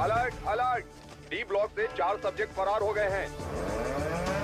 Alert alert, D block से 4 subject फरार हो गए हैं।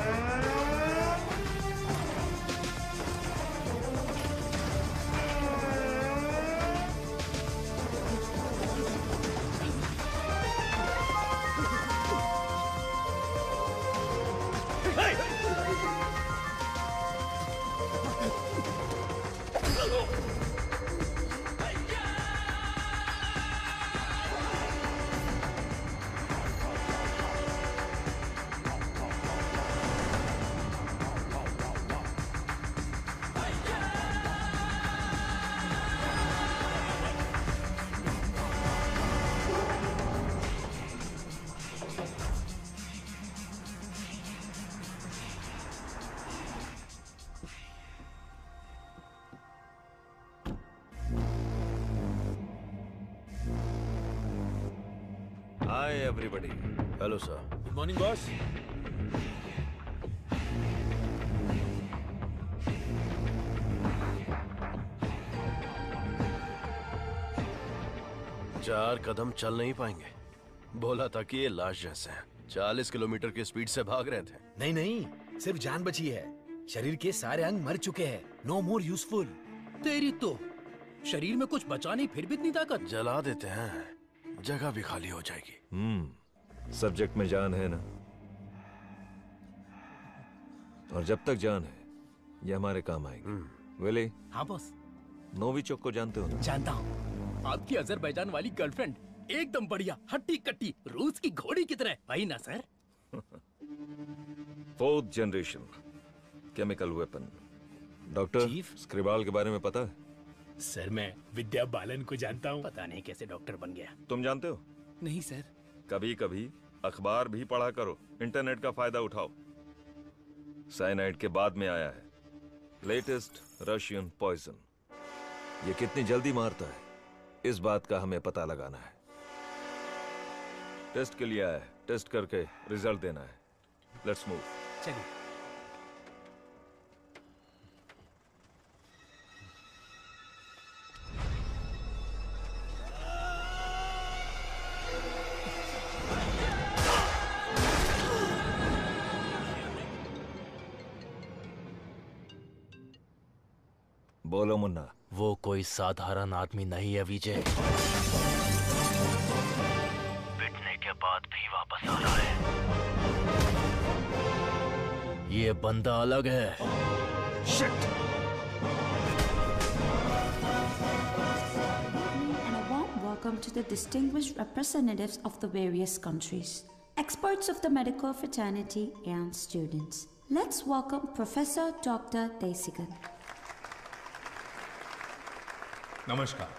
Hi everybody. Hello sir. Good morning boss. चार कदम चल नहीं पाएंगे। बोला था कि ये लाश जैसे हैं। 40 किलोमीटर की स्पीड से भाग रहे थे। नहीं नहीं, सिर्फ जान बची है। शरीर के सारे अंग मर चुके हैं। No more useful. तेरी तो शरीर में कुछ बचा नहीं, फिर भी इतनी ताकत। जला देते हैं, जगह भी खाली हो जाएगी। सब्जेक्ट में जान है ना, और जब तक जान है ये हमारे काम आएगी। वेले। हाँ बॉस। नोविचोक को जानते हो ना? जानता हूँ। आपकी अजरबैजान वाली गर्लफ्रेंड एकदम बढ़िया, हट्टी कट्टी, रूस की घोड़ी की तरह। वही ना sir? 4th generation chemical weapon. Doctor Skripal के बारे में पता है? सर मैं विद्या बालन को जानता हूँ। पता नहीं कैसे डॉक्टर बन गया। तुम जानते हो? नहीं सर। कभी कभी अखबार भी पढ़ा करो, इंटरनेट का फायदा उठाओ। साइनाइड के बाद में आया है लेटेस्ट रशियन पॉइजन। ये कितनी जल्दी मारता है, इस बात का हमें पता लगाना है। टेस्ट के लिए आया है, टेस्ट करके रिजल्ट देना है। Let's move. चलिए। बोलो मुन्ना। वो कोई साधारण आदमी नहीं है विजय। पिटने के बाद भी वापस आ रहा है। ये बंदा अलग है। Shit. And a warm welcome to the distinguished representatives of the various countries, experts of the medical fraternity and students. Let's welcome Professor Dr. Desigan. नमस्कार।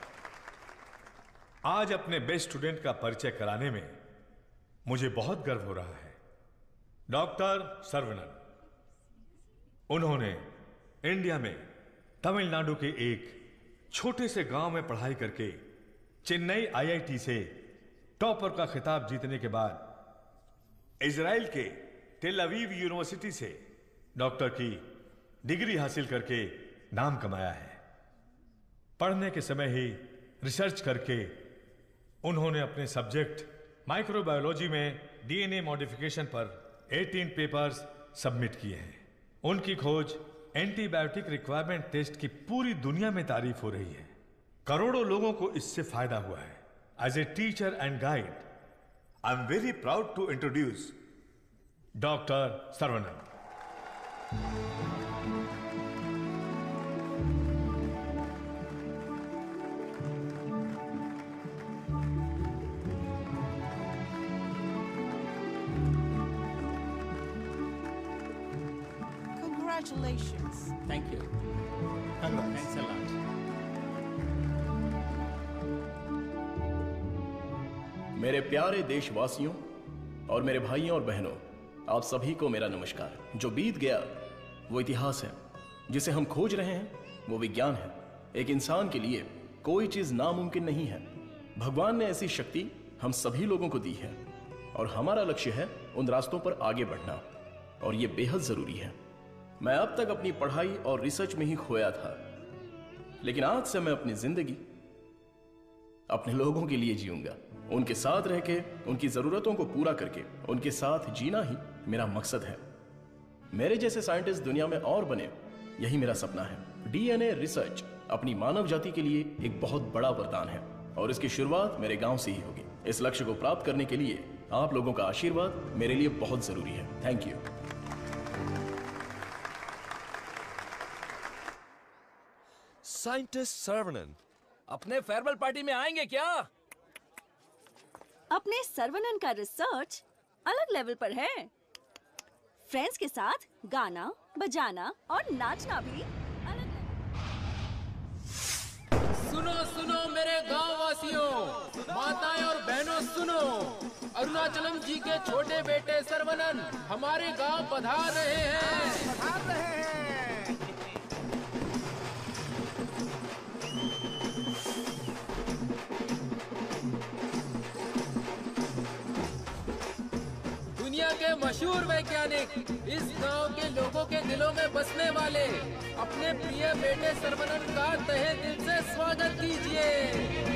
आज अपने बेस्ट स्टूडेंट का परिचय कराने में मुझे बहुत गर्व हो रहा है। डॉक्टर सर्वनन। उन्होंने इंडिया में तमिलनाडु के एक छोटे से गांव में पढ़ाई करके चेन्नई आईआईटी से टॉपर का खिताब जीतने के बाद इजराइल के टेल अवीव यूनिवर्सिटी से डॉक्टर की डिग्री हासिल करके नाम कमाया है। पढ़ने के समय ही रिसर्च करके उन्होंने अपने सब्जेक्ट माइक्रोबायोलॉजी में डीएनए मॉडिफिकेशन पर 18 पेपर्स सबमिट किए हैं। उनकी खोज एंटीबायोटिक रिक्वायरमेंट टेस्ट की पूरी दुनिया में तारीफ हो रही है। करोड़ों लोगों को इससे फायदा हुआ है। As a teacher and guide, I am very proud to introduce doctor Saravanan. Congratulations. Thank you. Thanks a lot. मेरे प्यारे देशवासियों और मेरे भाइयों और बहनों, आप सभी को मेरा नमस्कार। जो बीत गया वो इतिहास है, जिसे हम खोज रहे हैं वो विज्ञान है। एक इंसान के लिए कोई चीज नामुमकिन नहीं है। भगवान ने ऐसी शक्ति हम सभी लोगों को दी है और हमारा लक्ष्य है उन रास्तों पर आगे बढ़ना, और ये बेहद जरूरी है। मैं अब तक अपनी पढ़ाई और रिसर्च में ही खोया था, लेकिन आज से मैं अपनी जिंदगी अपने लोगों के लिए जीऊंगा, उनके साथ रह के, उनकी जरूरतों को पूरा करके, उनके साथ जीना ही मेरा मकसद है। मेरे जैसे साइंटिस्ट दुनिया में और बने, यही मेरा सपना है। डीएनए रिसर्च अपनी मानव जाति के लिए एक बहुत बड़ा वरदान है और इसकी शुरुआत मेरे गांव से ही होगी। इस लक्ष्य को प्राप्त करने के लिए आप लोगों का आशीर्वाद मेरे लिए बहुत जरूरी है। Thank you. साइंटिस्ट सर्वनन अपने फेयरवेल पार्टी में आएंगे क्या? अपने सर्वनन का रिसर्च अलग लेवल पर है। फ्रेंड्स के साथ गाना, बजाना और नाचना भी अलग लेवल। सुनो सुनो मेरे गांव वासियों, माताएं और बहनों सुनो, अरुणाचलम जी के छोटे बेटे सर्वनन हमारे गांव पधार रहे हैं। दुनिया के मशहूर वैज्ञानिक, इस गांव के लोगों के दिलों में बसने वाले अपने प्रिय बेटे सर्वनन का तहे दिल से स्वागत कीजिए।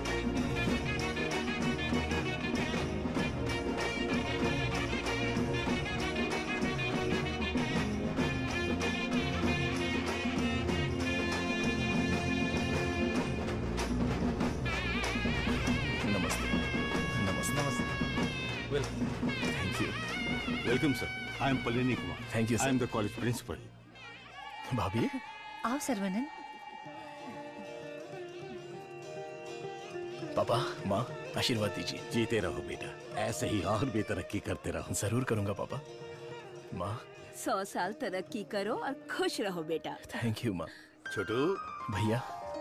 Welcome, sir. I am Palini Kumar. Thank you, sir. I am the college principal. भाभी, आओ सर्वनन। पापा, माँ, आशीर्वाद दीजिए। जीते रहो बेटा, ऐसे ही और भी तरक्की करते रहो। जरूर करूंगा पापा। माँ, 100 साल तरक्की करो और खुश रहो बेटा। थैंक यू माँ। छोटू भैया,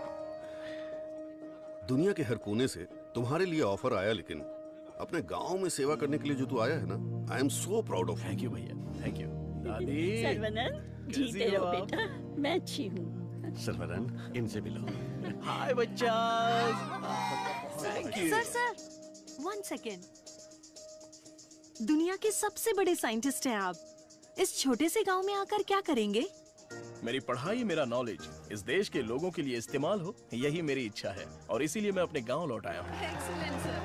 दुनिया के हर कोने से तुम्हारे लिए ऑफर आया, लेकिन अपने गांव में सेवा करने के लिए जो तू आया है ना, I am so proud of. Thank you भैया, थैंक यू। दादी, सर्वनन, जीते रहो बेटा, मैं अच्छी हूँ। सर्वनन, इनसे मिलो। हाय बच्चा। Thank you. Sir, 1 second. दुनिया के सबसे बड़े साइंटिस्ट हैं आप, इस छोटे से गांव में आकर क्या करेंगे? मेरी पढ़ाई, मेरा नॉलेज इस देश के लोगों के लिए इस्तेमाल हो, यही मेरी इच्छा है और इसीलिए मैं अपने गांव लौट आया हूँ। Excellent sir.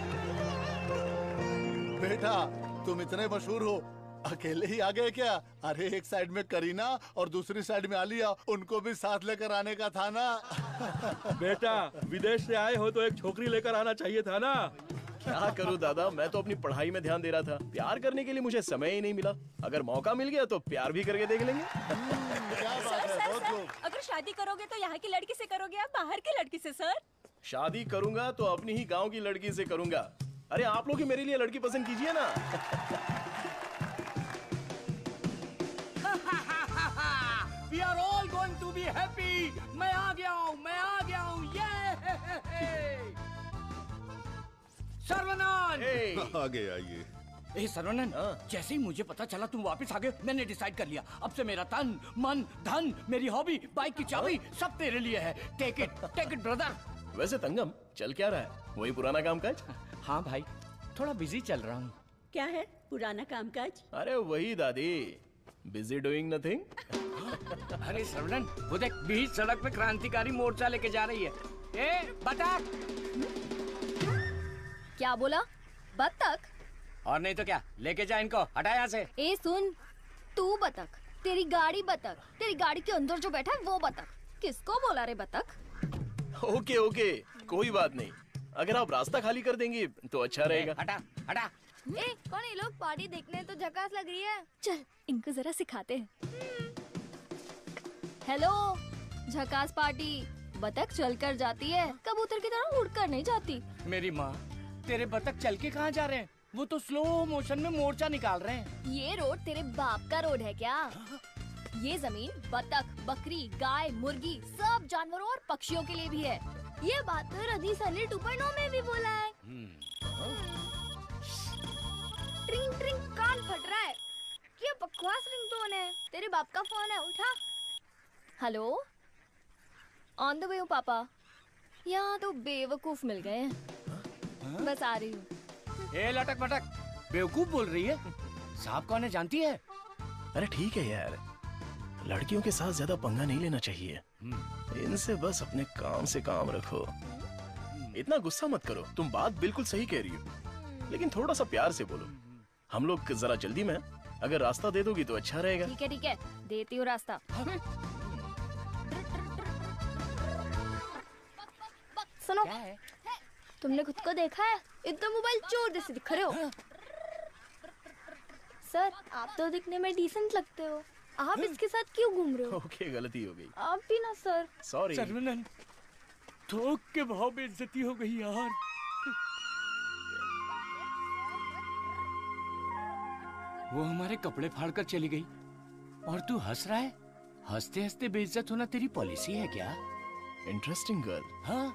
बेटा, तुम इतने मशहूर हो, अकेले ही आ गए क्या? अरे एक साइड में करीना और दूसरी साइड में आलिया, उनको भी साथ लेकर आने का था ना। बेटा, विदेश से आए हो तो एक छोकरी लेकर आना चाहिए था ना। क्या करूं दादा, मैं तो अपनी पढ़ाई में ध्यान दे रहा था। प्यार करने के लिए मुझे समय ही नहीं मिला। अगर मौका मिल गया तो प्यार भी करके देख लेंगे। क्या बात है, बहुत खूब। अगर शादी करोगे तो यहाँ की लड़की से करोगे या बाहर की लड़की से सर? शादी करूंगा तो अपनी ही गांव की लड़की से करूंगा। अरे आप लोग ही मेरे लिए लड़की पसंद कीजिए ना। We are all going to be happy. मैं आ गया हूँ, ये सर्वनन। आगे आइए। ए सर्वनन, जैसे ही मुझे पता चला तुम वापस आ गए, मैंने डिसाइड कर लिया, अब से मेरा तन, मन, धन, मेरी हॉबी, बाइक की चाबी सब तेरे लिए है। Take it brother. वैसे तंगम, चल क्या रहा है? वही पुराना कामकाज? हाँ भाई, थोड़ा बिजी चल रहा हूँ। क्या है पुराना कामकाज? अरे वही दादी, बिजी डूइंग नथिंग। अरे सर्वनन, वो देख, बीच सड़क पे क्रांतिकारी मोर्चा लेके जा रही है। ए बतख। क्या बोला? बतख? और नहीं तो क्या, लेके जा इनको, हटा यहाँ से। ए सुन, तू बतख, तेरी गाड़ी बतख, तेरी गाड़ी के अंदर जो बैठा है वो बतख। किसको बोला रे बतख? ओके, कोई बात नहीं। अगर आप रास्ता खाली कर देंगी तो अच्छा रहेगा। हटा। ए, कौन ये लोग? पार्टी देखने तो झकास लग रही है। चल इनको जरा सिखाते हैं। हेलो, झकास पार्टी। बतख चलकर जाती है, कबूतर की तरह उड़कर नहीं जाती। मेरी माँ, तेरे बतख चल के कहाँ जा रहे हैं? वो तो स्लो मोशन में मोर्चा निकाल रहे हैं। ये रोड तेरे बाप का रोड है क्या? ये जमीन बतख, बकरी, गाय, मुर्गी, सब जानवरों और पक्षियों के लिए भी है। ये बात तो रदीस अली 2.0 में भी बोला है। ट्रिंग ट्रिंग, कान फट रहा है। क्या बकवास रिंगटोन है? तेरे बाप का फोन है, उठा। हेलो, ऑन द वे हूँ पापा। यहाँ तो बेवकूफ मिल गए हैं। बस आ रही हूँ। ए लटक पटक, बेवकूफ बोल रही है? साहब कौन है जानती है? अरे ठीक है यार, लड़कियों के साथ ज्यादा पंगा नहीं लेना चाहिए। इनसे बस अपने काम से काम रखो। इतना गुस्सा मत करो, तुम बात बिल्कुल सही कह रही हो, लेकिन थोड़ा सा प्यार से बोलो। हम लोग जरा जल्दी में हैं, अगर रास्ता दे दोगी तो अच्छा रहेगा। ठीक है, देती हूँ रास्ता। सुनो, तुमने खुद को देखा है? एकदम मोबाइल चोर जैसे दिख रहे हो। सर, आप तो दिखने में डिसेंट लगते हो, आप इसके साथ क्यों घूम रहे हो? ओके, गलती हो गई। आप भी ना सर। सॉरी। सर्वनन, थोक के भाव बेइज्जती हो गई यार। वो हमारे कपड़े फाड़कर चली गई और तू हंस रहा है? हंसते हंसते बेइज्जत होना तेरी पॉलिसी है क्या? Interesting girl. हाँ,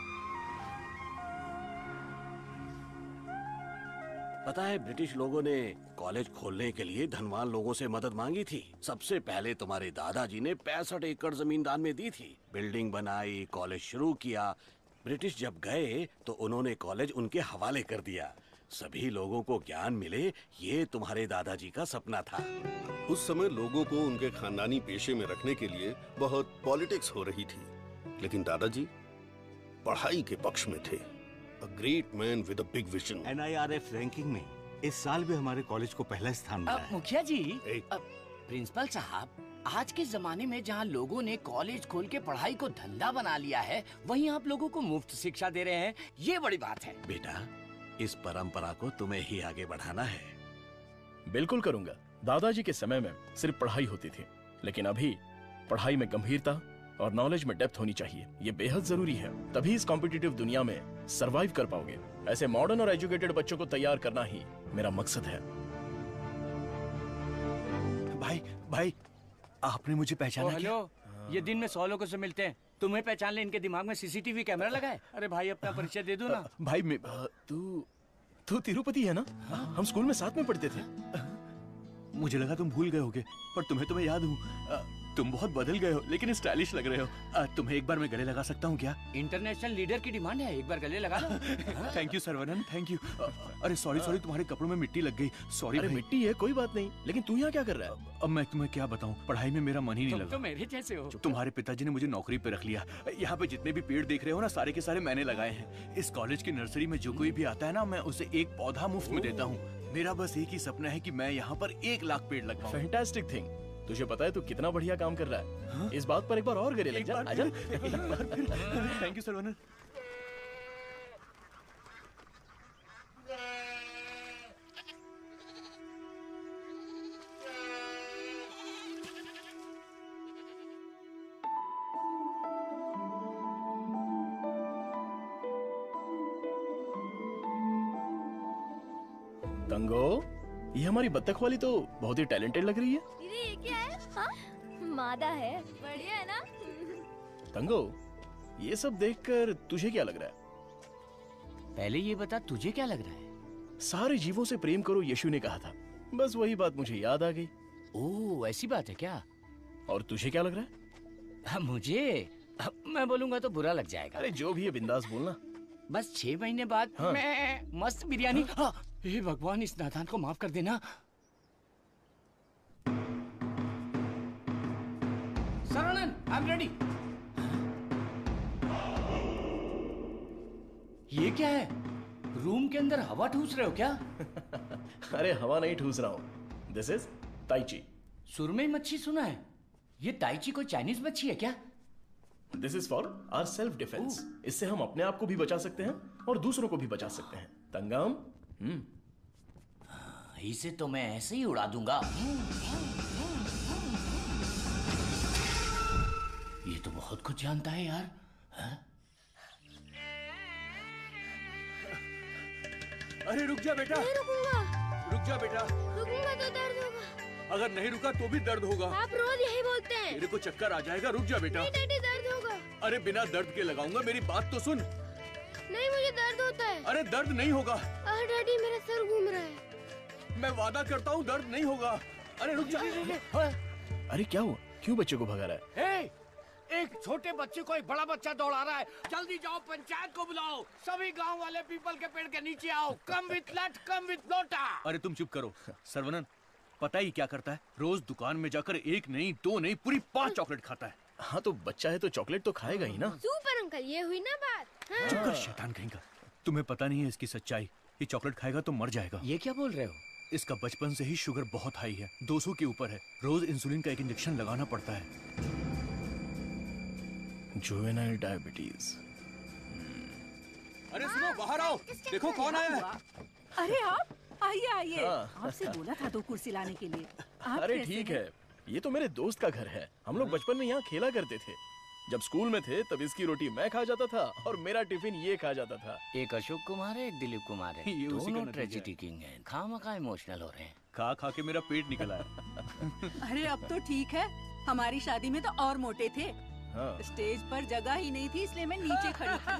पता है ब्रिटिश लोगों ने कॉलेज खोलने के लिए धनवान लोगों से मदद मांगी थी। सबसे पहले तुम्हारे दादाजी ने 65 एकड़ जमीन दान में दी थी। बिल्डिंग बनाई, कॉलेज शुरू किया। ब्रिटिश जब गए तो उन्होंने कॉलेज उनके हवाले कर दिया। सभी लोगों को ज्ञान मिले, ये तुम्हारे दादाजी का सपना था। उस समय लोगों को उनके खानदानी पेशे में रखने के लिए बहुत पॉलिटिक्स हो रही थी, लेकिन दादाजी पढ़ाई के पक्ष में थे। A great man with a big vision. NIRF ranking में इस साल भी हमारे कॉलेज को पहला स्थान मिला है। मुखिया जी, प्रिंसिपल साहब, आज के जमाने में जहाँ लोगों ने कॉलेज खोल के पढ़ाई को धंधा बना लिया है, वहीं आप लोगों को मुफ्त शिक्षा दे रहे हैं, ये बड़ी बात है। बेटा, इस परंपरा को तुम्हें ही आगे बढ़ाना है। बिल्कुल करूंगा। दादाजी के समय में सिर्फ पढ़ाई होती थी, लेकिन अभी पढ़ाई में गंभीरता और नॉलेज में डेप्थ होनी चाहिए। ये बेहद जरूरी है, तभी इस कॉम्पिटिटिव दुनिया में सरवाइव कर पाओगे। ऐसे मॉडर्न और एजुकेटेड बच्चों को तैयार करना ही मेरा मकसद है। भाई, आपने मुझे पहचाना? हेलो, ये दिन में 100 लोगों से मिलते हैं, तुम्हें पहचान ले इनके दिमाग में सीसीटीवी कैमरा लगा है। अरे भाई, अपना परिचय दे दो ना। भाई, तू तिरुपति है ना? हम स्कूल में साथ में पढ़ते थे। मुझे लगा तुम भूल गए होगे, पर तुम्हें याद हूँ। तुम बहुत बदल गए हो, लेकिन स्टाइलिश लग रहे हो। तुम्हें एक बार मैं गले लगा सकता हूँ क्या? इंटरनेशनल लीडर की डिमांड है, एक बार गले लगा लो। Thank you Saravanan, thank you. अरे सॉरी, तुम्हारे कपड़ों में मिट्टी लग गई। सॉरी। अरे मिट्टी है, कोई बात नहीं, लेकिन तू यहाँ क्या कर रहा है? अब मैं तुम्हें क्या बताऊँ, पढ़ाई में मेरा मन ही नहीं लगा। तो मेरे जैसे हो। तुम्हारे पिताजी ने मुझे नौकरी पे रख लिया। यहाँ पे जितने भी पेड़ देख रहे हो ना, सारे के सारे मैंने लगाए हैं। इस कॉलेज की नर्सरी में जो कोई भी आता है ना, मैं उसे एक पौधा मुफ्त में देता हूँ। मेरा बस एक ही सपना है कि मैं यहाँ पर 1 लाख पेड़ लगवाऊं। Fantastic thing. तुझे पता है तू कितना बढ़िया काम कर रहा है। हाँ? इस बात पर एक बार और गले लग जा। आजा। Thank you Saravanan. तंगो, ये हमारी बत्तख वाली तो बहुत ही टैलेंटेड लग रही है। दीदी, ये क्या है? हाँ? मादा है, बढ़िया है ना? तंगो, ये सब देखकर तुझे क्या लग रहा है? पहले ये बता, तुझे क्या लग रहा है? सारे जीवों से प्रेम करो, यीशु ने कहा था। बस वही बात मुझे याद आ गई। ओह, ऐसी बात है क्या? और तुझे क्या लग रहा है? मुझे, मैं बोलूंगा तो बुरा लग जाएगा। अरे जो भी है, बिंदास बोलना। बस 6 महीने बाद मैं मस्त बिरयानी। हाँ? हे भगवान, इस नादान को माफ कर देना। Saravanan, I am ready. ये क्या है? रूम के अंदर हवा ठूस रहे हो क्या? अरे हवा नहीं ठूस रहा हूँ। This is tai chi. सुरमई मच्छी सुना है, ये ताइची कोई चाइनीज मच्छी है क्या? This is for our self defence. इससे हम अपने आप को भी बचा सकते हैं और दूसरों को भी बचा सकते हैं। तंगम, इसे तो मैं ऐसे ही उड़ा दूंगा। ये तो बहुत कुछ जानता है यार। अरे रुक जा बेटा। नहीं रुकूंगा। रुक जा बेटा। रुकूंगा तो दर्द होगा। अगर नहीं रुका तो भी दर्द होगा। आप रोज यही बोलते हैं। मेरे को चक्कर आ जाएगा, रुक जा बेटा। नहीं डैडी, दर्द होगा। अरे बिना दर्द के लगाऊंगा, मेरी बात तो सुन। नहीं, मुझे दर्द होता है। अरे दर्द नहीं होगा। डैडी, मेरा सर घूम रहा है। मैं वादा करता हूँ दर्द नहीं होगा। अरे रुक जा। अरे क्या हुआ? क्यों बच्चे को भगा रहा है? एक छोटे बच्चे को एक बड़ा बच्चा दौड़ा रहा है। जल्दी जाओ, पंचायत को बुलाओ। सभी गांव वाले पीपल के पेड़ के नीचे आओ। कम विथ लट, कम विथ लोटा। अरे तुम चुप करो। सर्वनन, पता ही क्या करता है? रोज दुकान में जाकर 1 नहीं 2 नहीं पूरी 5 चॉकलेट खाता है। हाँ तो बच्चा है तो चॉकलेट तो खाएगा ही ना। सुपर अंकल, ये हुई ना बात। चुप कर शैतान कहीं का। तुम्हें पता नहीं है इसकी सच्चाई। ये चॉकलेट खाएगा तो मर जाएगा। ये क्या बोल रहे हो? इसका बचपन से ही शुगर बहुत हाई है, 200 के ऊपर है। रोज इंसुलिन का एक इंजेक्शन लगाना पड़ता है। Juvenile diabetes. अरे सुनो, बाहर आओ, देखो कौन आया है। अरे आप आइए आइए। हाँ। आपसे बोला था 2 कुर्सी लाने के लिए। आप अरे कैसे ठीक हैं? है, ये तो मेरे दोस्त का घर है। हम लोग बचपन में यहाँ खेला करते थे। जब स्कूल में थे तब इसकी रोटी मैं खा जाता था और मेरा टिफिन ये खा जाता था। एक अशोक कुमार है, एक दिलीप कुमार है। ये उसी का दोनों नतीजा ट्रेजेडी किंग हैं। खामखा इमोशनल हो रहे हैं। खा खा के मेरा पेट निकल आया। अरे अब तो ठीक है। हमारी शादी में तो और मोटे थे। हाँ। स्टेज पर जगह ही नहीं थी, इसलिए मैं नीचे खड़ी थी।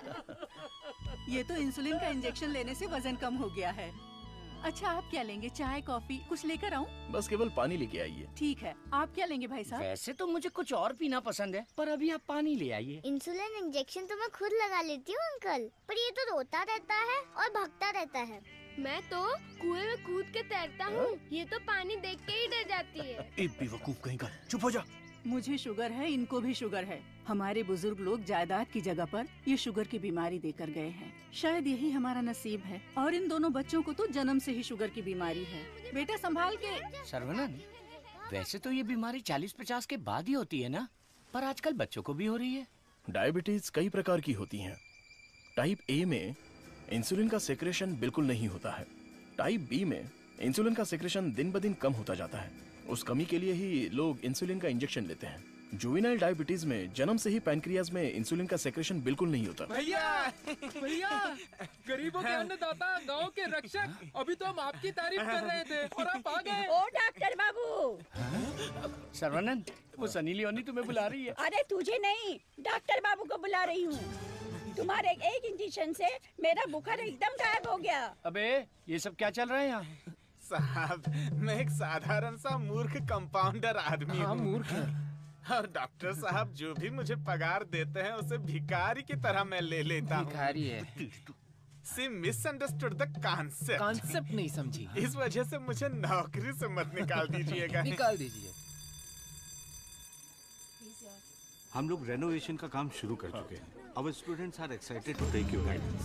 ये तो इंसुलिन का इंजेक्शन लेने से वजन कम हो गया है। अच्छा आप क्या लेंगे? चाय कॉफी कुछ लेकर आऊं? बस केवल पानी लेके आइए। ठीक है, आप क्या लेंगे भाई साहब? वैसे तो मुझे कुछ और पीना पसंद है, पर अभी आप पानी ले आइए। इंसुलिन इंजेक्शन तो मैं खुद लगा लेती हूँ अंकल, पर ये तो रोता रहता है और भागता रहता है। मैं तो कुएं में कूद के तैरता हूँ, ये तो पानी देख के ही डर जाती है। एक बेवकूफ कहीं का, चुप हो जा। मुझे शुगर है, इनको भी शुगर है। हमारे बुजुर्ग लोग जायदाद की जगह पर ये शुगर की बीमारी देकर गए हैं। शायद यही हमारा नसीब है। और इन दोनों बच्चों को तो जन्म से ही शुगर की बीमारी है। बेटा संभाल के। सर्वनन, वैसे तो ये बीमारी 40-50 के बाद ही होती है ना, पर आजकल बच्चों को भी हो रही है। डायबिटीज कई प्रकार की होती हैं। टाइप ए में इंसुलिन का सेक्रेशन बिल्कुल नहीं होता है। टाइप बी में इंसुलिन का सेक्रेशन दिन ब दिन कम होता जाता है। उस कमी के लिए ही लोग इंसुलिन का इंजेक्शन लेते हैं। जुवेनाइल डायबिटीज में जन्म से ही पैनक्रियाज में इंसुलिन का सेक्रेशन बिल्कुल नहीं होता। भैया भैया, गरीबों के अन्नदाता, गांव के रक्षक, अभी तो हम आपकी तारीफ कर रहे थे और आप आ गए। ओ डॉक्टर बाबू। सर्वनन, वो सनी लियोनी तुम्हें बुला रही है। अरे तुझे नहीं, डॉक्टर बाबू को बुला रही हूँ। तुम्हारे एक इंजेक्शन से मेरा बुखार एकदम गायब हो गया। अबे ये सब क्या चल रहा है यहाँ? साहब, मैं एक साधारण सा मूर्ख कंपाउंडर आदमी हूँ। मूर्ख है। और डॉक्टर साहब जो भी मुझे पगार देते हैं उसे भिखारी की तरह मैं ले लेता हूँ। भिखारी है। She misunderstood the concept. Concept नहीं समझी। इस वजह से मुझे नौकरी से मत निकाल दीजिएगा। निकाल दीजिए। हम लोग रेनोवेशन का काम शुरू कर चुके हैं। Our students are excited to take your guidance.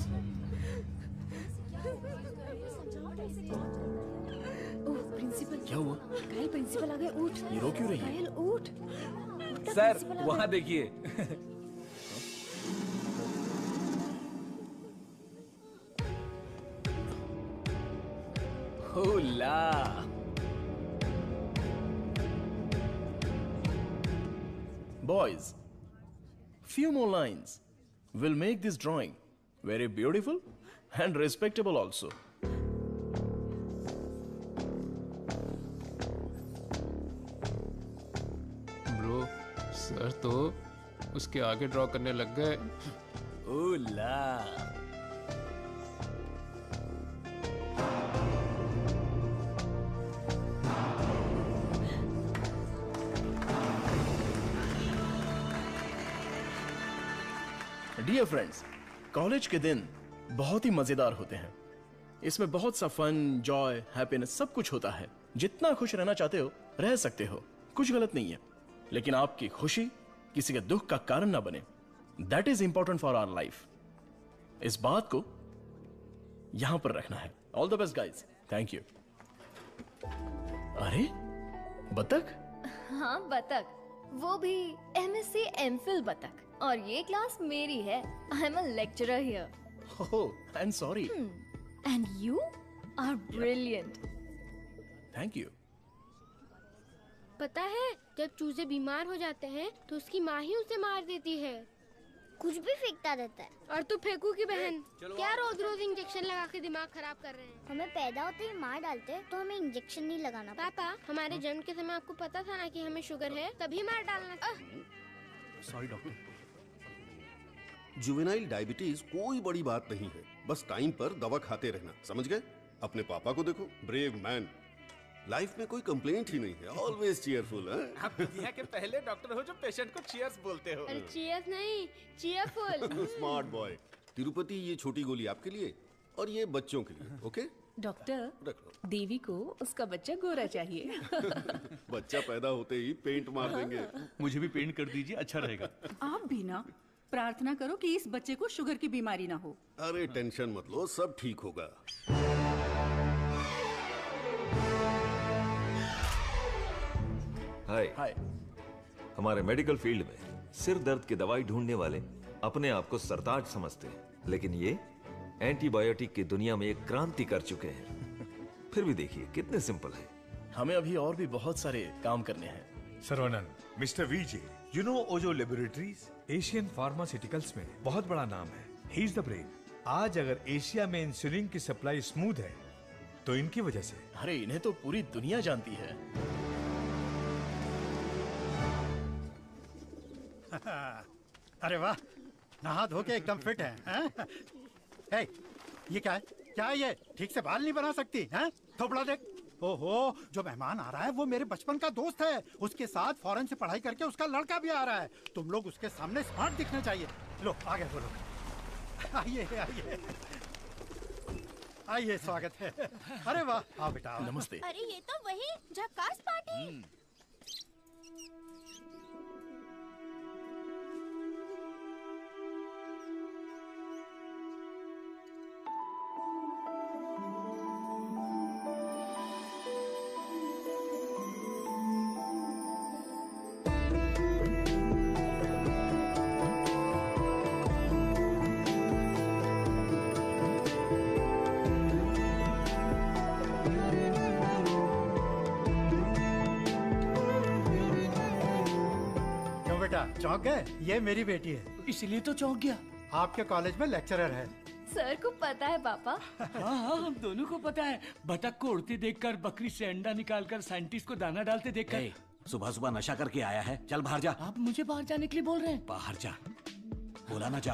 Oh principal. क्या हुआ? घायल प्रिंसिपल आ गए, उठ। ये रो क्यों रही है? घायल उठ। सर वहाँ देखिए। होला। Boys, few more lines will make this drawing very beautiful and respectable also. Bro, sir तो उसके आगे ड्रॉ करने लग गए। ओला। डियर फ्रेंड्स, कॉलेज के दिन बहुत ही मजेदार होते हैं। इसमें बहुत सा फन, जॉय, हैप्पीनेस सब कुछ होता है। जितना खुश रहना चाहते हो रह सकते हो, कुछ गलत नहीं है। लेकिन आपकी खुशी किसी के दुख का कारण ना बने, that is important for our life. इस बात को यहां पर रखना है। All the best guys, thank you. अरे बतख? हाँ बतख, वो भी MSc MPhil बतख। और ये क्लास मेरी है। I am a lecturer here. Oh, I am sorry. And you are brilliant. Thank you. पता है, जब चूजे बीमार हो जाते हैं तो उसकी माँ ही उसे मार देती है। कुछ भी फेंकता रहता है। और तू फेंकू की बहन, क्या रोज रोज इंजेक्शन लगा के दिमाग खराब कर रहे हैं। हमें पैदा होते ही मार डालते तो हमें इंजेक्शन नहीं लगाना। पापा, हमारे जन्म के समय आपको पता था ना कि हमें शुगर है, तभी मार डालना था। Sorry doctor. जुवेनाइल डायबिटीज कोई बड़ी बात नहीं है, बस टाइम पर दवा खाते रहना, समझ गए? अपने पापा को देखो, ब्रेव मैन, लाइफ में कोई कंप्लेंट ही नहीं है, ऑलवेज चीयरफुल। आप दुनिया के पहले डॉक्टर हो जो पेशेंट को चीयर्स बोलते हो। अरे चीयर्स नहीं, चीयरफुल। Smart boy. तिरुपति, ये छोटी गोली आपके लिए और ये बच्चों के लिए, ओके? डॉक्टर, रख लो। देवी को उसका बच्चा गोरा चाहिए। बच्चा पैदा होते ही पेंट मार देंगे। मुझे भी पेंट कर दीजिए, अच्छा रहेगा। आप भी ना। प्रार्थना करो कि इस बच्चे को शुगर की बीमारी ना हो। अरे टेंशन मत लो, सब ठीक होगा। हाय। हमारे मेडिकल फील्ड में सिर दर्द की दवाई ढूंढने वाले अपने आप को सरताज समझते हैं, लेकिन ये एंटीबायोटिक की दुनिया में एक क्रांति कर चुके हैं। फिर भी देखिए कितने सिंपल है। हमें अभी और भी बहुत सारे काम करने हैं। Saravanan, mister VJ, you know Ojo laboratories Asian pharmaceuticals में बहुत बड़ा नाम है। He is the brain. आज अगर एशिया में इंसुलिन की सप्लाई स्मूथ है तो इनकी वजह से। अरे इन्हें तो पूरी दुनिया जानती है। अरे वाह, नहा धो के एकदम फिट है, हैं? हे, ये क्या है? क्या है ये? ठीक से बाल नहीं बना सकती हैं? थोपड़ा देख। ओहो, जो मेहमान आ रहा है वो मेरे बचपन का दोस्त है। उसके साथ फॉरेन से पढ़ाई करके उसका लड़का भी आ रहा है। तुम लोग उसके सामने स्मार्ट दिखने चाहिए। लो आगे बोलो। आइए आइए आइए, स्वागत है। अरे वाह, आओ बेटा। नमस्ते। अरे ये तो वही झक्कास पार्टी। चौंक गए? ये मेरी बेटी है। इसलिए तो चौंक गया। आपके कॉलेज में लेक्चरर है। सर को पता है पापा। हाँ, हम दोनों को पता है। बतख को उड़ते देखकर, बकरी से अंडा निकालकर, साइंटिस्ट को दाना डालते देखकर। सुबह सुबह नशा करके आया है, चल बाहर जा। आप मुझे बाहर जाने के लिए बोल रहे हैं? बाहर जा, बोला ना जा।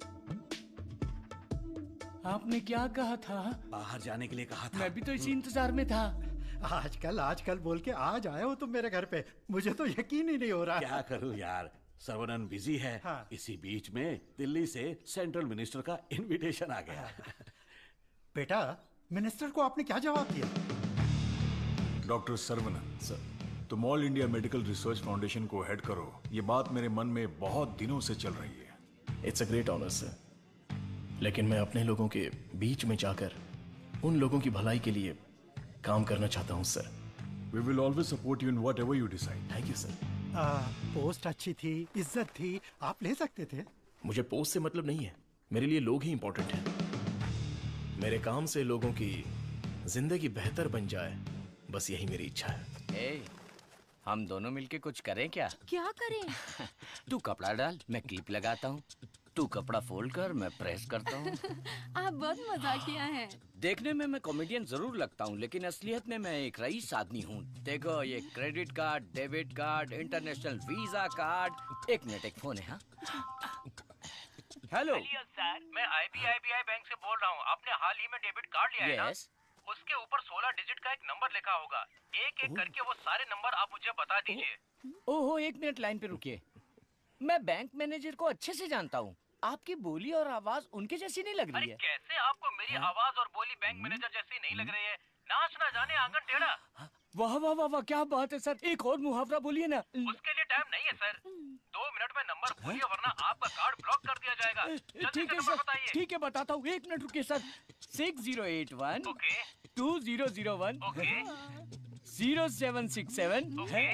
आपने क्या कहा था? बाहर जाने के लिए कहा था। मैं भी तो इसी इंतजार में था। आजकल बोल के आज आए हो तुम मेरे घर पे। मुझे तो यकीन ही नहीं हो रहा। क्या करूं यार, सर्वनन बिजी है। हाँ। इसी बीच में दिल्ली से सेंट्रल मिनिस्टर का इनविटेशन आ गया। बेटा, मिनिस्टर को आपने क्या जवाब दिया? डॉक्टर सर्वनन सर, तुम all India medical research foundation को हेड करो, ये बात मेरे मन में बहुत दिनों से चल रही है। It's a great honour sir, लेकिन मैं अपने लोगों के बीच में जाकर उन लोगों की भलाई के लिए काम करना चाहता हूँ sir. We will always support you in whatever you decide. Thank you sir. Post अच्छी थी, इज्जत थी, आप ले सकते थे। मुझे पोस्ट से मतलब नहीं है, मेरे लिए लोग ही इंपॉर्टेंट हैं। मेरे काम से लोगों की जिंदगी बेहतर बन जाए, बस यही मेरी इच्छा है। हम दोनों मिलके कुछ करें क्या? क्या करें? तू कपड़ा डाल, मैं क्लिप लगाता हूँ। तू कपड़ा फोल्ड कर, मैं प्रेस करता हूँ। आप बहुत मजाकिया हैं। देखने में मैं कॉमेडियन जरूर लगता हूँ, लेकिन असलियत में मैं एक रईस आदमी हूँ। देखो, ये credit card, debit card, international visa card. एक मिनट, एक फोन है। हाँ, हेलो सर, मैं IBI बैंक से बोल रहा हूँ। आपने हाल ही में डेबिट कार्ड लिया है ना? उसके ऊपर 16 डिजिट का एक नंबर लिखा होगा। एक एक करके वो सारे नंबर आप मुझे बता दीजिए। ओहो, एक मिनट लाइन पे रुकिए। मैं बैंक मैनेजर को अच्छे से जानता हूँ। आपकी बोली और आवाज उनके जैसी नहीं लग रही है। कैसे आपको मेरी आवाज और बोली बैंक मैनेजर जैसी नहीं लग रही है? नाच ना जाने आंगन टेढ़ा। वाह वाह वाह वाह, क्या बात है सर। एक और मुहावरा बोलिए ना। उसके लिए टाइम नहीं है सर। 2 मिनट में नंबर बोलिए, वरना आपका कार्ड ब्लॉक कर दिया जाएगा। ठीक है सर, ठीक है, बताता हूँ। एक मिनट रुकिए सर। 6081 2001 0767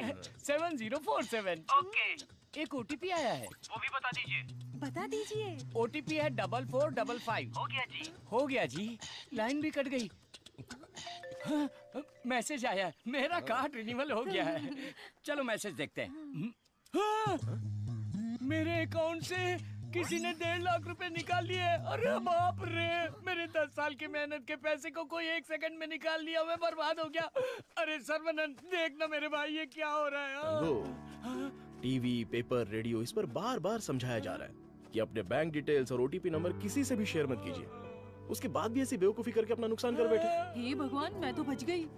7047। एक OTP आया है, वो भी बता दीजिए। बता दीजिए। OTP है 4455। हो गया जी। हो गया जी। लाइन भी कट गई। हाँ, मैसेज आया, मेरा कार्ड रिन्यूअल हो गया है। चलो मैसेज देखते हैं। हाँ, मेरे अकाउंट से किसी ने 1.5 लाख रुपए निकाल लिए। अरे बाप रे, मेरे 10 साल की मेहनत के पैसे को कोई 1 सेकंड में निकाल लिया। मैं बर्बाद हो गया। अरे सर्वनन, देखना मेरे भाई, ये क्या हो रहा है? टीवी, पेपर, रेडियो, इस पर बार बार समझाया जा रहा है कि अपने बैंक डिटेल्स और OTP नंबर किसी से भी शेयर मत कीजिए। उसके बाद भी ऐसी बेवकूफी करके अपना नुकसान कर बैठे। हे भगवान, मैं तो बच गई।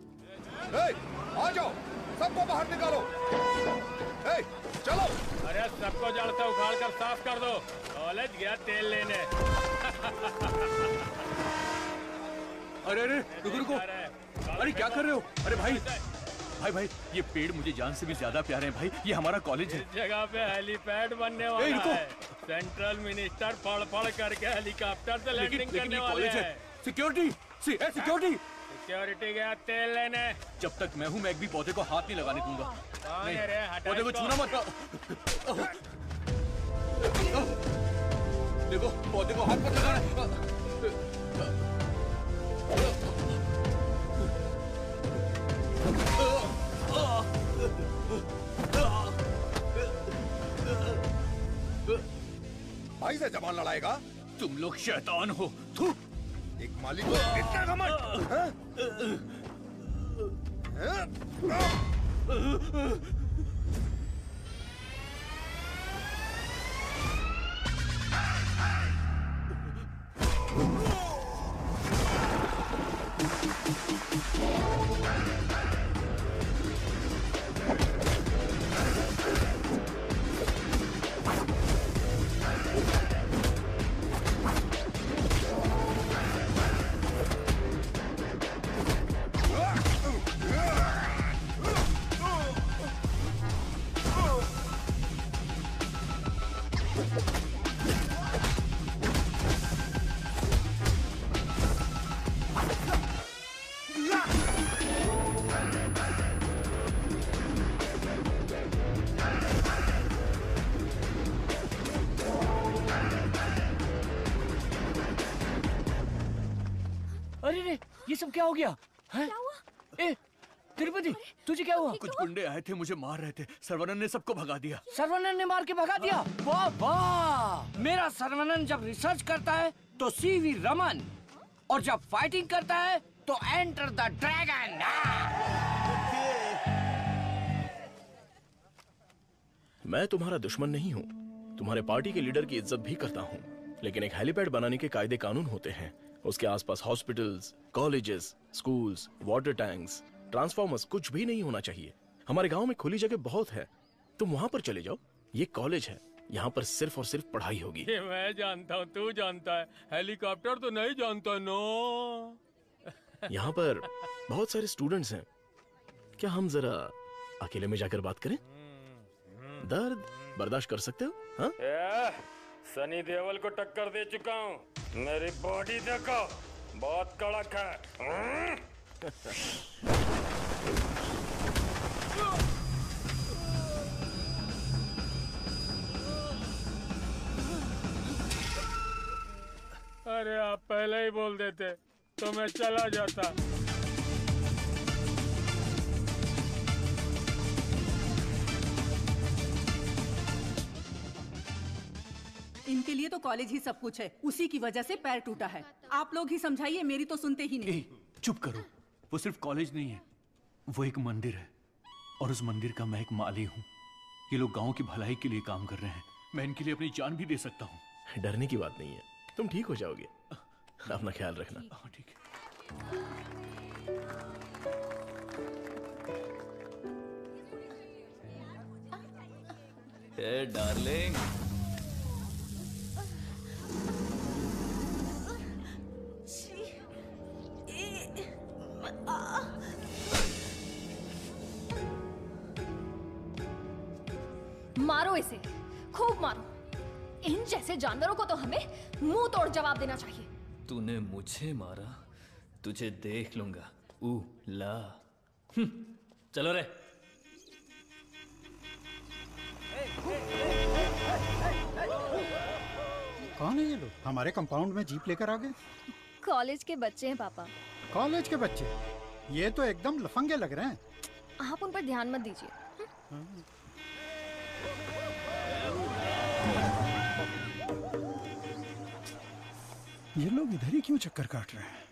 आ जाओ, सबको बाहर निकालो। चलो। अरे सबको जड़ से उखाड़ कर साफ कर दो। कॉलेज गया तेल लेने। अरे रुको। अरे क्या कर रहे हो? अरे भाई, ये पेड़ मुझे जान से भी ज्यादा प्यारे हैं भाई। ये हमारा कॉलेज है। इस जगह पे हेलीपैड बनने वाला है। सेंट्रल मिनिस्टर पड़ करके हेलीकॉप्टर से लैंडिंग करने वाले हैं। सिक्योरिटी सिक्योरिटी सिक्योरिटी गया तेल लेने। जब तक मैं हूँ मैं एक भी पौधे को हाथ नहीं लगाने दूंगा। कौन है रे? हटा पौधे को इसको। छूना मत। देखो पौधे को हाथ मत लगाना। भाई से जबान लड़ाएगा? तुम लोग शैतान हो। थू। एक मालिक को इतना घमंड? अरे रे, ये सब क्या हो गया? क्या हुआ? ए, तिरुपति, तुझे क्या हुआ? कुछ गुंडे आए थे, मुझे मार रहे थे। सर्वनन ने सबको भगा दिया। सर्वनन ने मार के भगा दिया? वाह वाह! मेरा सर्वनन जब रिसर्च करता है तो सीवी रमन, और जब फाइटिंग करता है तो एंटर द ड्रैगन। मैं तुम्हारा दुश्मन नहीं हूँ, तुम्हारे पार्टी के लीडर की इज्जत भी करता हूँ, लेकिन एक हेलीपैड बनाने के कायदे कानून होते हैं। उसके आसपास hospitals, colleges, schools, water tanks, transformers कुछ भी नहीं होना चाहिए। हमारे गांव में खुली जगह बहुत है, तुम वहां पर चले जाओ। ये कॉलेज है, यहाँ पर सिर्फ और सिर्फ पढ़ाई होगी। ये मैं जानता हूँ, तू जानता है, हेलीकॉप्टर तो नहीं जानता। नो यहाँ पर बहुत सारे स्टूडेंट्स हैं, क्या हम जरा अकेले में जाकर बात करें? दर्द बर्दाश्त कर सकते हो? हाँ? सनी देओल को टक्कर दे चुका हूँ, मेरी बॉडी देखो, बहुत कड़क है। अरे आप पहले ही बोल देते तो मैं चला जाता। इनके लिए तो कॉलेज ही सब कुछ है, उसी की वजह से पैर टूटा है। आप लोग ही समझाइए, मेरी तो सुनते ही नहीं। चुप करो, वो सिर्फ कॉलेज नहीं है, वो एक मंदिर है, और उस मंदिर का मैं एक माली हूँ। ये लोग गांव की भलाई के लिए काम कर रहे हैं, मैं इनके लिए अपनी जान भी दे सकता हूँ। डरने की बात नहीं है, तुम ठीक हो जाओगे। अपना ख्याल रखना। ठीक है। डार्लिंग, मारो इसे, खूब मारो। इन जैसे जानवरों को तो हमें मुंह तोड़ जवाब देना चाहिए। तूने मुझे मारा, तुझे देख लूंगा। ला चलो रे। कौन है ये लोग? हमारे कंपाउंड में जीप लेकर आ गए। कॉलेज के बच्चे हैं पापा। कॉलेज के बच्चे? ये तो एकदम लफंगे लग रहे हैं। आप उन पर ध्यान मत दीजिए। ये लोग इधर ही क्यों चक्कर काट रहे हैं?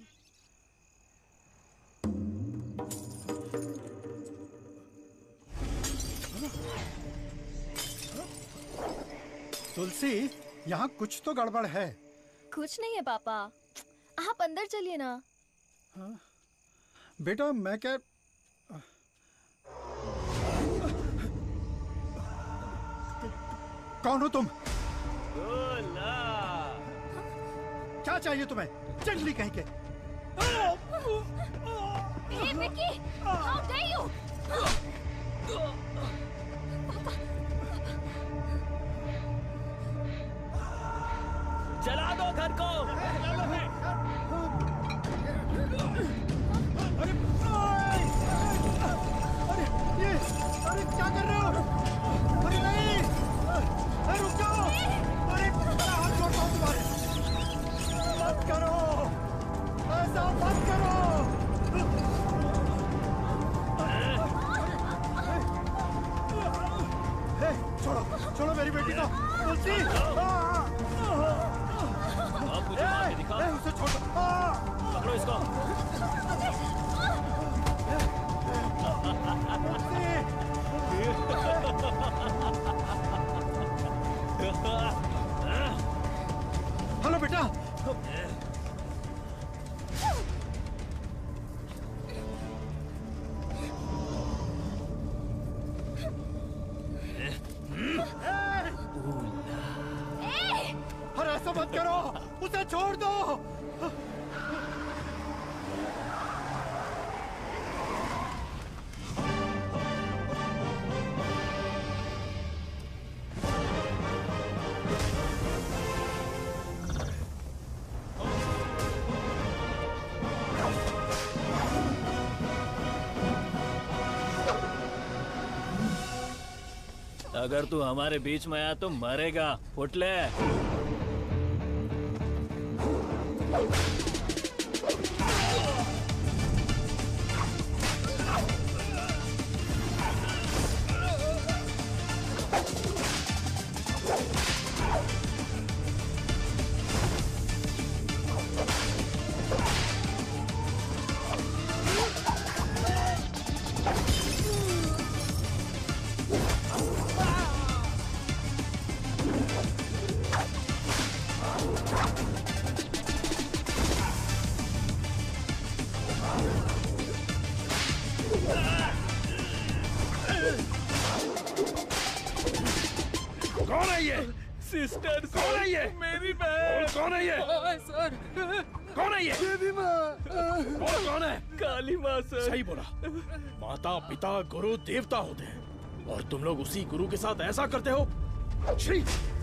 तुलसी, यहाँ कुछ तो गड़बड़ है। कुछ नहीं है पापा, आप अंदर चलिए ना। बेटा मैं क्या कौन हो तुम? क्या चाहिए तुम्हें? जंगली कहीं के। Hey, Vicky! How dare you! जला दो घर को। अरे क्या कर रहे हो? अरे नहीं, अरे रुक जाओ। अरे हाथ जोड़ता हूँ तुम्हारे। मत करो, ऐसा मत करो। छोड़ो छोड़ो मेरी बेटी को। तुलसी मुझे मार के दिखाओ। उसे छोड़ो। पकड़ो इसको। हेलो बेटा। अरे ऐसा मत करो, उसे छोड़ दो। अगर तू हमारे बीच में आया तो मरेगा। उठ ले। कौन है ये? सिस्टर। कौन है ये? मेरी बहन। कौन है ये? सर। कौन है ये? देवी माँ। कौन है? काली माँ सर। सही बोला। माता पिता गुरु देवता होते हैं और तुम लोग उसी गुरु के साथ ऐसा करते हो। छी!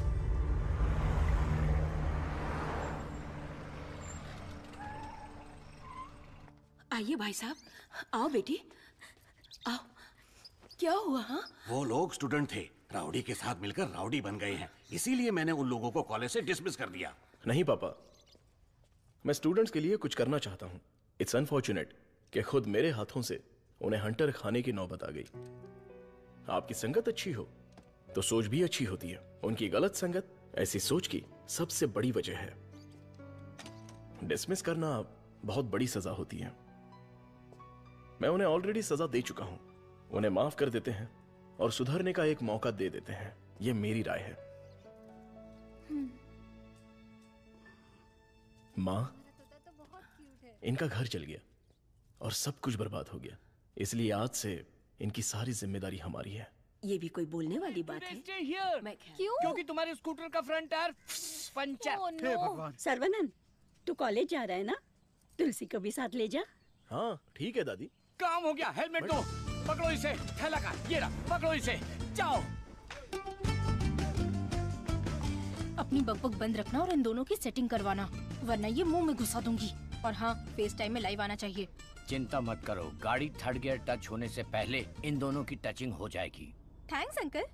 आइए भाई साहब, आओ बेटी, आओ। क्या हुआ? हाँ, वो लोग स्टूडेंट थे, राउडी के साथ मिलकर राउडी बन गए हैं, इसीलिए मैंने उन लोगों को कॉलेज से डिसमिस कर दिया। नहीं पापा, मैं स्टूडेंट्स के लिए कुछ करना चाहता हूँ। इट्स अनफॉर्चुनेट कि खुद मेरे हाथों से उन्हें हंटर खाने की नौबत आ गई। आपकी संगत अच्छी हो तो सोच भी अच्छी होती है। उनकी गलत संगत ऐसी सोच की सबसे बड़ी वजह है। डिसमिस करना बहुत बड़ी सजा होती है। मैं उन्हें ऑलरेडी सजा दे चुका हूं। उन्हें माफ कर देते हैं और सुधरने का एक मौका दे देते हैं। यह मेरी राय है। मां, इनका घर जल गया और सब कुछ बर्बाद हो गया, इसलिए आज से इनकी सारी जिम्मेदारी हमारी है। ये भी कोई बोलने वाली बात है? Stay here. क्यों? क्योंकि तुम्हारे स्कूटर का फ्रंट टायर पंचर। सर्वनन, तू कॉलेज जा रहा है ना? तुलसी को भी साथ ले जा। हाँ ठीक है दादी। काम हो गया। हेलमेट दो। पकड़ो इसे। थैला का ये रहा। पकड़ो इसे। जाओ। अपनी बकबक बंद रखना और इन दोनों की सेटिंग करवाना, वरना ये मुंह में घुसा दूंगी। और हाँ, फेस टाइम में लाइव आना चाहिए। चिंता मत करो, गाड़ी थर्ड गियर टच होने से पहले इन दोनों की टचिंग हो जाएगी। Thanks uncle.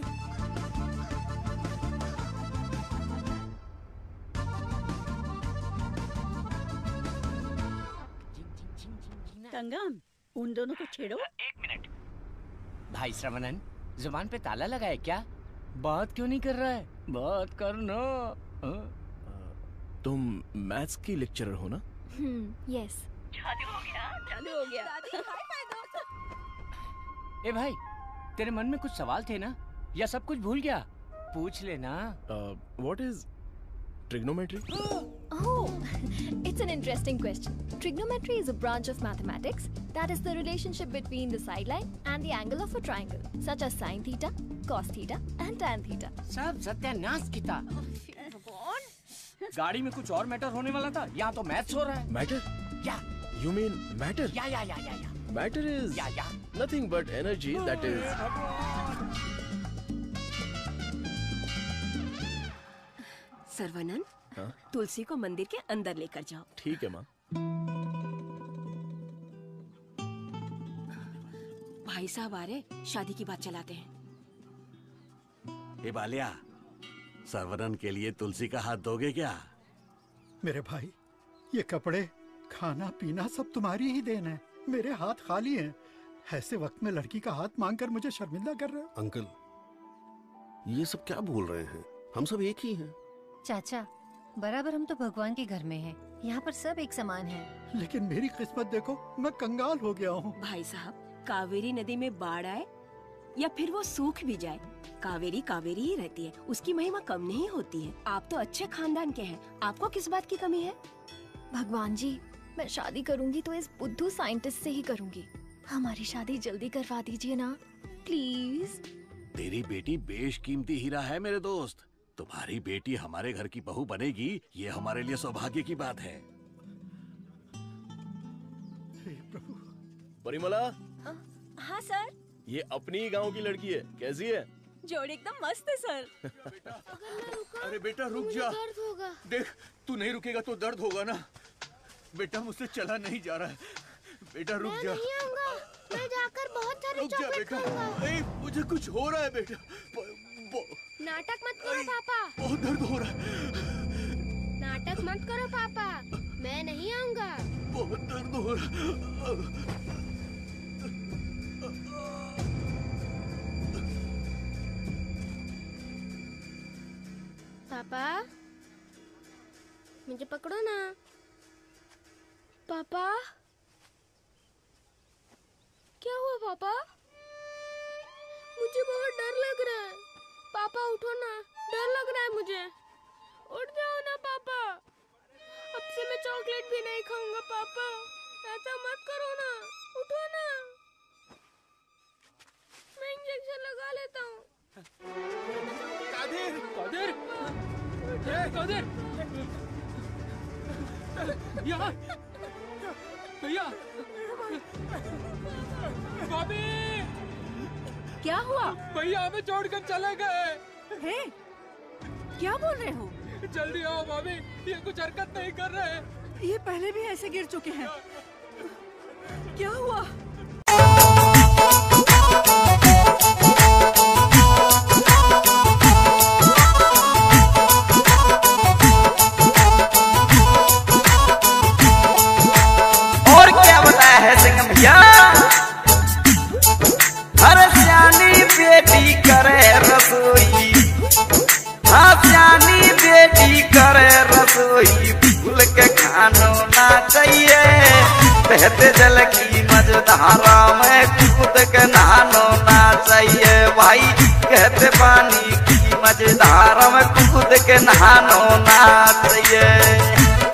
कंगम, उन दोनों को छेड़ो। एक मिनट। भाई श्रवणन, जुबान पे ताला लगा है क्या? बात क्यों नहीं कर रहा है? बात करना। तुम मैथ्स की लेक्चरर हो ना? यस। चालू हो गया, चालू हो गया। ए भाई, तेरे मन में कुछ सवाल थे ना, या सब कुछ भूल गया? पूछ लेना। What is trigonometry? Oh, it's an interesting question. Trigonometry is a branch of mathematics that is the relationship between the sideline and the angle of a triangle, such as sine theta, cos theta, and tan theta. सब सत्यानाश की था। गाड़ी में कुछ और matter होने वाला था, यहाँ तो मैथ्स हो रहा है। Matter? या You mean matter? या। Matter is nothing but energy that is. Saravanan, तुलसी को मंदिर के अंदर लेकर जाओ। ठीक है माँ। भाई साहब आ रहे, शादी की बात चलाते हैं। ए बालिया, सर्वनन के लिए तुलसी का हाथ दोगे क्या? मेरे भाई, ये कपड़े, खाना पीना सब तुम्हारी ही देन है। मेरे हाथ खाली हैं। ऐसे वक्त में लड़की का हाथ मांगकर मुझे शर्मिंदा कर रहे हो? अंकल, ये सब क्या बोल रहे हैं? हम सब एक ही हैं। चाचा, बराबर हम तो भगवान के घर में हैं। यहाँ पर सब एक समान है। लेकिन मेरी किस्मत देखो, मैं कंगाल हो गया हूँ। भाई साहब, कावेरी नदी में बाढ़ आए या फिर वो सूख भी जाए, कावेरी कावेरी ही रहती है। उसकी महिमा कम नहीं होती है। आप तो अच्छे खानदान के हैं, आपको किस बात की कमी है? भगवान जी, मैं शादी करूंगी तो इस बुद्धू साइंटिस्ट से ही करूंगी। हमारी शादी जल्दी करवा दीजिए ना, प्लीज। तेरी बेटी बेशकीमती हीरा है मेरे दोस्त। तुम्हारी बेटी हमारे घर की बहू बनेगी, ये हमारे लिए सौभाग्य की बात है। परिमला। हाँ सर। ये अपनी ही गांव की लड़की है, कैसी है? जोड़ी एकदम मस्त है सर। अरे बेटा रुक जा, दर्द होगा। देख तू नहीं रुकेगा तो दर्द होगा ना। बेटा मुझसे चला नहीं जा रहा है, बेटा रुक जा। नहीं आऊंगा, मैं जाकर बहुत सारे रुक जा चॉकलेट बेटा। खाऊंगा। ए, मुझे कुछ हो रहा है बेटा। नाटक मत करो पापा। बहुत दर्द हो रहा है। नाटक मत करो पापा, मैं नहीं आऊंगा। बहुत दर्द हो रहा है। पापा, मुझे पकड़ो ना। पापा, क्या हुआ पापा? मुझे बहुत डर लग रहा है। पापा उठो ना, डर लग रहा है मुझे। उठ जाओ ना पापा। अब से मैं चॉकलेट भी नहीं खाऊंगा पापा। ऐसा मत करो ना, उठो ना। मैं इंजेक्शन लगा लेता हूँ। कादिर, कादिर, कादिर, यहाँ, भैया, भाभी, क्या हुआ? भैया हमें छोड़कर चले गए। हे, क्या बोल रहे हो? जल्दी आओ भाभी, ये कुछ हरकत नहीं कर रहे। ये पहले भी ऐसे गिर चुके हैं। क्या हुआ? और क्या बताया है सिंह भैया? हर सियानी बेटी करे रसोई, हाँ सियानी बेटी करे रसोई। भूल के खानो ना चाहिए, बहते जल की मझधारा में कूद के नहानो ना चाहिए। भाई कहते पानी की मझधारा में कूद के नहानो ना चाहिए।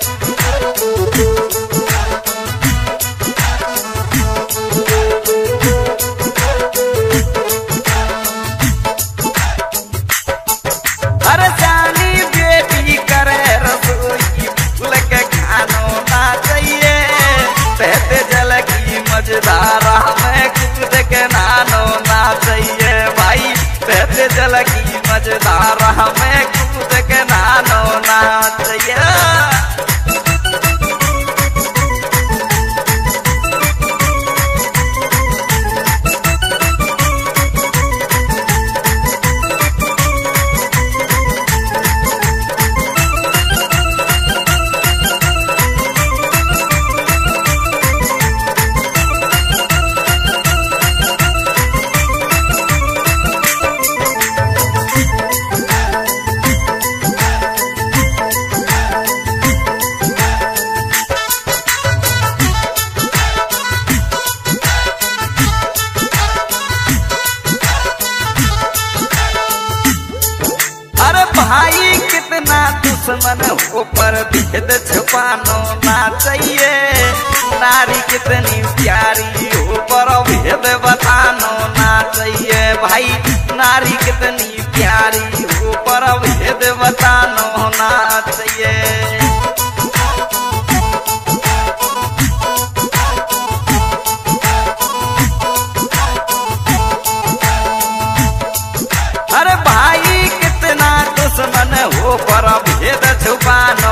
अरे जानी बेटी करे रसोई, भूल के खानो ना चाहिए। बहते जल की मझधारा में कूद के नहानो ना चाहिए। भाई बहते जल की मझधारा में कूद के नहानो ना चाहिए। भाई कितना दुश्मन हो पर भेद छुपानो ना चाहिए। नारी कितनी प्यारी हो पर भेद बतानो ना चाहिए। भाई नारी कितनी प्यारी हो पर भेद बतानो ना चाहिए। अरे भाई कितना दुश्मन हो पर भेद छुपाना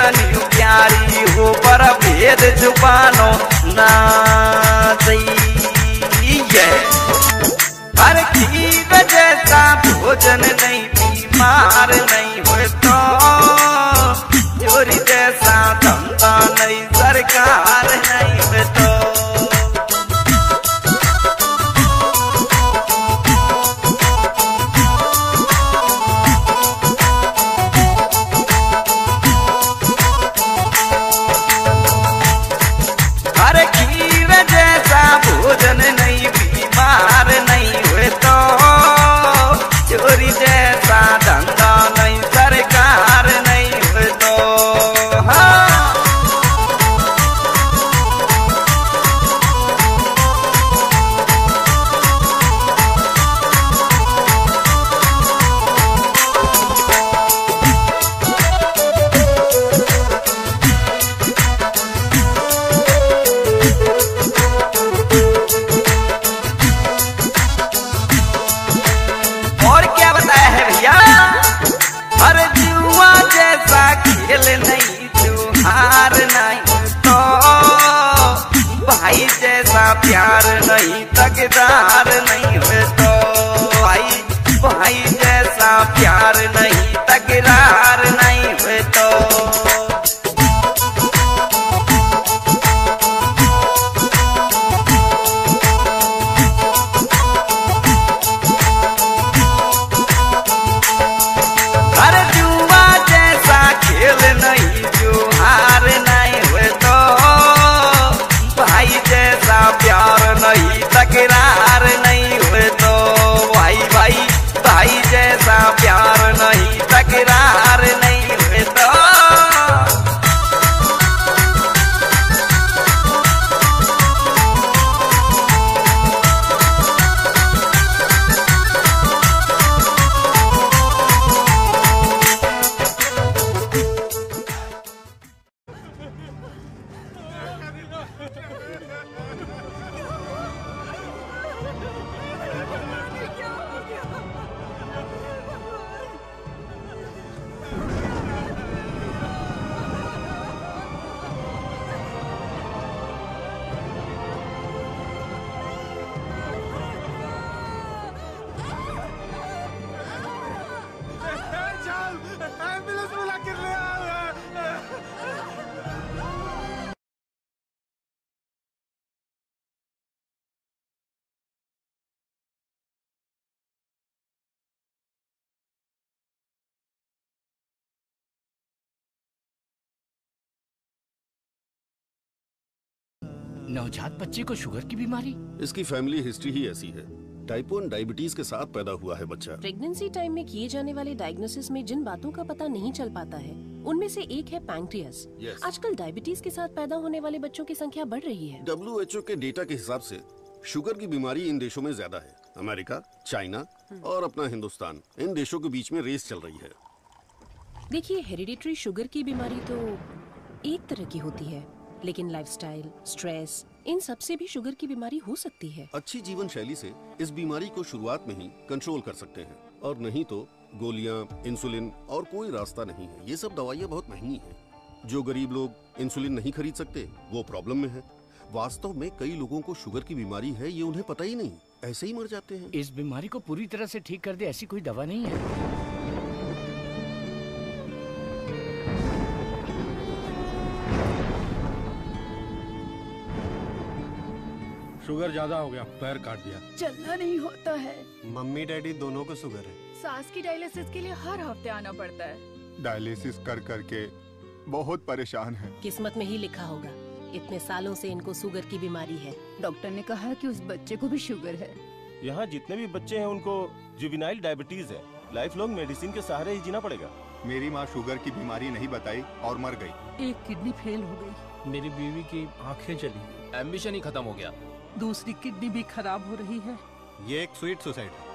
इतनी प्यारी हो पर भेद छुपानो ना चाहिए। हर खीर जैसा भोजन नहीं, बीमार नहीं हो तो चोरी जैसा धंधा नहीं, सरकार नहीं हो तो। भोजन नहीं, बीमार नहीं हुए तो चोरी जैसा धंधा नहीं, सरकार नहीं हुए तो। हाँ खेल नहीं, त्योहार नहीं तो भाई जैसा प्यार नहीं, तकदार नहीं हो तो भाई जैसा प्यार नहीं, तकरार नहीं हो तो। प्यार नहीं, तकरार नहीं हुए तो भाई जैसा प्यार नहीं, तकरार नहीं हुए तो। नवजात बच्चे को शुगर की बीमारी? इसकी फैमिली हिस्ट्री ही ऐसी है। टाइप 1 डायबिटीज के साथ पैदा हुआ है बच्चा। प्रेगनेंसी टाइम में किए जाने वाले डायग्नोसिस में जिन बातों का पता नहीं चल पाता है उनमें से एक है पैंक्रियास। आजकल डायबिटीज के साथ पैदा होने वाले बच्चों की संख्या बढ़ रही है। WHO के डेटा के हिसाब से शुगर की बीमारी इन देशों में ज्यादा है। अमेरिका, चाइना और अपना हिंदुस्तान, इन देशों के बीच में रेस चल रही है। देखिए, हेरिडिटरी शुगर की बीमारी तो एक तरह की होती है, लेकिन लाइफस्टाइल, स्ट्रेस, इन सब से भी शुगर की बीमारी हो सकती है। अच्छी जीवन शैली से इस बीमारी को शुरुआत में ही कंट्रोल कर सकते हैं, और नहीं तो गोलियां, इंसुलिन और कोई रास्ता नहीं है। ये सब दवाइयाँ बहुत महंगी हैं। जो गरीब लोग इंसुलिन नहीं खरीद सकते वो प्रॉब्लम में है। वास्तव में कई लोगों को शुगर की बीमारी है, ये उन्हें पता ही नहीं, ऐसे ही मर जाते हैं। इस बीमारी को पूरी तरह से ठीक कर दे ऐसी कोई दवा नहीं है। शुगर ज्यादा हो गया, पैर काट दिया। चलना नहीं होता है। मम्मी डैडी दोनों को शुगर है। सास की डायलिसिस के लिए हर हफ्ते आना पड़ता है। डायलिसिस कर करके बहुत परेशान है। किस्मत में ही लिखा होगा, इतने सालों से इनको शुगर की बीमारी है। डॉक्टर ने कहा कि उस बच्चे को भी शुगर है। यहाँ जितने भी बच्चे हैं उनको जुवेनाइल डायबिटीज है। लाइफ लॉन्ग मेडिसिन के सहारे ही जीना पड़ेगा। मेरी माँ शुगर की बीमारी नहीं बताई और मर गई। एक किडनी फेल हो गई। मेरी बीवी की आंखें चली। एम्बिशन ही खत्म हो गया। दूसरी किडनी भी खराब हो रही है। ये एक स्वीट सुसाइड है।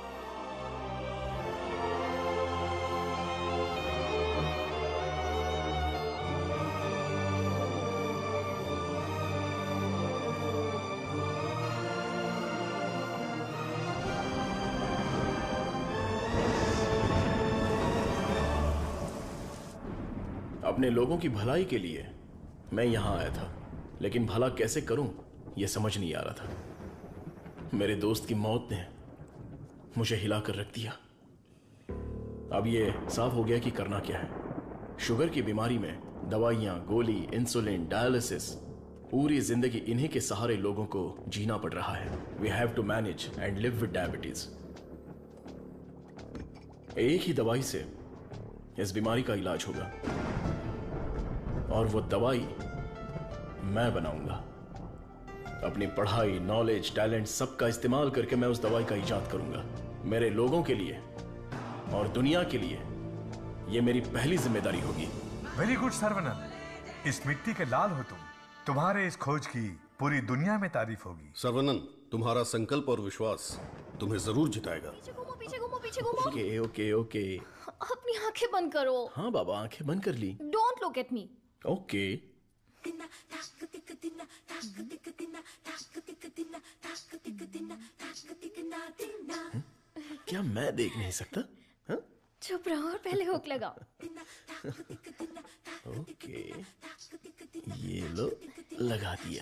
अब अपने लोगों की भलाई के लिए मैं यहां आया था, लेकिन भला कैसे करूं यह समझ नहीं आ रहा था। मेरे दोस्त की मौत ने मुझे हिलाकर रख दिया। अब ये साफ हो गया कि करना क्या है। शुगर की बीमारी में दवाइयां, गोली, इंसुलिन, डायलिसिस, पूरी जिंदगी इन्हीं के सहारे लोगों को जीना पड़ रहा है। We have to manage and live with diabetes. एक ही दवाई से इस बीमारी का इलाज होगा, और वो दवाई मैं बनाऊंगा। अपनी पढ़ाई, नॉलेज, टैलेंट सबका इस्तेमाल करके मैं उस दवाई का इजाद करूंगा। मेरे लोगों के लिए और दुनिया के लिए ये मेरी पहली जिम्मेदारी होगी। वेरी गुड सर्वनंद, इस मिट्टी के लाल हो तुम। तुम्हारे इस खोज की पूरी दुनिया में तारीफ होगी। सर्वनंद, तुम्हारा संकल्प और विश्वास तुम्हें जरूर जिताएगा। पीछे घूमो, पीछे घूमो, पीछे घूमो। Okay okay okay. अपनी आंखें बंद करो। हाँ बाबा, आंखें बंद कर ली। Don't look at me. Okay. क्या मैं देख नहीं सकता? चुप रहो और पहले हुक लगाओ। ओके, ये लो, लगा दिया।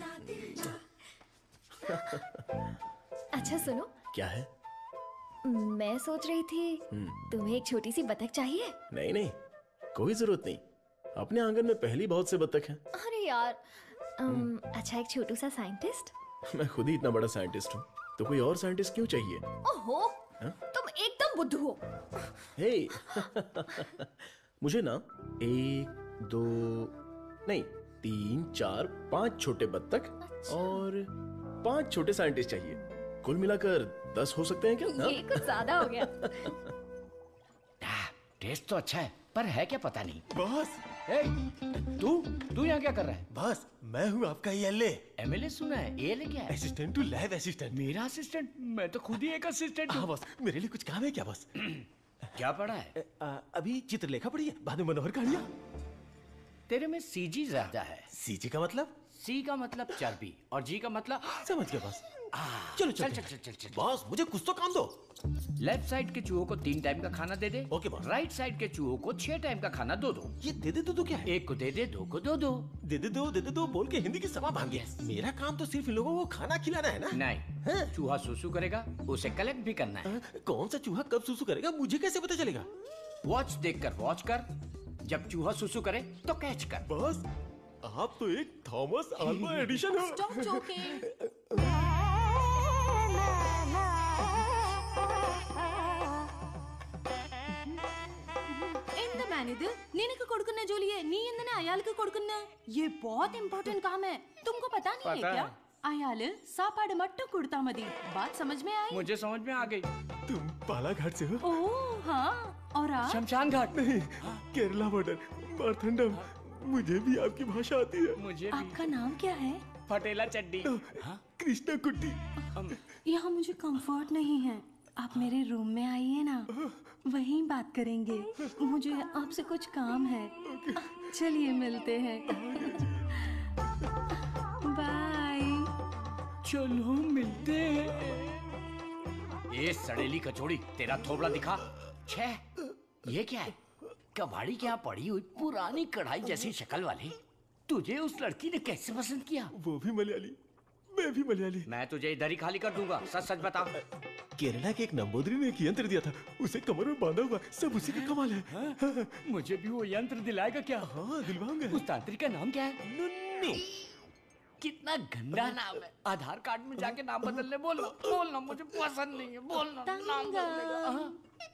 अच्छा सुनो। क्या है? मैं सोच रही थी तुम्हें एक छोटी सी बतख चाहिए। नहीं नहीं, कोई जरूरत नहीं। अपने आंगन में पहली बहुत से बतख हैं। अरे यार, अच्छा एक छोटू सा साइंटिस्ट। मैं खुद ही इतना बड़ा साइंटिस्ट हूँ, तो कोई और साइंटिस्ट क्यों चाहिए? ओहो, तुम एकदम बुद्धू हो। हे मुझे ना 1, 2 नहीं 3, 4, 5 छोटे बत्तख और 5 छोटे साइंटिस्ट चाहिए। कुल मिलाकर 10 हो सकते हैं क्या? ये कुछ ज्यादा हो गया। टेस्ट तो अच्छा है, पर है क्या पता नहीं। बॉस, तू यहाँ क्या कर रहा है? बॉस, मैं हूँ आपका एमएलए। एमएलए सुना है, एएलए क्या है? Assistant to lab assistant. मेरा असिस्टेंट? मैं तो खुद ही एक असिस्टेंट हूँ। बॉस, मेरे लिए कुछ काम है क्या बॉस? क्या पढ़ा है? अभी चित्रलेखा पढ़ी है, बाद में मनोहर कहानियाँ। तेरे में सीजी ज्यादा है। सीजी का मतलब? सी का मतलब चर्बी और जी का मतलब समझ गया बॉस। चलो चल चल चल चल। बॉस, मुझे कुछ तो काम दो। लेफ्ट साइड के चूहों को 3 टाइम का खाना दे दे। Okay boss. राइट साइड के चूहों को 6 टाइम का खाना दो। ये दे दे दो क्या है? एक को दे दे, 2 को दो। दे दे दो बोल के हिंदी की सभा भांग गया। मेरा काम तो सिर्फ इन लोगों को खाना खिलाना है ना? नहीं, चूहा सुसु करेगा, उसे कलेक्ट भी करना है। कौन सा चूहा कब सुसु करेगा मुझे कैसे पता चलेगा? वॉच देखकर वॉच कर, जब चूहा सुसु करे तो कैच कर। बॉस, आप तो एक थॉमस अल्वा एडिशन हो। Stop joking. ఎంత మేనిది నేనకు కొడుకున్న జోలియే నీ ఎందనే అయాలకు కొడుకున్న ये बहुत इंपॉर्टेंट काम है, तुमको पता नहीं है क्या? अयाल सापाड़ मट्टू कुड़ता मदी। बात समझ में आई? मुझे समझ में आ गई। तुम बालाघाट से हो? ओह हाँ, और आप? शमशान घाट। नहीं, केरला बॉर्डर, मारथंडम। मुझे भी आपकी भाषा आती है। मुझे भी। आपका नाम क्या है? फटेला चड्डी। कृष्णा कुट्टी। यहाँ मुझे कंफर्ट नहीं है, आप मेरे रूम में आइए ना, वहीं बात करेंगे। मुझे आपसे कुछ काम है। चलिए मिलते हैं। बाय। चलो मिलते हैं। ये सड़ेली कचौड़ी, तेरा थोबड़ा दिखा। छे, ये क्या है? कबाड़ी के यहाँ पड़ी हुई पुरानी कढ़ाई जैसी शक्ल वाली। तुझे उस लड़की ने कैसे पसंद किया? वो भी मलयाली, मैं भी मलयाली। मैं तुझे इधर ही खाली कर दूंगा, सच सच बता। केरला के एक नंबोदरी ने एक यंत्र दिया था, उसे कमर में बांधा हुआ, सब उसी का कमाल है। मुझे भी वो यंत्र दिलाएगा क्या? हाँ दिलवाऊंगा। उस तांत्रिक का नाम क्या है? नुन्नू। कितना गंदा नाम है। आधार कार्ड में जाके नाम बदलने बोलो। बोलना मुझे पसंद नहीं है, बोलना नाम बदलेगा।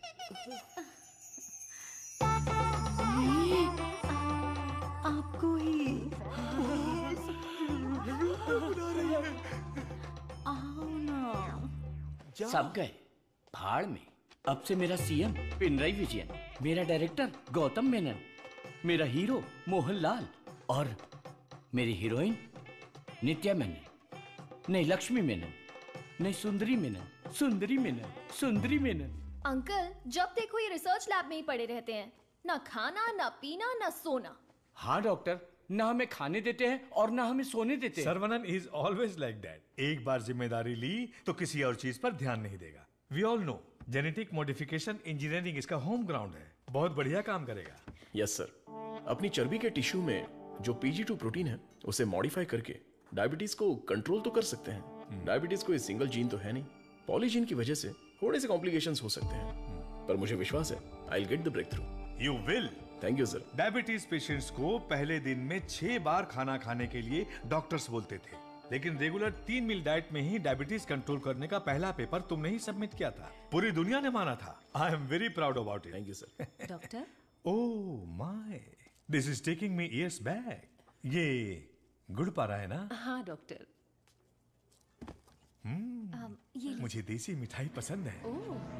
आपको ही आओ ना। सब गए भाड़ में। अब से मेरा सीएम पिनराई विजयन, मेरा डायरेक्टर गौतम मेनन, मेरा हीरो मोहनलाल और मेरी हीरोइन नित्या मेनन, नहीं लक्ष्मी मेनन, नहीं सुंदरी मेनन, सुंदरी मेनन, सुंदरी मेनन। अंकल, जब देखो ये रिसर्च लैब में ही पड़े रहते हैं, ना खाना ना पीना ना सोना। हाँ डॉक्टर, ना हमें खाने देते हैं और ना हमें सोने देते हैं। Saravanan is always like that. एक बार जिम्मेदारी ली तो किसी और चीज पर ध्यान नहीं देगा। We all know genetic modification engineering इसका होम ग्राउंड है। बहुत बढ़िया काम करेगा। Yes sir. अपनी चर्बी के टिश्यू में जो PGI प्रोटीन है उसे मॉडिफाई करके डायबिटीज को कंट्रोल तो कर सकते हैं। डायबिटीज कोई सिंगल जीन तो है नहीं, पॉलीजीन की वजह से थोड़े से कॉम्प्लिकेशंस हो सकते हैं, पर मुझे विश्वास है I will get the breakthrough. You will. Thank you sir. Diabetes patients को पहले दिन में 6 बार खाना खाने के लिए डॉक्टर्स बोलते थे, लेकिन रेगुलर 3 मील डाइट में ही डायबिटीज कंट्रोल करने का पहला पेपर तुमने ही सबमिट किया था। पूरी दुनिया ने माना था। I am very proud about it. Thank you sir. Doctor, oh my, this is taking me years back. ये गुड़ पा रहा है ना? हाँ डॉक्टर। ये मुझे देसी मिठाई पसंद है।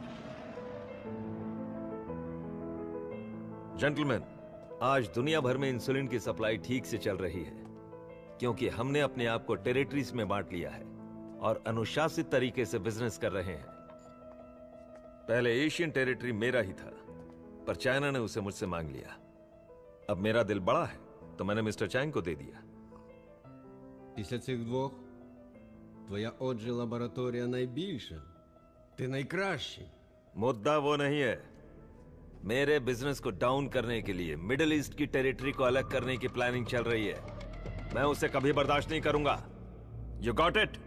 जेंटलमैन, आज दुनिया भर में इंसुलिन की सप्लाई ठीक से चल रही है क्योंकि हमने अपने आप को टेरिटरीज में बांट लिया है और अनुशासित तरीके से बिजनेस कर रहे हैं। पहले एशियन टेरिटरी मेरा ही था, पर चाइना ने उसे मुझसे मांग लिया। अब मेरा दिल बड़ा है तो मैंने मिस्टर चैंग को दे दिया। Після цих двох твоя отже лабораторія найбільша. Ти найкращий. मुद्दा वो नहीं है। मेरे बिजनेस को डाउन करने के लिए मिडिल ईस्ट की टेरिटरी को अलग करने की प्लानिंग चल रही है। मैं उसे कभी बर्दाश्त नहीं करूंगा। You got it?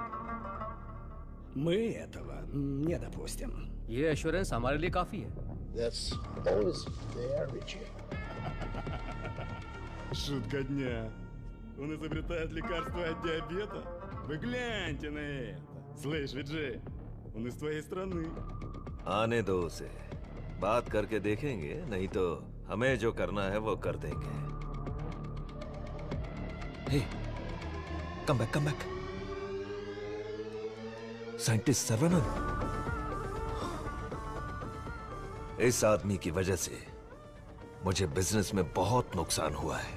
Мы этого не допустим. ये एश्योरेंस हमारे लिए काफी है। That's always there, Richie. Шутка дня. Он изобретает лекарство от диабета? Вы гляньте на это. Слышь, Виджей, он из твоей страны. आने दो उसे, बात करके देखेंगे, नहीं तो हमें जो करना है वो कर देंगे। Hey, come back, come back. Scientist Sarvanand. इस आदमी की वजह से मुझे बिजनेस में बहुत नुकसान हुआ है।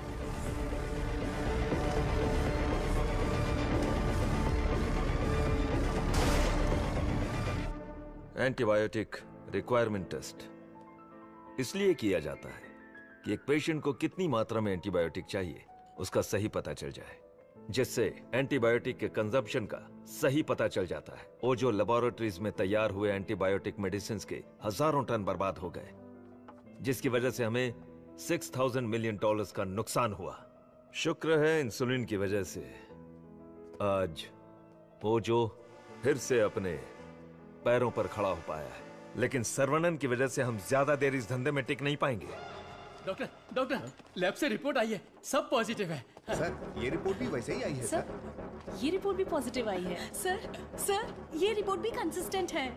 एंटीबायोटिक रिक्वायरमेंट टेस्ट इसलिए किया जाता है कि एक पेशेंट को कितनी मात्रा में एंटीबायोटिक चाहिए उसका सही पता चल जाए, जिससे एंटीबायोटिक के कंजप्शन का सही पता चल जाता है। वो जो लेबोरेटरीज में तैयार हुए एंटीबायोटिक मेडिसिन के हजारों टन बर्बाद हो गए, जिसकी वजह से हमें $6,000 मिलियन का नुकसान हुआ। शुक्र है इंसुलिन की वजह से आज वो जो फिर से अपने पैरों पर खड़ा हो पाया है, लेकिन सर्वनन की वजह से हम ज्यादा देर इस धंधे में टिक नहीं पाएंगे। डॉक्टर, डॉक्टर, लैब से रिपोर्ट आई है, सब पॉजिटिव है। सर, ये रिपोर्ट भी वैसे ही आई है सर। ये रिपोर्ट भी पॉजिटिव आई है। सर, ये रिपोर्ट भी कंसिस्टेंट है।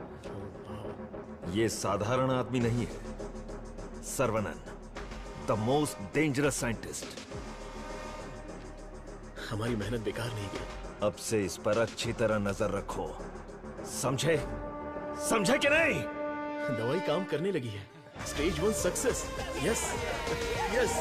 ये साधारण आदमी नहीं है, Saravanan, the most dangerous scientist. हमारी मेहनत बेकार नहीं गई। अब से इस पर अच्छी तरह नजर रखो, समझे? समझे कि नहीं? दवाई काम करने लगी है। Stage 1 success. Yes yes.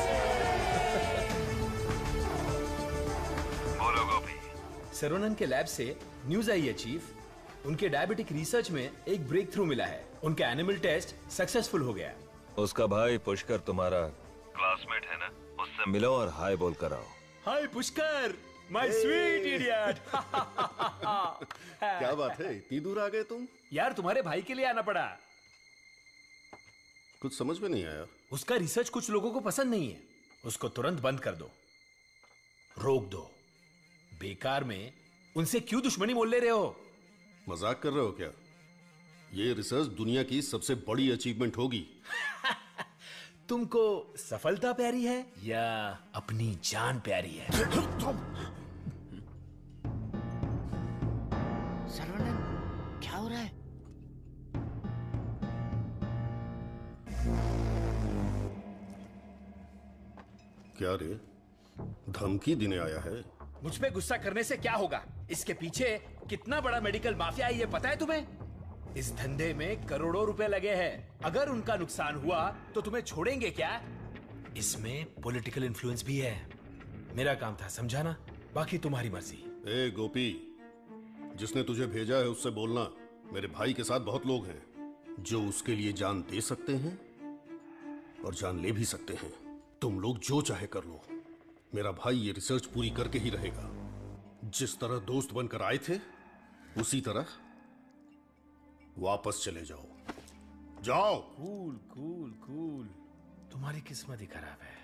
बोलो गोपी। सर्वनन के लैब से न्यूज आई है चीफ। उनके डायबिटिक रिसर्च में एक ब्रेक थ्रू मिला है। उनका एनिमल टेस्ट सक्सेसफुल हो गया। उसका भाई पुष्कर तुम्हारा क्लासमेट है ना, उससे मिलो और हाय बोल कर आओ। Hi Pushkar, my sweet idiot. क्या बात है, इतनी दूर आ गए तुम? यार तुम्हारे भाई के लिए आना पड़ा। कुछ समझ में नहीं आया। उसका रिसर्च कुछ लोगों को पसंद नहीं है। उसको तुरंत बंद कर दो, रोक दो। बेकार में उनसे क्यों दुश्मनी मोल ले रहे हो? मजाक कर रहे हो क्या? ये रिसर्च दुनिया की सबसे बड़ी अचीवमेंट होगी। तुमको सफलता प्यारी है या अपनी जान प्यारी है? सर्वनन, क्या हो रहा है? क्या रे, धमकी देने आया है? मुझ पे गुस्सा करने से क्या होगा? इसके पीछे कितना बड़ा मेडिकल माफिया है ये पता है तुम्हें? इस धंधे में करोड़ों रुपए लगे हैं। अगर उनका नुकसान हुआ तो तुम्हें छोड़ेंगे क्या? इसमें पॉलिटिकल इन्फ्लुएंस भी है। मेरा काम था समझाना, बाकी तुम्हारी मर्जी। ए गोपी, जिसने तुझे भेजा है उससे बोलना मेरे भाई के साथ बहुत लोग हैं जो उसके लिए जान दे सकते हैं और जान ले भी सकते हैं। तुम लोग जो चाहे कर लो, मेरा भाई ये रिसर्च पूरी करके ही रहेगा। जिस तरह दोस्त बनकर आए थे उसी तरह वापस चले जाओ। जाओ। Cool cool cool. तुम्हारी किस्मत ही खराब है।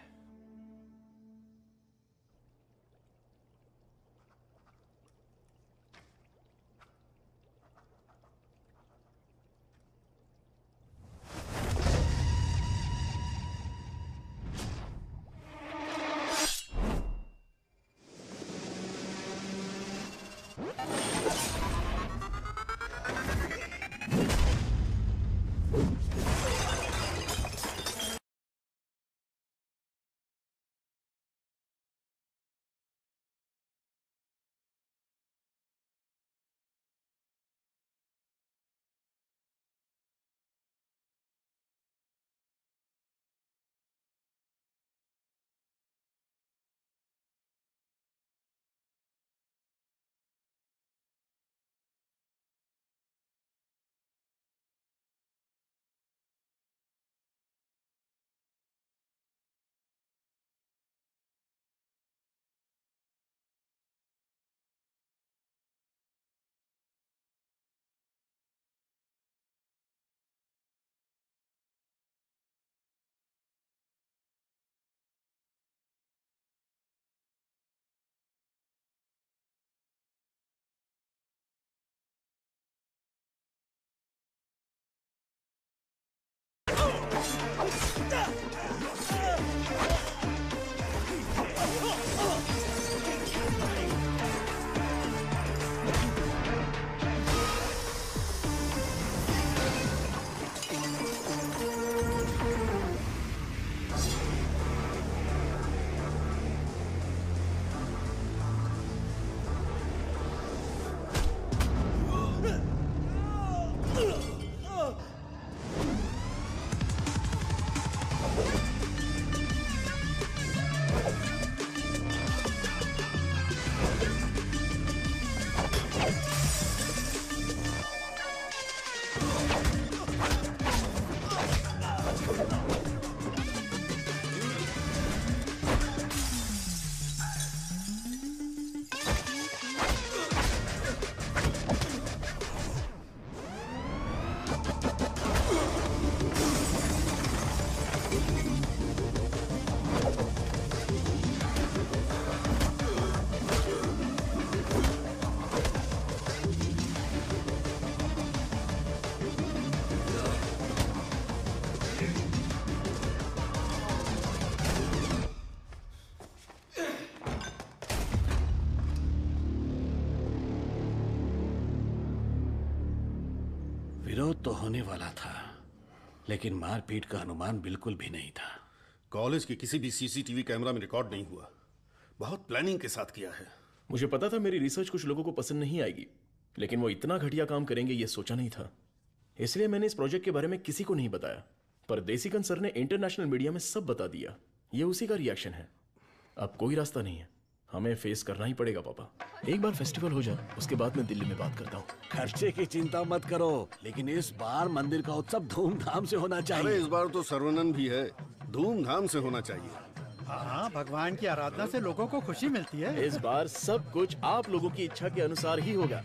विरोध तो होने वाला था, लेकिन मारपीट का अनुमान बिल्कुल भी नहीं था। कॉलेज के किसी भी सीसीटीवी कैमरा में रिकॉर्ड नहीं हुआ। बहुत प्लानिंग के साथ किया है। मुझे पता था मेरी रिसर्च कुछ लोगों को पसंद नहीं आएगी, लेकिन वो इतना घटिया काम करेंगे ये सोचा नहीं था। इसलिए मैंने इस प्रोजेक्ट के बारे में किसी को नहीं बताया, पर देसिकन सर ने इंटरनेशनल मीडिया में सब बता दिया। ये उसी का रिएक्शन है। अब कोई रास्ता नहीं है, हमें फेस करना ही पड़ेगा पापा। एक बार फेस्टिवल हो जाए, उसके बाद मैं दिल्ली में बात करता हूँ। खर्चे की चिंता मत करो, लेकिन इस बार मंदिर का उत्सव धूमधाम से होना चाहिए। अरे इस बार तो सर्वनन भी है, धूमधाम से होना चाहिए। हाँ, भगवान की आराधना से लोगों को खुशी मिलती है। इस बार सब कुछ आप लोगों की इच्छा के अनुसार ही होगा।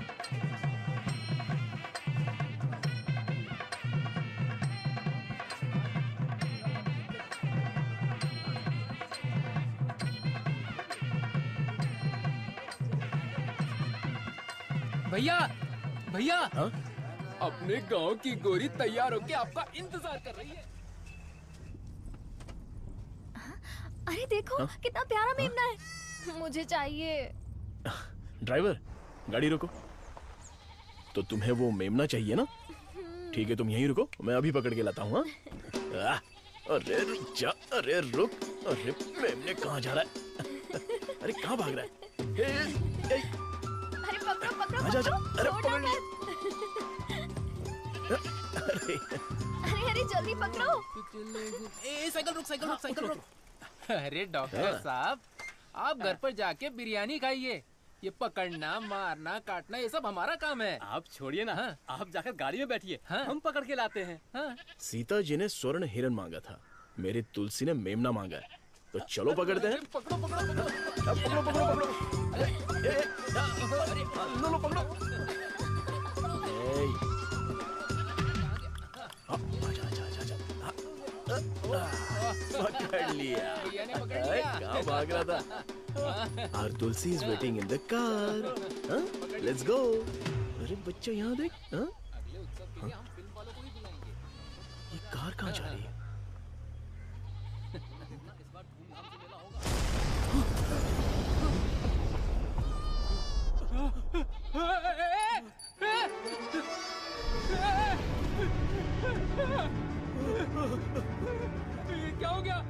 भैया भैया, अपने गांव की गोरी तैयार होके आपका इंतजार कर रही है। अरे देखो कितना प्यारा मेमना है, मुझे चाहिए। ड्राइवर, गाड़ी रोको। तो तुम्हें वो मेमना चाहिए ना? ठीक है, तुम यहीं रुको, मैं अभी पकड़ के लाता हूँ। अरे रुक जा, अरे रुक, अरे मेमने कहाँ जा रहा है? अरे कहाँ भाग रहा है? अरे पकड़ो पकड़ो आजा, आजा, अरे छोड़ना मत। अरे अरे जल्दी पकड़ो। साइकिल रुक, साइकिल रुक, साइकिल रुक। अरे डॉक्टर साहब, आप घर पर जाके बिरयानी खाइए। ये पकड़ना, मारना, काटना ये सब हमारा काम है। आप छोड़िए ना, आप जाकर गाड़ी में बैठिए, हम पकड़ के लाते हैं। सीता जी ने स्वर्ण हिरण मांगा था, मेरी तुलसी ने मेमना मांगा है, तो चलो पकड़ते हैं। पकड़ो पकड़ो पकड़ो पकड़ो पकड़ो पकड़ो। अरे लो पकड़ो। पकड़ लिया। कहाँ भाग रहा था? Our Tulsi is waiting in the car. Let's go. अरे बच्चा यहाँ देख। ये कार कहाँ जा रही है? क्या हो गया?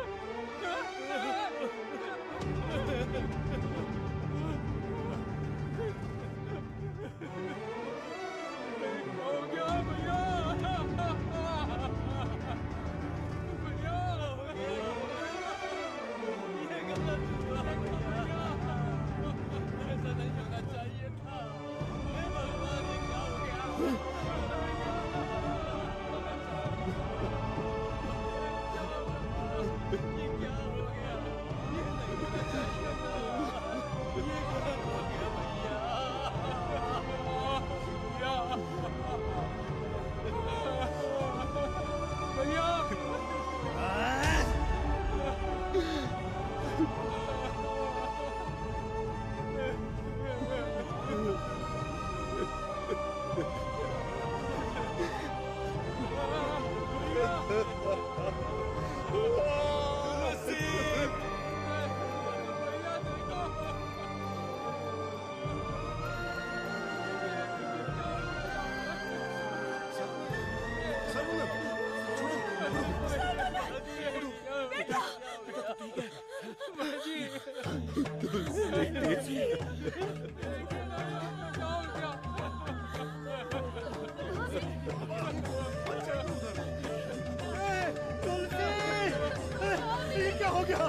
क्या हो गया?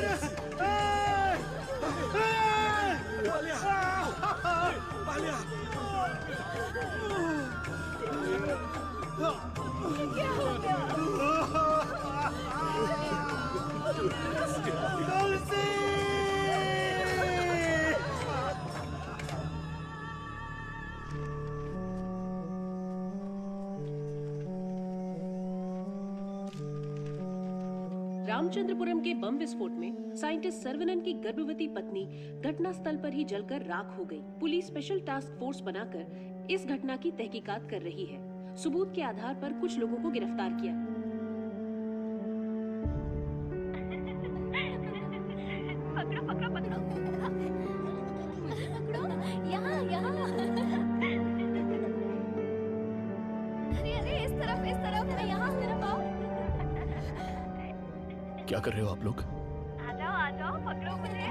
रामचंद्रपुरम के बम विस्फोट में साइंटिस्ट सर्वनन की गर्भवती पत्नी घटनास्थल पर ही जलकर राख हो गई। पुलिस स्पेशल टास्क फोर्स बनाकर इस घटना की तहकीकात कर रही है। सबूत के आधार पर कुछ लोगों को गिरफ्तार किया। पकड़ो पकड़ो पकड़ो, मुझे पकड़ो, यहाँ यहाँ। अरे अरे इस तरफ यहाँ तरफ आओ। क्या कर रहे हो आप लोग? आ जाओ पकड़ो मुझे।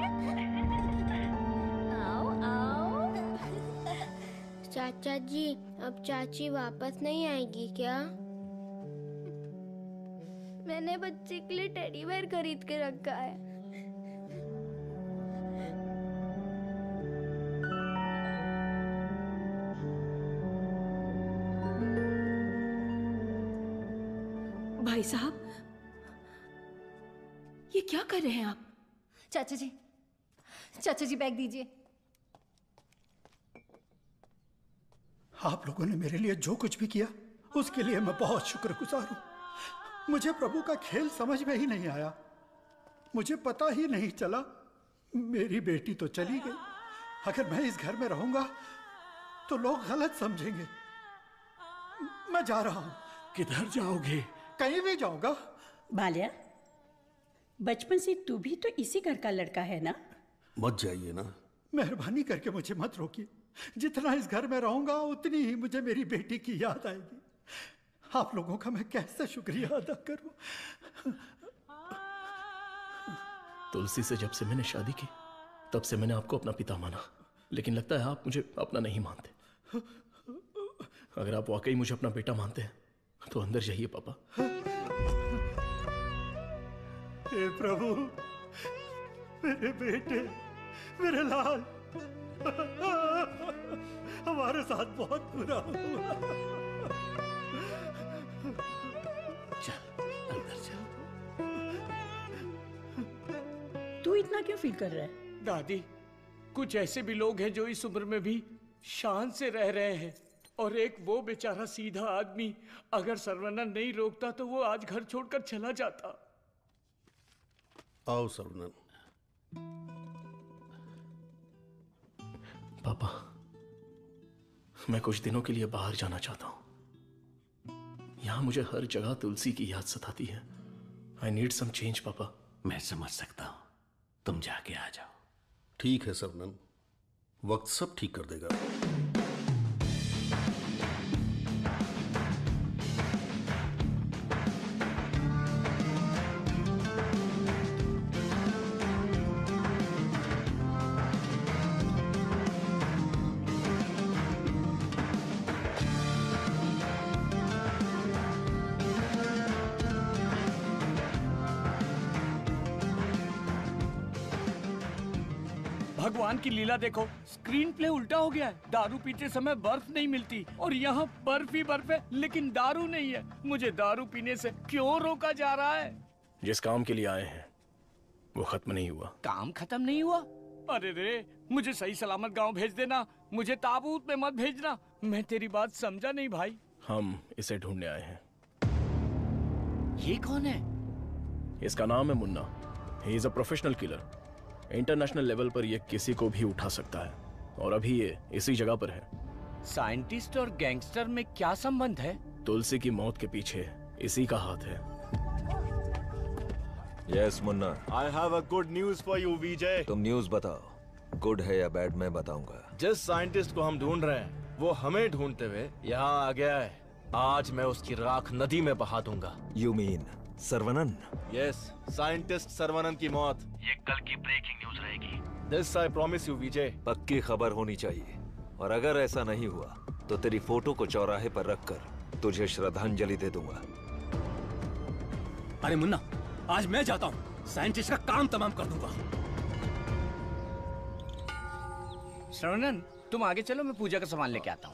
आओ आओ। चाचा जी, अब चाची वापस नहीं आएगी क्या? मैंने बच्चे के लिए टेडी बेयर खरीद के रखा है। भाई साहब, ये क्या कर रहे हैं आप? चाचा जी बैग दीजिए। आप लोगों ने मेरे लिए जो कुछ भी किया उसके लिए मैं बहुत शुक्रगुजार हूं। मुझे प्रभु का खेल समझ में ही नहीं आया। मुझे पता ही नहीं चला। मेरी बेटी तो चली गई। अगर मैं इस घर में रहूंगा तो लोग गलत समझेंगे। मैं जा रहा हूं। किधर जाओगे? कहीं भी जाऊंगा। बाल्या, बचपन से तू भी तो इसी घर का लड़का है ना? मत जाइए ना। मेहरबानी करके मुझे मत रोकिए। जितना इस घर में रहूंगा उतनी ही मुझे मेरी बेटी की याद आएगी। आप लोगों का मैं कैसे शुक्रिया अदा करूं। तुलसी से जब से मैंने शादी की तब से मैंने आपको अपना पिता माना, लेकिन लगता है आप मुझे अपना नहीं मानते। अगर आप वाकई मुझे अपना बेटा मानते हैं तो अंदर जाइए पापा। हे प्रभु, मेरे बेटे, मेरे लाल, हमारे साथ बहुत बुरा हुआ। चल अंदर चल। तू इतना क्यों फील कर रहा है? दादी, कुछ ऐसे भी लोग हैं जो इस उम्र में भी शान से रह रहे हैं, और एक वो बेचारा सीधा आदमी, अगर सर्वनन नहीं रोकता तो वो आज घर छोड़कर चला जाता। आओ सर्वनन। पापा, मैं कुछ दिनों के लिए बाहर जाना चाहता हूं। यहां मुझे हर जगह तुलसी की याद सताती है। आई नीड सम चेंज पापा। मैं समझ सकता हूं, तुम जाके आ जाओ। ठीक है सर्वनन, वक्त सब ठीक कर देगा। भगवान की लीला देखो, स्क्रीन प्ले उल्टा हो गया है। दारू पीते समय बर्फ नहीं मिलती और यहाँ बर्फ ही बर्फ है, लेकिन दारू नहीं है। मुझे दारू पीने से क्यों रोका जा रहा है? जिस काम के लिए आए हैं वो खत्म नहीं हुआ। काम खत्म नहीं हुआ? अरे रे, मुझे सही सलामत गांव भेज देना, मुझे ताबूत में मत भेजना। मैं तेरी बात समझा नहीं भाई। हम इसे ढूंढने आए हैं। ये कौन है? इसका नाम है Munna. He is a professional killer. International level पर ये किसी को भी उठा सकता है और अभी ये इसी जगह पर है। साइंटिस्ट और गैंगस्टर में क्या संबंध है? तुलसी की मौत के पीछे इसी का हाथ है। Yes Munna. I have a good news for you Vijay. तुम न्यूज बताओ, गुड है या बैड मैं बताऊंगा। जिस साइंटिस्ट को हम ढूंढ रहे हैं वो हमें ढूंढते हुए यहाँ आ गया है। आज मैं उसकी राख नदी में बहा दूंगा। You mean Saravanan? Yes, scientist Saravanan की मौत ये कल की ब्रेकिंग न्यूज रहेगी। This I promise you Vijay. पक्की खबर होनी चाहिए, और अगर ऐसा नहीं हुआ तो तेरी फोटो को चौराहे पर रखकर तुझे श्रद्धांजलि दे दूंगा। अरे मुन्ना, आज मैं जाता हूँ, साइंटिस्ट का काम तमाम कर दूंगा। श्रवणन, तुम आगे चलो, मैं पूजा का सामान लेके आता हूँ।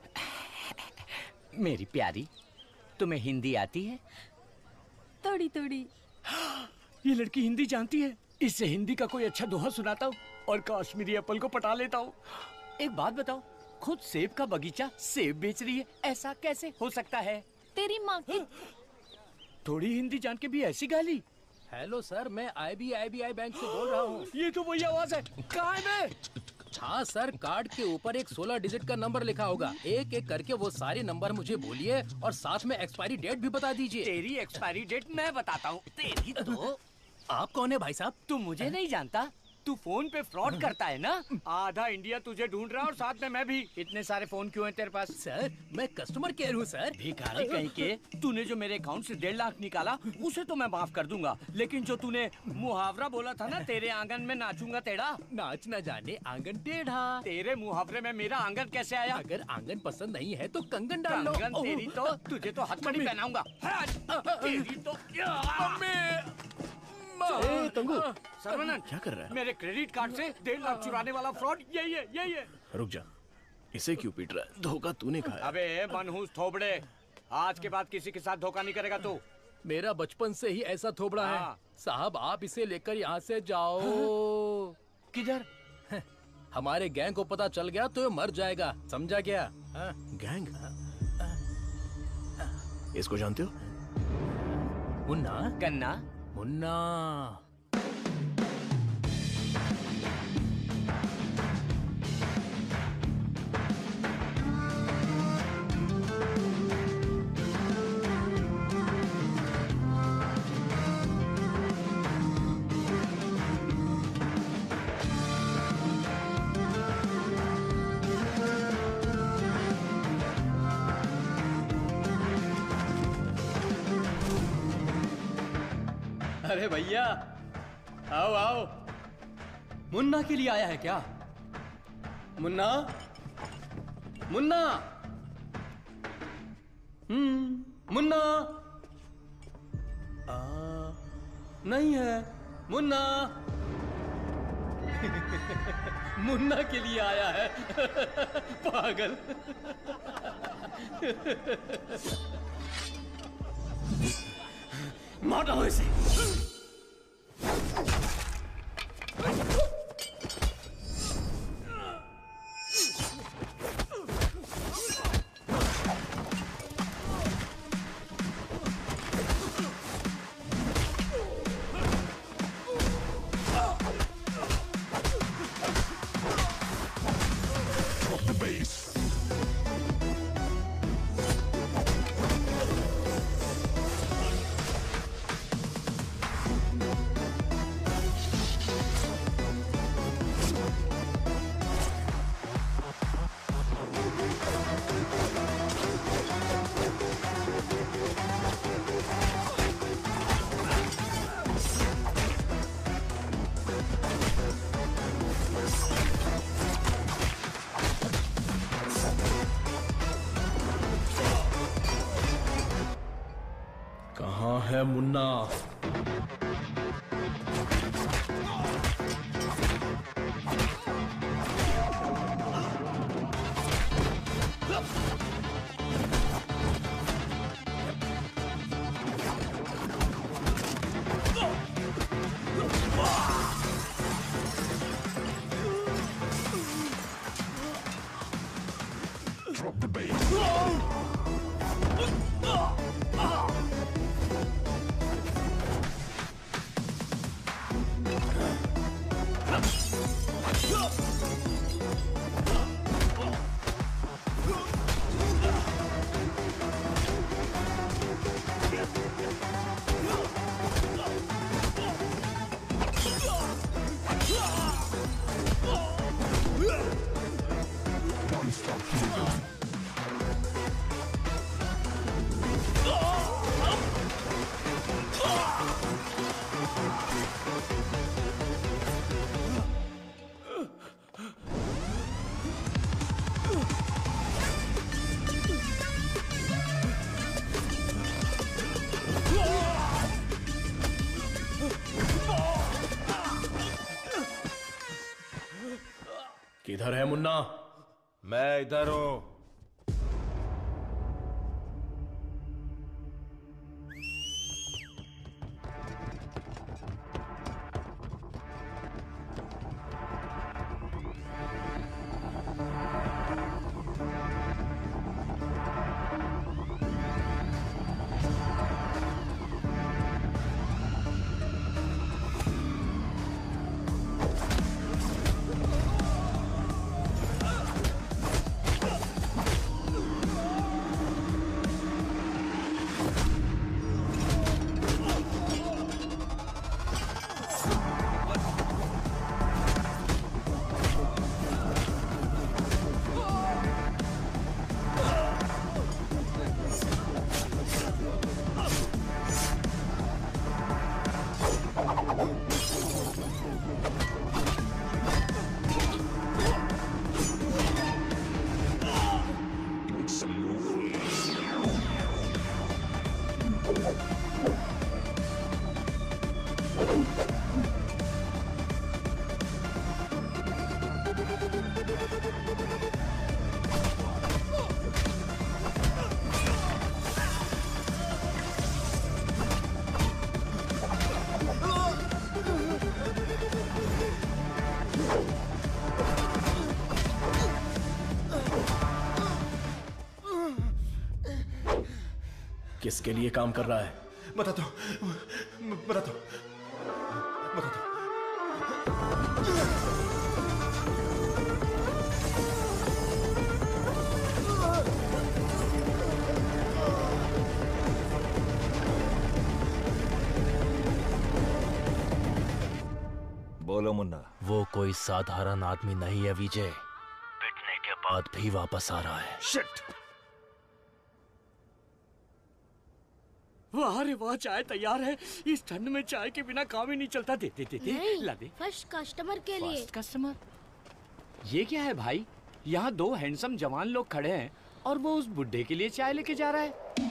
मेरी प्यारी, तुम्हें हिंदी आती है? थोड़ी थोड़ी। ये लड़की हिंदी जानती है। इससे हिंदी का कोई अच्छा दोहा सुनाता हूँ और कश्मीरी एप्पल को पटा लेता हूँ। एक बात बताओ, खुद सेब का बगीचा सेब बेच रही है, ऐसा कैसे हो सकता है? तेरी माँ की थोड़ी हिंदी जान के भी ऐसी गाली। हेलो सर, मैं IBI बैंक से बोल रहा हूँ। ये तो वही आवाज है। कहाँ है मैं? हाँ सर, कार्ड के ऊपर एक 16 डिजिट का नंबर लिखा होगा। एक एक करके वो सारे नंबर मुझे बोलिए और साथ में एक्सपायरी डेट भी बता दीजिए। तेरी एक्सपायरी डेट मैं बताता हूँ। तेरी तो आप कौन है भाई साहब? तू मुझे नहीं जानता? तू फोन पे फ्रॉड करता है ना? आधा इंडिया तुझे ढूंढ रहा है और साथ में मैं भी। इतने सारे फोन क्यों हैं तेरे पास? सर, मैं कस्टमर केयर हूँ सर। भिखारी कहीं के। तूने जो मेरे अकाउंट से 1.5 लाख निकाला उसे तो मैं माफ कर दूंगा, लेकिन जो तूने मुहावरा बोला था ना, तेरे आंगन में नाचूंगा टेढ़ा, नाच न जाने आंगन टेढ़ा। तेरे मुहावरे में मेरा आंगन कैसे आया? अगर आंगन पसंद नहीं है तो कंगन डाल लो। कंगन तेरी तो, तुझे तो हथकड़ी पहनाऊंगा। तेरी तो तंगू, सर्वनन, क्या कर रहा है? मेरे क्रेडिट कार्ड से 1.5 लाख चुराने वाला फ्रॉड यही है। रुक जा, इसे क्यों पीट रहा है? धोखा तूने खाया। अबे मनहूस थोबड़े, आज के बाद किसी के साथ धोखा नहीं करेगा तू। मेरा बचपन से ही ऐसा थोबड़ा है साहब। आप इसे लेकर यहाँ से जाओ। किधर? हमारे गैंग को पता चल गया तो ये मर जाएगा, समझा क्या? गैंग? इसको जानते हो? मुन्ना, गन्ना, मुन्ना। अरे भैया, आओ आओ। मुन्ना के लिए आया है क्या? मुन्ना, मुन्ना, मुन्ना। नहीं है मुन्ना। मुन्ना के लिए आया है। पागल। मार डालो इसे। है मुन्ना? किधर है मुन्ना? मैं इधर हूं। किसके लिए काम कर रहा है? बताता हूँ, बताता हूँ, बताता हूँ। बोलो मुन्ना। वो कोई साधारण आदमी नहीं है विजय। पिटने के बाद भी वापस आ रहा है। शिट! वाह रे वाह, चाय तैयार है। इस ठंड में चाय के बिना काम ही नहीं चलता। दे दे दे दे, ला दे। फर्स्ट कस्टमर के लिए। First customer? ये क्या है भाई? यहाँ दो हैंडसम जवान लोग खड़े हैं और वो उस बुड्ढे के लिए चाय लेके जा रहा है।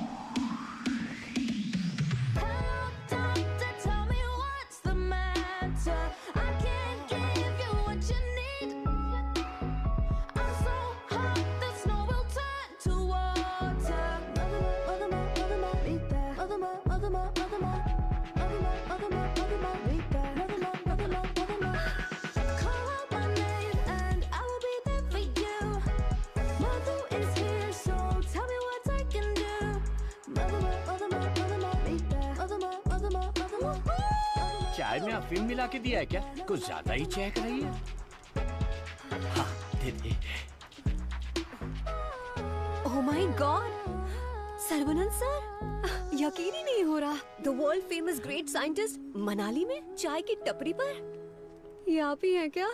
चाय में अफीम मिला के दिया है क्या? कुछ ज्यादा ही चहक रही है। हाँ, दे दे। Oh my god, Sarvanand sir, यकीन ही नहीं हो रहा। The world famous great scientist Manali में चाय की टपरी पर। ये आप ही हैं क्या?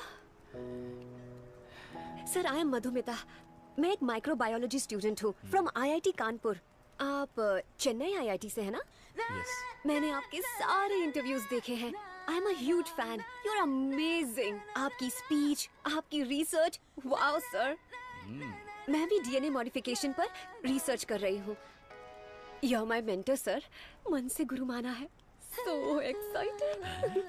Sir, I am Madhumita. मैं एक माइक्रोबायोलॉजी स्टूडेंट हूँ फ्रॉम IIT कानपुर। आप चेन्नई IIT से है ना? Yes. मैंने आपके सारे इंटरव्यूज देखे हैं। I am a huge fan. You are amazing. आपकी स्पीच, आपकी रिसर्च, वाओ सर। मैं भी DNA मॉडिफिकेशन पर रिसर्च कर रही हूँ। You're my mentor, sir. मन से गुरु माना है. So excited.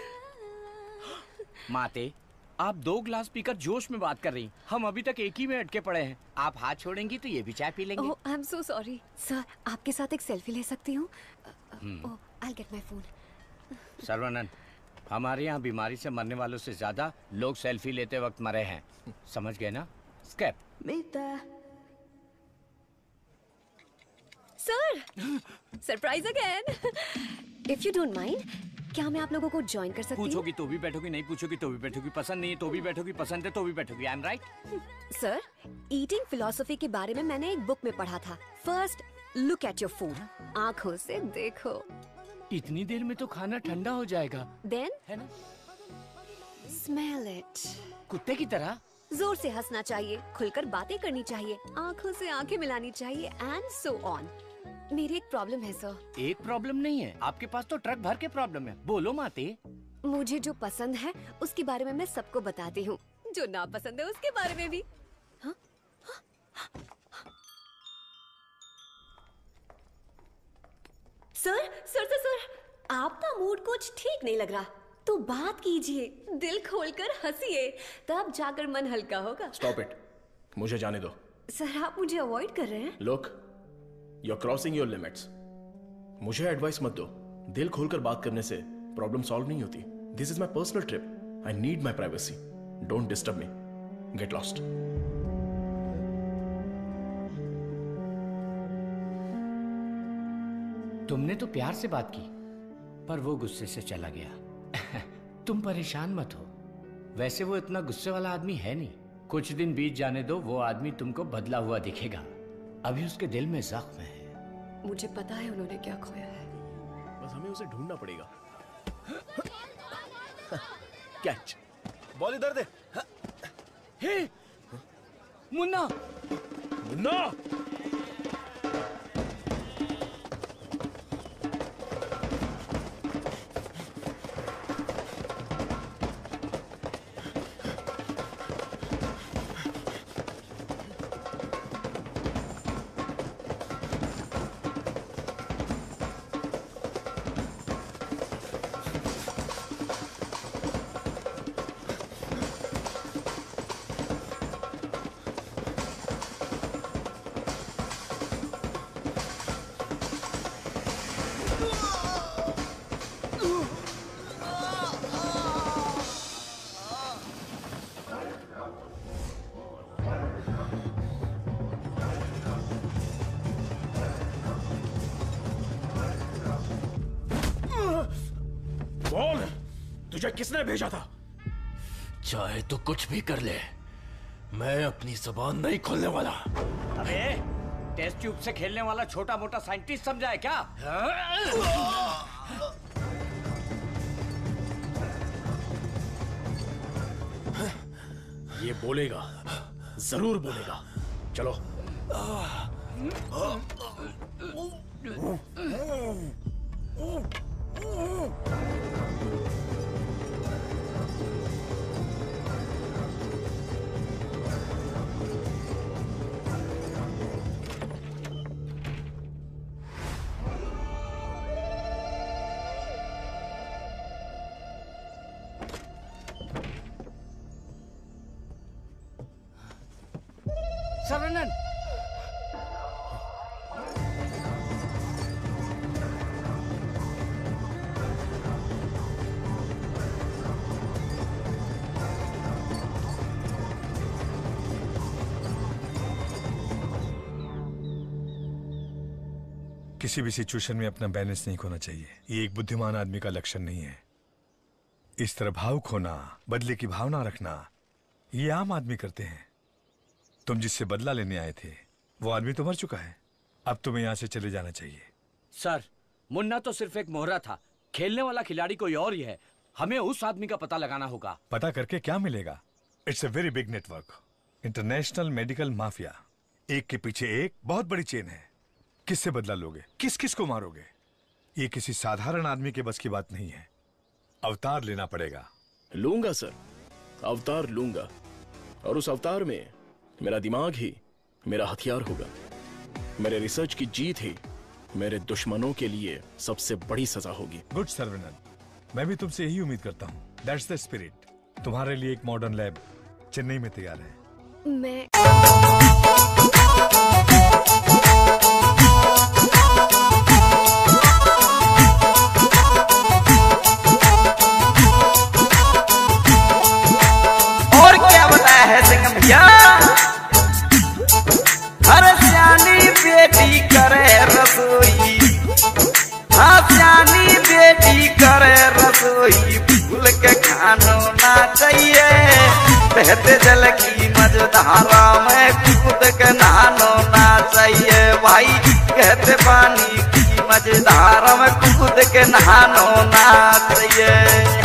माते, आप 2 ग्लास पीकर जोश में बात कर रही. हम अभी तक एक ही में अटके पड़े हैं. आप हाथ छोड़ेंगी तो ये भी चाय पी लेंगे. Oh, I'm so sorry. Sir, आपके साथ एक सेल्फी ले सकती हूँ? Oh, I'll get my phone. सर्वनंद, हमारे यहाँ बीमारी से मरने वालों से ज्यादा लोग सेल्फी लेते वक्त मरे हैं. समझ गए ना? Escape. Sir, surprise again. If you don't mind, क्या मैं आप लोगों को ज्वाइन कर सकती हूँ? पूछोगी तो भी बैठोगी, नहीं पूछोगी तो भी बैठोगी, पसंद नहीं है तो भी बैठोगी, पसंद है तो भी बैठोगी. I am right? Sir, eating philosophy के बारे में मैंने एक बुक में पढ़ा था. First look at your food. आंखों से देखो. इतनी देर में तो खाना ठंडा हो जाएगा. देन है ना? Smell it. कुत्ते की तरह जोर से हंसना चाहिए, खुलकर बातें करनी चाहिए, आंखों से आंखें मिलानी चाहिए, एंड सो ऑन. मेरी एक प्रॉब्लम है सर. एक प्रॉब्लम नहीं है, आपके पास तो ट्रक भर के प्रॉब्लम है. बोलो माते. मुझे जो पसंद है उसके बारे में मैं सबको बताती हूँ, जो ना पसंद है उसके बारे में भी. हाँ? सर सर सर सर, आपका मूड कुछ ठीक नहीं लग रहा, तो बात कीजिए, दिल खोलकर हंसिए, तब जाकर मन हल्का होगा. स्टॉप इट, मुझे जाने दो. सर, आप मुझे अवॉइड कर रहे हैं. Look, you are crossing your limits. मुझे एडवाइस मत दो. दिल खोलकर बात करने से प्रॉब्लम सॉल्व नहीं होती. This is my personal trip. I need my privacy. Don't disturb me. Get lost. तुमने तो प्यार से बात की, पर वो गुस्से से चला गया. तुम परेशान मत हो. वैसे वो इतना गुस्से वाला आदमी है नहीं. कुछ दिन बीत जाने दो, वो आदमी तुमको बदला हुआ दिखेगा. अभी उसके दिल में जख्म है. मुझे पता है उन्होंने क्या खोया है. बस हमें उसे ढूंढना पड़ेगा. कैच. बॉल इधर दे. हे मुन्ना. मुन्ना. तुझे किसने भेजा था? चाहे तो कुछ भी कर ले, मैं अपनी जुबान नहीं खोलने वाला. अबे, टेस्ट ट्यूब से खेलने वाला छोटा मोटा साइंटिस्ट समझा है क्या? ये बोलेगा, जरूर बोलेगा. चलो. सर्वनंद. किसी भी सिचुएशन में अपना बैलेंस नहीं खोना चाहिए. ये एक बुद्धिमान आदमी का लक्षण नहीं है. इस तरह भाव खोना, बदले की भावना रखना, ये आम आदमी करते हैं. तुम जिससे बदला लेने आए थे वो आदमी तो मर चुका है. अब तुम्हें यहाँ से चले जाना चाहिए. सर, मुन्ना तो सिर्फ एक मोहरा था. खेलने वाला खिलाड़ी कोई और ही है. हमें उस आदमी का पता लगाना होगा. पता करके क्या मिलेगा? It's a very big network. International medical mafia. एक के पीछे एक बहुत बड़ी चेन है. किससे बदला लोगे? किस किस को मारोगे? ये किसी साधारण आदमी के बस की बात नहीं है. अवतार लेना पड़ेगा. लूंगा सर, अवतार लूंगा. और उस अवतार में मेरा दिमाग ही मेरा हथियार होगा. मेरे रिसर्च की जीत ही मेरे दुश्मनों के लिए सबसे बड़ी सजा होगी। गुड सर्वनन, मैं भी तुमसे यही उम्मीद करता हूँ। That's the spirit. तुम्हारे लिए एक मॉडर्न लैब चेन्नई में तैयार है। मैं और क्या बताया है सिंह भैया? हर सियानी बेटी करे रसोई, हाँ सियानी बेटी करे रसोई, भूल के खानो ना चाहिए। बहते जल की मझधारा में कूद के नहानो ना चाहिए भाई। कहते पानी की मझधारा में कूद के नहानो ना चाहिए।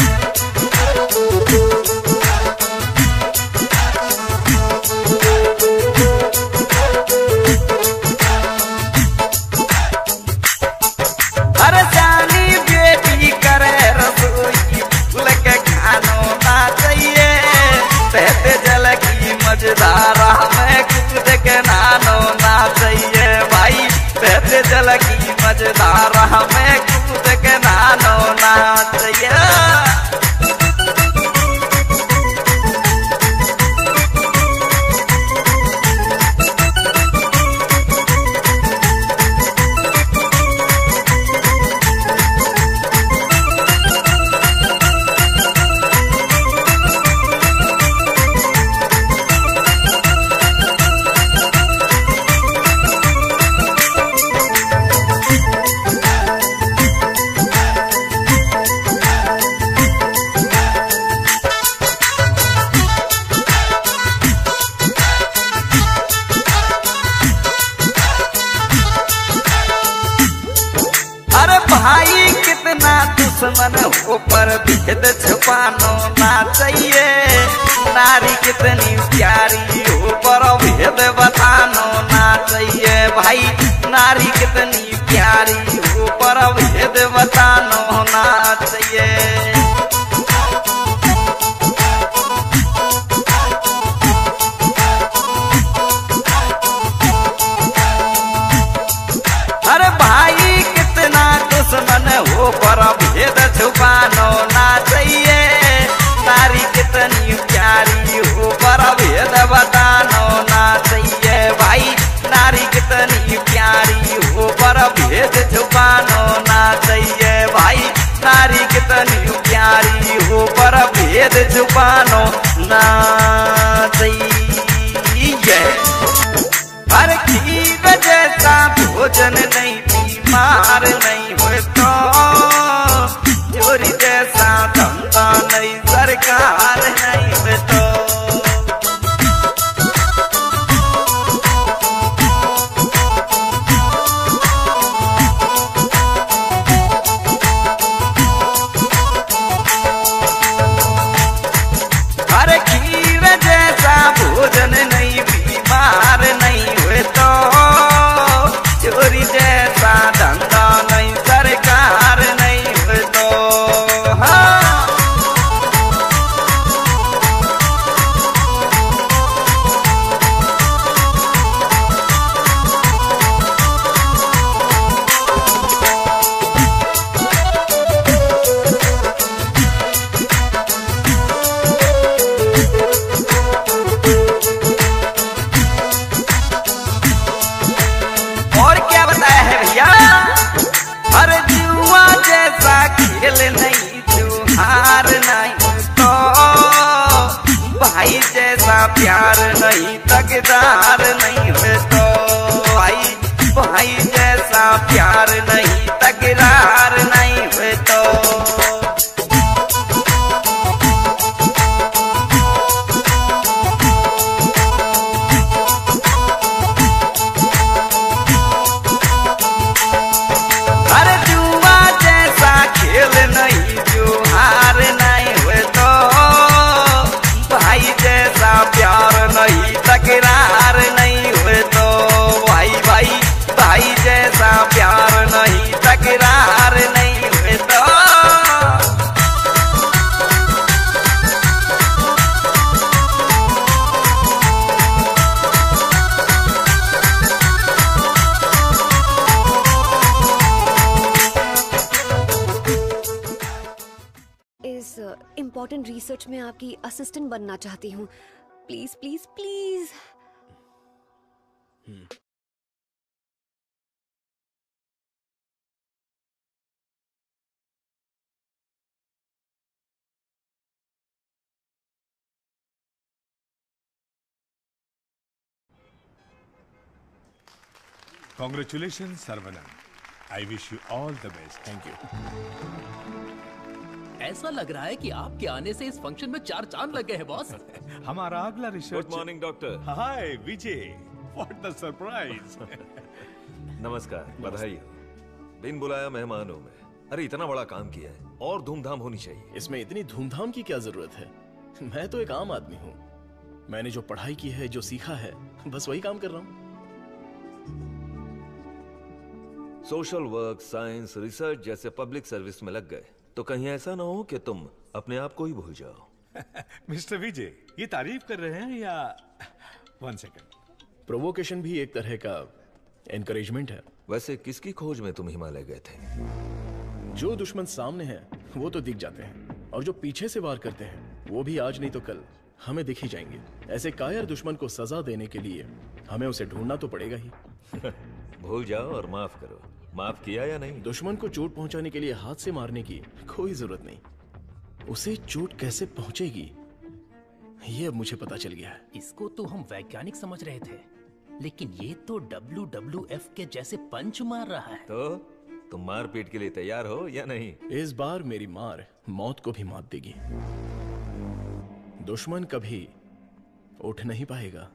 हर जानी बेटी करे रसोई, भूल के खानो ना चाहिए। बहते जल की मझधारा में कूद के नहानो ना चाहिए भाई। बहते जल की मझधारा में कूद के नहानो ना चाहिए। भाई कितना दुश्मन हो पर भेद छुपानो ना चाहिए। नारी कितनी प्यारी हो पर भेद बतानो ना चाहिए भाई। नारी कितनी प्यारी हो पर भेद बतानो ना चाहिए। अरे भाई कितना दुश्मन हो पर भेद छुपानो ना चाहिए। नारी कितनी प्यारी हो पर भेद बतानो ना चाहिए भाई। नारी कितनी प्यारी हो पर भेद छुपानो ना चाहिए भाई। नारी कितनी प्यारी हो पर भेद छुपानो ना चाहिए। हर खीर जैसा भोजन नहीं, बीमार नहीं हो तो चोरी जैसा धंधा नहीं, सरकार नहीं हो तो। हर खीर जैसा भोजन नहीं, बीमार नहीं हुए तो चोरी जैसा धंधा नहीं, सरकार नहीं हुए तो। हाँ और क्या बताया है भैया? हर जुआ जैसा खेल नहीं, त्योहार नहीं तो भाई जैसा प्यार नहीं, तकदार नहीं है तो भाई। भाई जैसा प्यार नहीं, तकरार नहीं है तो। अरे जुआ जैसा खेल नहीं, त्योहार नहीं हुए तो भाई जैसा प्यार नहीं, तकरार नहीं हुए तो भाई। भाई भाई जैसा प्यार नहीं इंसुलिन रिसर्च में आपकी असिस्टेंट बनना चाहती हूँ। Please please please. Congratulations, Sarvanan. I wish you all the best. Thank you. ऐसा लग रहा है कि आपके आने से इस फंक्शन में 4 चांद लग गए हैं बॉस। हमारा अगला research. Good morning doctor. Hi Vijay, what the surprise. नमस्कार, बधाई हो। बिन बुलाया मेहमान हूं मैं। अरे इतना बड़ा काम किया है और धूमधाम होनी चाहिए। इसमें इतनी धूमधाम की क्या जरूरत है? मैं तो एक आम आदमी हूँ। मैंने जो पढ़ाई की है, जो सीखा है, बस वही काम कर रहा हूँ। सोशल वर्क, साइंस, रिसर्च जैसे पब्लिक सर्विस में लग गए तो कहीं ऐसा ना हो कि तुम अपने आप को ही भूल जाओ। मिस्टर विजय, ये तारीफ कर रहे हैं या 1 सेकंड? प्रोवोकेशन भी एक तरह का एनकरेजमेंट है। वैसे किसकी खोज में तुम हिमालय गए थे? जो दुश्मन सामने हैं वो तो दिख जाते हैं, और जो पीछे से वार करते हैं वो भी आज नहीं तो कल हमें दिख ही जाएंगे। ऐसे कायर दुश्मन को सजा देने के लिए हमें उसे ढूंढना तो पड़ेगा ही। भूल जाओ और माफ करो। माफ किया या नहीं? दुश्मन को चोट पहुंचाने के लिए हाथ से मारने की कोई जरूरत नहीं। उसे चोट कैसे पहुंचेगी ये अब मुझे पता चल गया है। इसको तो हम वैज्ञानिक समझ रहे थे, लेकिन ये तो WWF के जैसे पंच मार रहा है। तो तुम मारपीट के लिए तैयार हो या नहीं? इस बार मेरी मार मौत को भी मात देगी। दुश्मन कभी उठ नहीं पाएगा।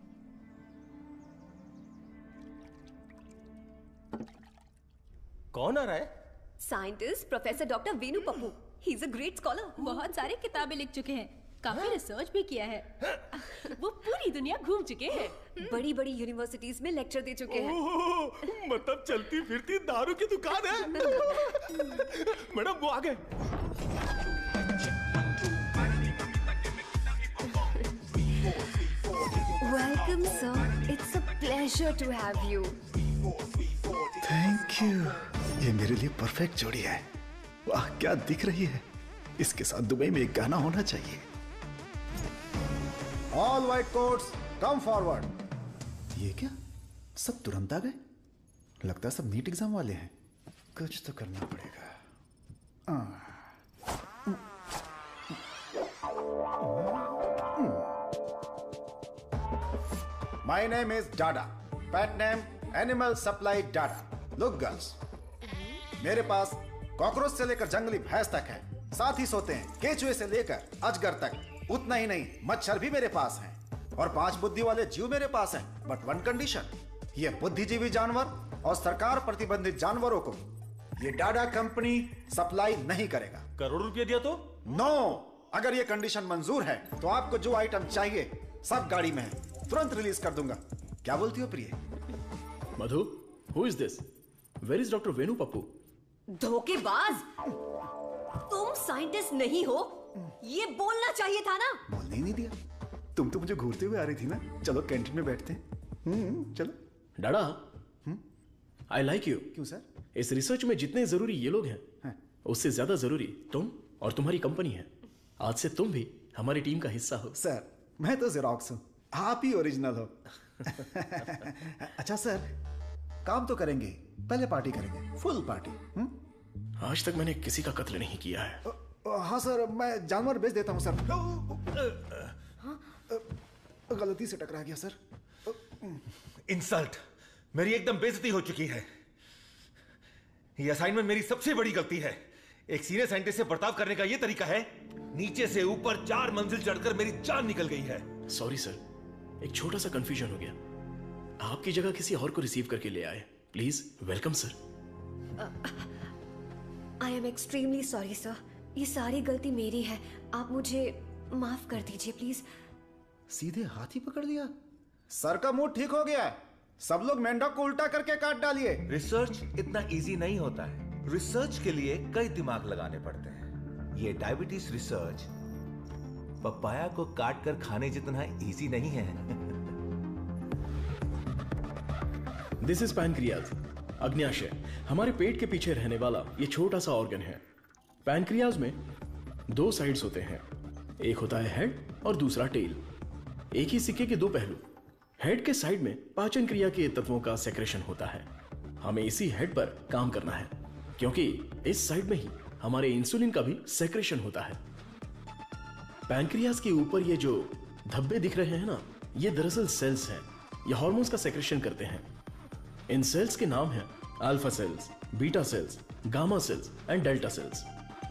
कौन आ रहा है? Scientist professor doctor Venu Pappu. He is a great scholar. बहुत सारी किताबें लिख चुके हैं, काफी रिसर्च भी किया है। वो पूरी दुनिया घूम चुके हैं, बड़ी बड़ी यूनिवर्सिटीज में लेक्चर दे चुके हैं। मतलब चलती फिरती दारू की दुकान है। मैडम वो आ गए। Welcome sir, it's a pleasure to have you. Thank you. ये मेरे लिए परफेक्ट जोड़ी है। वाह क्या दिख रही है। इसके साथ दुबई में एक गाना होना चाहिए। All white coats come forward. ये क्या, सब तुरंत आ गए? लगता है सब नीट एग्जाम वाले हैं। कुछ तो करना पड़ेगा। My name is Dada, pet name animal supply Dada. Look girls, मेरे पास कॉकरोच से लेकर जंगली भैंस तक है, साथ ही सोते हैं केचुए से लेकर अजगर तक। उतना ही नहीं, मच्छर भी मेरे पास हैं और 5 बुद्धि वाले जीव मेरे पास हैं। बट 1 कंडीशन, ये बुद्धिजीवी जानवर और सरकार प्रतिबंधित जानवरों को ये डाडा कंपनी सप्लाई नहीं करेगा। करोड़ रुपया दिया तो? नो, अगर ये कंडीशन मंजूर है तो आपको जो आइटम चाहिए सब गाड़ी में है, तुरंत रिलीज कर दूंगा। क्या बोलती हो प्रिय? Madhu, who is this? Where is doctor Venu Pappu? धोखेबाज, तुम साइंटिस्ट नहीं हो, ये बोलना चाहिए था ना। बोलने ही नहीं दिया। तुम तो मुझे घूरते हुए आ रही थी ना। चलो कैंटीन में बैठते हैं। चलो। Dada, I like you. क्यों सर? इस रिसर्च में जितने जरूरी ये लोग हैं, उससे ज्यादा जरूरी तुम और तुम्हारी कंपनी है। आज से तुम भी हमारी टीम का हिस्सा हो। सर, मैं तो जेरोक्स हूँ, आप ही ओरिजिनल हो। अच्छा सर, काम तो करेंगे, पहले पार्टी करेंगे, फुल पार्टी। आज तक मैंने किसी का कत्ल नहीं किया है। हाँ सर, मैं जानवर बेच देता हूँ सर। गलती से टकरा गया सर। इंसल्ट, मेरी एकदम बेइज्जती हो चुकी है। ये असाइनमेंट मेरी सबसे बड़ी गलती है। एक सीनियर साइंटिस्ट से बर्ताव करने का ये तरीका है? नीचे से ऊपर 4 मंजिल चढ़कर मेरी जान निकल गई है। सॉरी सर, एक छोटा सा कंफ्यूजन हो गया। आपकी जगह किसी और को रिसीव करके ले आए। Please welcome sir. I am extremely sorry sir, ये सारी गलती मेरी है, आप मुझे माफ कर दीजिए प्लीज। सीधे हाथ ही पकड़ लिया। सर का मूड ठीक हो गया है, सब लोग मेंढक को उल्टा करके काट डालिए। रिसर्च इतना इजी नहीं होता है। रिसर्च के लिए कई दिमाग लगाने पड़ते हैं। ये डायबिटीज रिसर्च पपाया को काट कर खाने जितना इजी नहीं है। दिस इज पैनक्रियाज, अग्न्याशय, हमारे पेट के पीछे रहने वाला ये छोटा सा ऑर्गन है। पैनक्रियाज में 2 साइड्स होते हैं, एक होता है हेड और दूसरा टेल। एक ही सिक्के के दो पहलू। हेड के साइड में पाचन क्रिया के तत्वों का सेक्रेशन होता है। हमें इसी हेड पर काम करना है, क्योंकि इस साइड में ही हमारे इंसुलिन का भी सेक्रेशन होता है। पैनक्रियास के ऊपर ये जो धब्बे दिख रहे हैं ना, ये दरअसल सेल्स हैं। ये हार्मोन्स का सेक्रेशन करते हैं। इन सेल्स के नाम हैं alpha cells, beta cells, gamma cells and delta cells.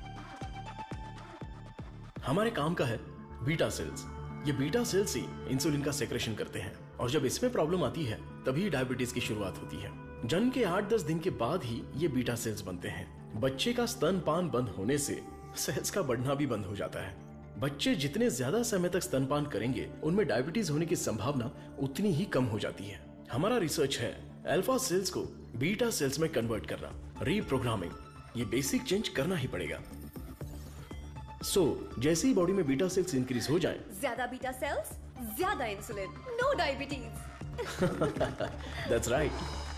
हमारे काम का है बीटा सेल्स। ये बीटा सेल्स ही इंसुलिन का सेक्रेशन करते हैं, और जब इसमें प्रॉब्लम आती है तभी डायबिटीज की शुरुआत होती है। जन्म के 8-10 दिन के बाद ही ये बीटा सेल्स बनते हैं। बच्चे का स्तनपान बंद होने से सेल्स का बढ़ना भी बंद हो जाता है। बच्चे जितने ज्यादा समय तक स्तनपान करेंगे, उनमें डायबिटीज होने की संभावना उतनी ही कम हो जाती है। हमारा रिसर्च है अल्फा सेल्स को बीटा सेल्स में कन्वर्ट करना, रीप्रोग्रामिंग। ये बेसिक चेंज करना ही पड़ेगा। जैसे ही बॉडी में बीटा सेल्स इंक्रीज हो जाएं, ज्यादा बीटा सेल्स, ज्यादा insulin, no diabetes. That's right.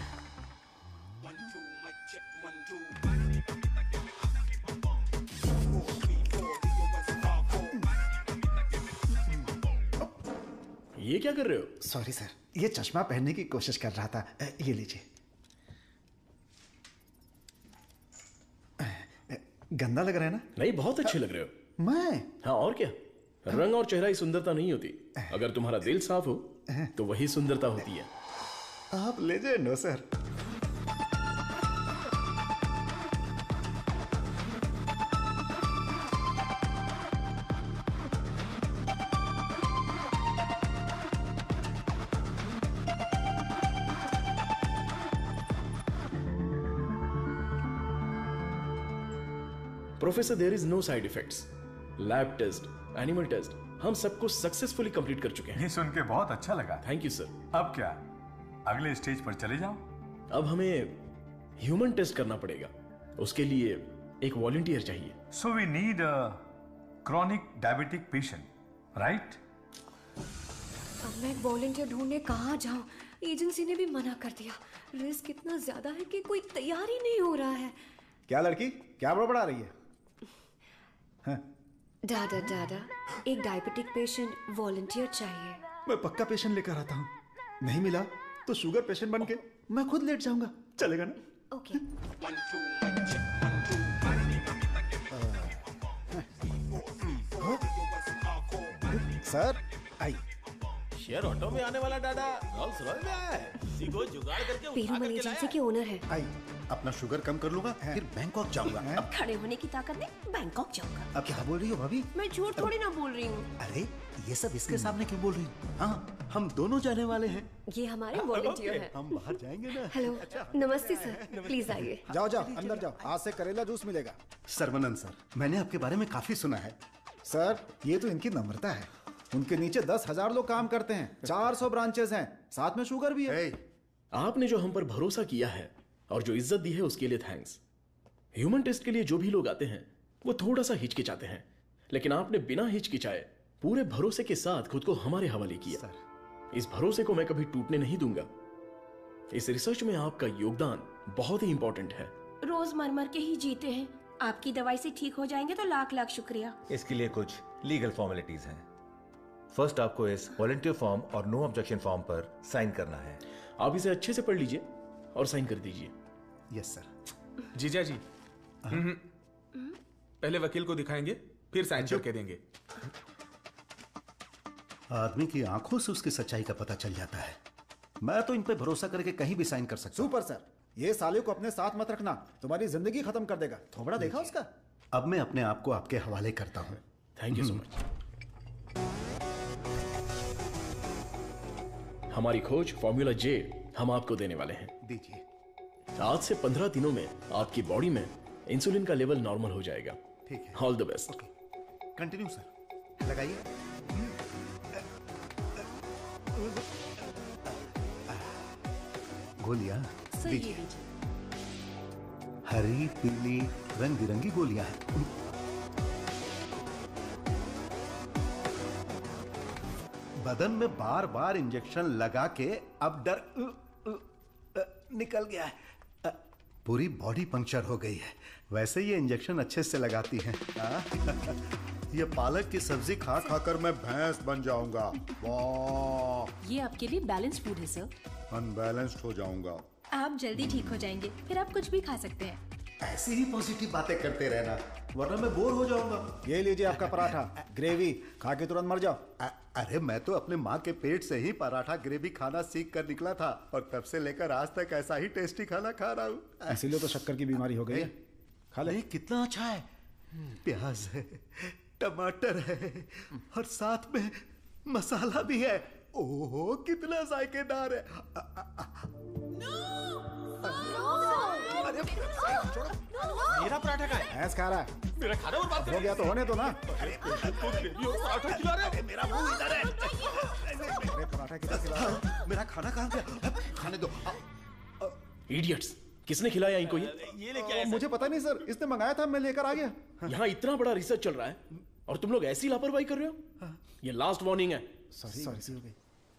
ये क्या कर रहे हो? सॉरी सर, ये चश्मा पहनने की कोशिश कर रहा था। ये लीजिए। गंदा लग रहा है ना? नहीं, बहुत अच्छे लग रहे हो। मैं? हाँ, और क्या। रंग और चेहरा ही सुंदरता नहीं होती, अगर तुम्हारा दिल साफ हो तो वही सुंदरता होती है। आप लेजेंड हो sir. Professor, there is no side effects. Lab test, animal test, हम सबको सक्सेसफुली कंप्लीट कर चुके हैं। ये सुन के बहुत अच्छा लगा। Thank you sir. अब क्या, अगले स्टेज पर चले जाओ? अब हमें ह्यूमन टेस्ट करना पड़ेगा। उसके लिए एक वॉलंटियर चाहिए। So we need a chronic diabetic patient, right? अब मैं वॉलंटियर ढूंढने कहाँ जाऊँ? एजेंसी ने भी मना कर दिया। रिस्क इतना ज्यादा है कि कोई तैयार ही नहीं हो रहा है। क्या लड़की, क्या बड़बड़ा रही है? दादा दादा, एक डायबिटिक पेशेंट वॉलंटियर चाहिए। मैं पक्का पेशेंट लेकर आता हूँ। नहीं मिला तो शुगर पेशेंट बन के मैं खुद लेट जाऊंगा। चलेगा ना? Okay. Sir I. Share auto में आने वाला डाडा रोल्स रॉयस में आया है। इसी को जुगाड़ करके उठा पेरूमल करके एजेंसी लाया। के ओनर है। आई, अपना शुगर कम कर लूंगा, फिर बैंकॉक जाऊंगा। अब खड़े होने की ताकत नहीं, बैंकॉक जाऊंगा। अब क्या बोल रही हो भाभी? मैं झूठ थोड़ी ना बोल रही हूँ। अरे ये सब इसके सामने क्यों बोल रही हो? हाँ, हम दोनों जाने वाले हैं। ये हमारे वॉलंटियर हैं। हम बाहर जाएंगे ना। हेलो, नमस्ते सर, प्लीज आइए। जाओ जाओ, अंदर जाओ। आज से करेला जूस मिलेगा। सर्वनंद सर, मैंने आपके बारे में काफी सुना है। सर, ये तो इनकी नम्रता है। उनके नीचे 10,000 लोग काम करते हैं, 400 ब्रांचेस हैं, साथ में शुगर भी है। आपने जो हम पर भरोसा किया है और जो इज्जत दी है उसके लिए थैंक्स। ह्यूमन टेस्ट के लिए जो भी लोग आते हैं वो थोड़ा सा हिचकिचाते हैं, लेकिन आपने बिना हिचकिचाए पूरे भरोसे के साथ खुद को हमारे हवाले किया। इस भरोसे को मैं कभी टूटने नहीं दूंगा। इस रिसर्च में आपका योगदान बहुत ही इंपॉर्टेंट है। रोज मर मर के ही जीते हैं। आपकी दवाई से ठीक हो जाएंगे तो लाख लाख शुक्रिया। इसके लिए कुछ लीगल फॉर्मेलिटीज हैं। फर्स्ट आपको इस वॉलंटियर फॉर्म और नो ऑब्जेक्शन फॉर्म पर साइन करना है। आप इसे अच्छे से पढ़ लीजिए और साइन कर दीजिए। Yes sir. जीजा जी, पहले वकील को दिखाएंगे, फिर साइन करके देंगे। आदमी की आंखों से उसकी सच्चाई का पता चल जाता है। मैं तो इन पे भरोसा करके कहीं भी साइन कर सकता हूं। सुपर सर, ये साले को अपने साथ मत रखना, तुम्हारी जिंदगी खत्म कर देगा। थोबड़ा देखा उसका? अब मैं अपने आप को आपके हवाले करता हूँ। Thank you so much. हमारी खोज फॉर्मूला जे हम आपको देने वाले हैं। दीजिए। आज से 15 दिनों में आपकी बॉडी में इंसुलिन का लेवल नॉर्मल हो जाएगा। ठीक है। All the best. Continue sir. लगाइए। गोलियां दीजिए। हरी, पीली, रंग बिरंगी गोलियां हैं। बदन में बार बार इंजेक्शन लगा के अब डर निकल गया है। पूरी बॉडी पंक्चर हो गई है। वैसे ये इंजेक्शन अच्छे से लगाती हैं। ये पालक की सब्जी खा खाकर मैं भैंस बन जाऊंगा। वाह, ये आपके लिए बैलेंस फूड है सर। अनबैलेंस्ड हो जाऊंगा। आप जल्दी ठीक हो जाएंगे, फिर आप कुछ भी खा सकते हैं। ऐसी ही पॉजिटिव बातें करते रहना, वरना मैं बोर हो जाऊंगा। ये लीजिए आपका पराठा, ग्रेवी खा के तुरंत मर जाओ। अरे मैं तो अपने माँ के पेट से ही पराठा ग्रेवी खाना सीख कर निकला था, और तब से लेकर आज तक ऐसा ही टेस्टी खाना खा रहा हूँ। इसीलिए तो शक्कर की बीमारी हो गई है। खा ले। कितना अच्छा है, प्याज है, टमाटर है, और साथ में मसाला भी है। ओहो कितना जायकेदार है। मेरा पराठा का है। भैंस खा रहा है। मेरा खाना बर्बाद हो गया तो होने दो ना। अरे पराठा खिला रहे, मेरा मुंह इधर है। अरे पराठा किधर खिला? मेरा खाना कहाँ गया? खाने दो। इडियट्स, किसने खिलाया इनको ये लेके आए? मुझे पता नहीं सर, इसने मंगाया था, मैं लेकर आ गया। यहाँ इतना बड़ा रिसर्च चल रहा है और तुम लोग ऐसी लापरवाही कर रहे हो? ये लास्ट वार्निंग है। सॉरी हो गई।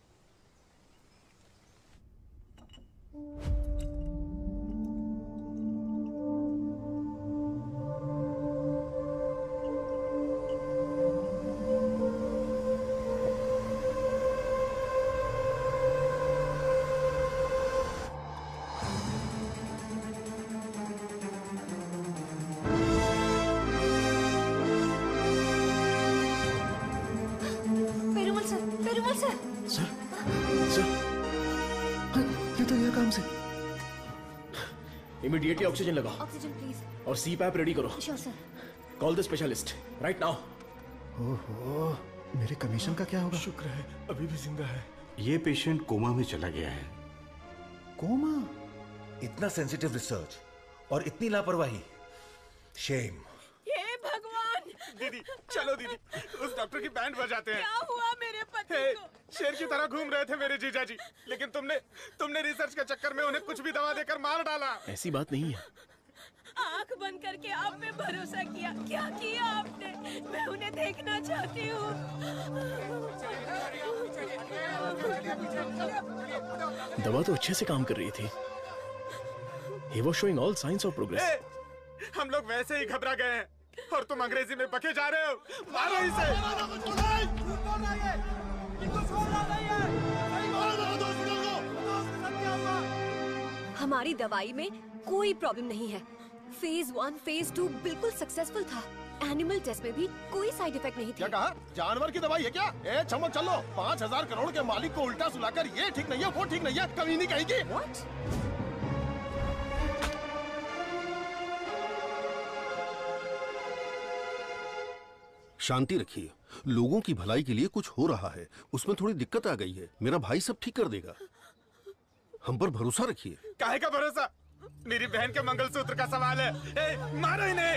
इमीडिएटली ऑक्सीजन लगाओ। Oxygen please. और सी पैप रेडी करो। Sure sir. Call the specialist right now. ओहो, मेरे कमीशन का क्या होगा? शुक्र है अभी भी जिंदा है। ये पेशेंट कोमा में चला गया है। कोमा? इतना सेंसिटिव रिसर्च और इतनी लापरवाही, शेम। हे भगवान! दीदी चलो दीदी, उस डॉक्टर की बैंड बजाते हैं। क्या हुआ मेरे पति को? शेर की तरह घूम रहे थे मेरे जीजा जी, लेकिन तुमने रिसर्च के चक्कर में उन्हें कुछ भी दवा देकर मार डाला। ऐसी बात नहीं है। आंख बंद करके आप पे भरोसा किया। क्या किया आपने? मैं उन्हें देखना चाहती हूँ। दवा तो अच्छे से काम कर रही थी। He was showing all signs of progress. हम लोग वैसे ही घबरा गए हैं और तुम अंग्रेजी में बके जा रहे हो। मारो इसे। हमारी दवाई में कोई प्रॉब्लम नहीं है। फेज 1, फेज 2 बिल्कुल सक्सेसफुल था। एनिमल टेस्ट में भी कोई साइड इफेक्ट नहीं क्या थी। कहा? जानवर की दवाई है क्या? ए चमक चलो, 5,000 करोड़ के मालिक को उल्टा सुलाकर ये ठीक नहीं है, वो ठीक नहीं है, कमी नहीं कहेगी। What? शांति रखिए, लोगों की भलाई के लिए कुछ हो रहा है, उसमें थोड़ी दिक्कत आ गई है। मेरा भाई सब ठीक कर देगा, हम पर भरोसा रखिए। काहे का भरोसा? मेरी बहन के मंगलसूत्र का सवाल है। मारो इन्हें।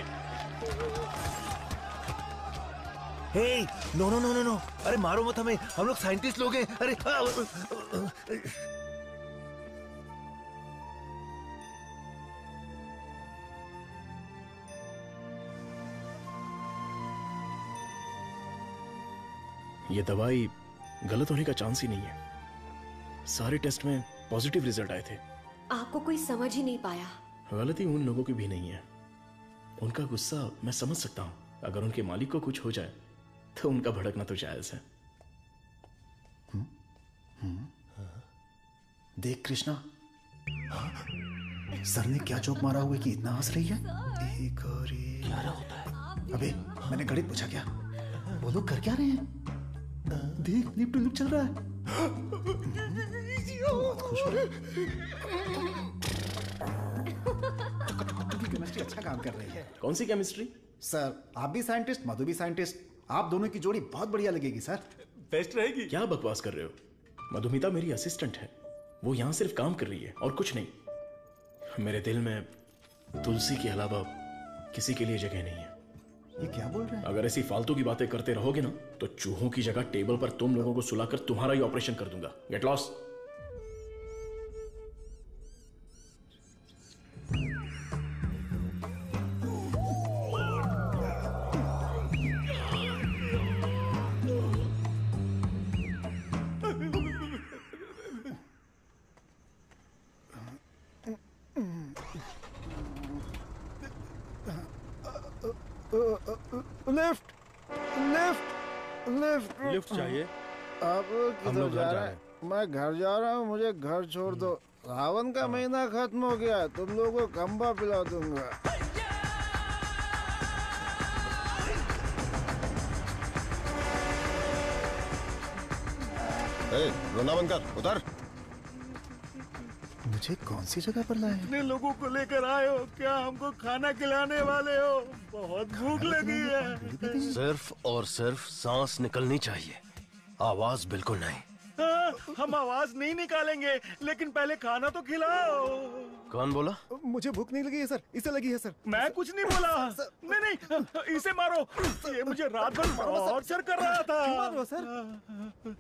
हे, नो, अरे मारो मत हमें, हम लोग साइंटिस्ट लोग हैं। अरे ये दवाई गलत होने का चांस ही नहीं है। सारे टेस्ट में पॉजिटिव रिजल्ट आए थे। आपको कोई समझ ही नहीं पाया। गलती उन लोगों की भी नहीं है। उनका गुस्सा मैं समझ सकता हूँ। अगर उनके मालिक को कुछ हो जाए तो उनका भड़कना तो जायज है। देख कृष्णा, सर ने क्या जोक मारा हुआ कि इतना हंस रही है? एक और एक। क्या होता है? अबे मैंने गणित पूछा क्या? वो लोग कर क्या रहे हैं? देख लिप टू लिप चल रहा है। बहुत खुश हो रहे। केमिस्ट्री अच्छा काम कर रही है। कौन सी केमिस्ट्री? सर आप भी साइंटिस्ट, मधु भी साइंटिस्ट, आप दोनों की जोड़ी बहुत बढ़िया लगेगी सर। बेस्ट रहेगी। क्या बकवास कर रहे हो? मधुमिता मेरी असिस्टेंट है, वो यहाँ सिर्फ काम कर रही है और कुछ नहीं। मेरे दिल में तुलसी के अलावा किसी के लिए जगह नहीं है। ये क्या बोल रहे हैं? अगर ऐसी फालतू की बातें करते रहोगे ना तो चूहों की जगह टेबल पर तुम लोगों को सुलाकर तुम्हारा ही ऑपरेशन कर दूंगा। Get lost. लिफ्ट लिफ्ट चाहिए? आप किधर जा रहे हैं? मैं घर जा रहा हूँ, मुझे घर छोड़ दो। सावन का महीना खत्म हो गया, तुम लोगों को खंबा पिला दूंगा। रोना बंद कर, उतर। मुझे कौन सी जगह पर लाए? कितने लोगों को लेकर आए हो? क्या हमको खाना खिलाने वाले हो? बहुत भूख लगी है। सिर्फ और सिर्फ सांस निकलनी चाहिए, आवाज बिल्कुल नहीं। हम आवाज नहीं निकालेंगे, लेकिन पहले खाना तो खिलाओ। कौन बोला? मुझे भूख नहीं लगी है सर, इसे लगी है सर। मैं कुछ नहीं बोला। नहीं, इसे मारो। ये मुझे रात भर टॉर्चर कर रहा था। मारो सर।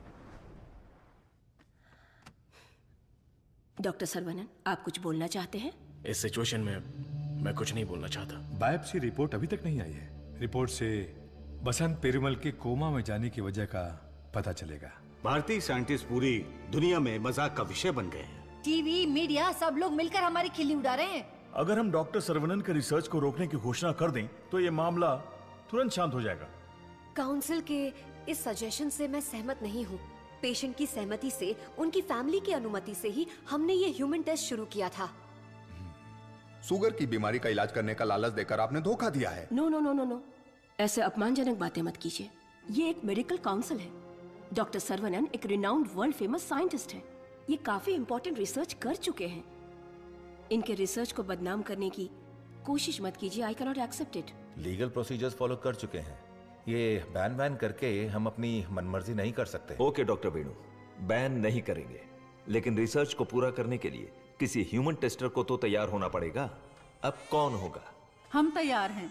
डॉक्टर सरवनन, आप कुछ बोलना चाहते हैं? इस सिचुएशन में मैं कुछ नहीं बोलना चाहता। बायोप्सी रिपोर्ट अभी तक नहीं आई है। रिपोर्ट से बसंत पेरुमल के कोमा में जाने की वजह का पता चलेगा। भारतीय साइंटिस्ट पूरी दुनिया में मजाक का विषय बन गए हैं। टीवी, मीडिया सब लोग मिलकर हमारी खिल्ली उड़ा रहे हैं। अगर हम डॉक्टर सरवनन के रिसर्च को रोकने की घोषणा कर दें तो ये मामला तुरंत शांत हो जाएगा। काउंसिल के इस सजेशन से मैं सहमत नहीं हूँ। पेशेंट की सहमति से, उनकी फैमिली की अनुमति से ही हमने ये ह्यूमन टेस्ट शुरू किया था। शुगर की बीमारी का इलाज करने का लालच देकर आपने धोखा दिया है। No no no no no, ऐसे अपमानजनक बातें मत कीजिए। ये एक मेडिकल काउंसिल है। डॉक्टर सरवनन एक रिनाउंड वर्ल्ड फेमस साइंटिस्ट है। ये काफी इंपॉर्टेंट रिसर्च कर चुके हैं। इनके रिसर्च को बदनाम करने की कोशिश मत कीजिए। I can not accept it. Legal procedures follow कर चुके हैं। ये बैन करके हम अपनी मनमर्जी नहीं कर सकते। ओके डॉक्टर वेणु, बैन नहीं करेंगे, लेकिन रिसर्च को पूरा करने के लिए किसी ह्यूमन टेस्टर को तो तैयार होना पड़ेगा। अब कौन होगा? हम तैयार हैं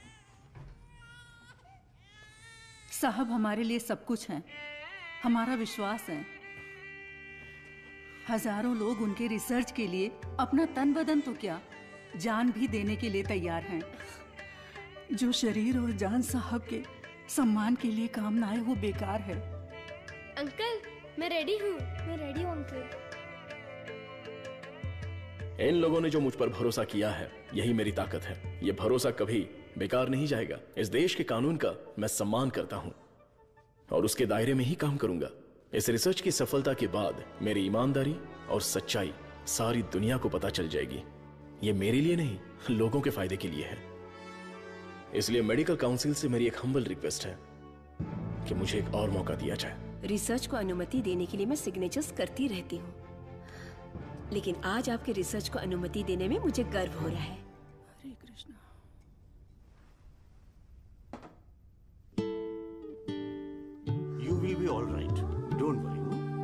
साहब, हमारे लिए सब कुछ है। हमारा विश्वास है। हजारों लोग उनके रिसर्च के लिए अपना तन बदन तो क्या, जान भी देने के लिए तैयार हैं। जो शरीर और जान साहब के सम्मान के लिए काम ना आए वो बेकार है। अंकल, मैं रेडी हूँ। मैं रेडी हूँ अंकल। इन लोगों ने जो मुझ पर भरोसा किया है, यही मेरी ताकत है। ये भरोसा कभी बेकार नहीं जाएगा। इस देश के कानून का मैं सम्मान करता हूँ और उसके दायरे में ही काम करूंगा। इस रिसर्च की सफलता के बाद मेरी ईमानदारी और सच्चाई सारी दुनिया को पता चल जाएगी। ये मेरे लिए नहीं, लोगों के फायदे के लिए है। इसलिए मेडिकल काउंसिल से मेरी एक हम्बल रिक्वेस्ट है कि मुझे एक और मौका दिया जाए। रिसर्च को अनुमति देने के लिए मैं सिग्नेचर्स करती रहती हूँ, लेकिन आज आपके रिसर्च को अनुमति देने में मुझे गर्व हो रहा है। Hare Krishna. You will be all right. Don't worry.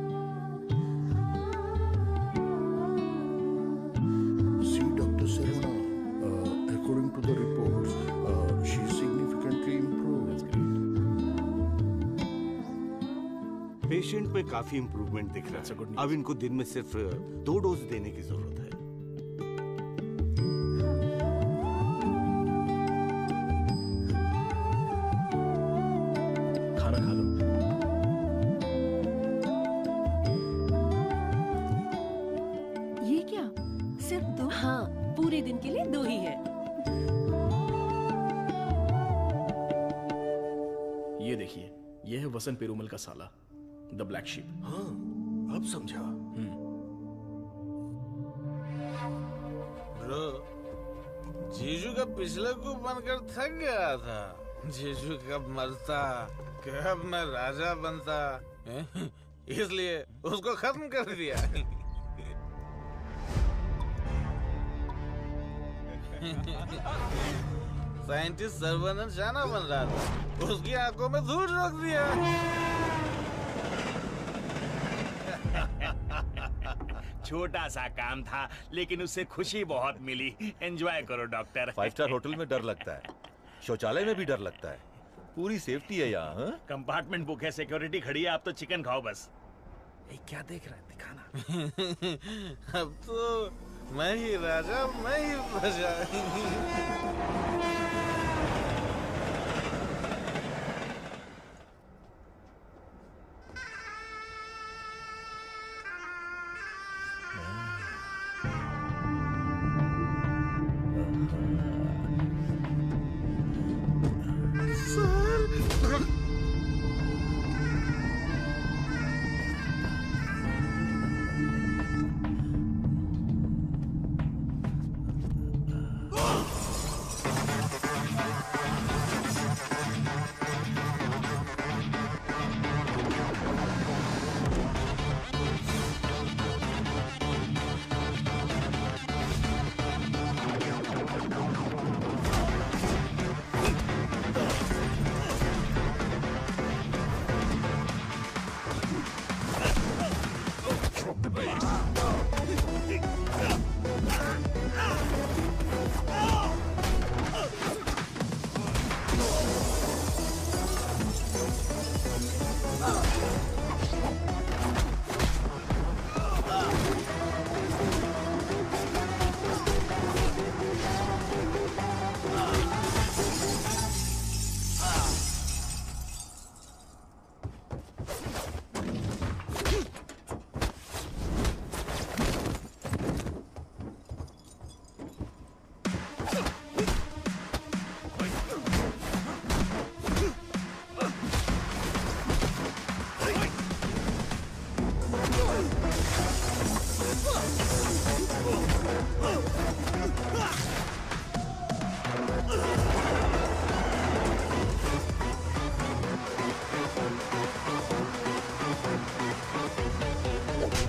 See, Dr. Sarvana, according to the reports, she is significantly improved. Patient पे काफी इम्प्रूवमेंट दिख रहा है। अब इनको दिन में सिर्फ 2 डोज देने की जरूरत है। खाना खा लो। ये क्या, सिर्फ 2? हाँ, पूरे दिन के लिए 2 ही है। ये देखिए, ये है वसंत पेरुमल का साला, द ब्लैक शीप। हाँ, अब समझा। ब्रो, जीजू का पिछले को बनकर थक गया था। जीजू कब मरता, कब मैं राजा बनता, इसलिए उसको खत्म कर दिया। साइंटिस्ट सर्वनन शाना बन रहा था, उसकी आंखों में धूल रख दिया। छोटा सा काम था, लेकिन उससे खुशी बहुत मिली। एंजॉय करो डॉक्टर। 5 स्टार होटल में डर लगता है, शौचालय में भी डर लगता है। पूरी सेफ्टी है यहाँ। कंपार्टमेंट बुक है, सिक्योरिटी खड़ी है। आप तो चिकन खाओ बस। क्या देख रहा है, दिखाना। अब तो मैं ही राजा, मैं ही प्रजा।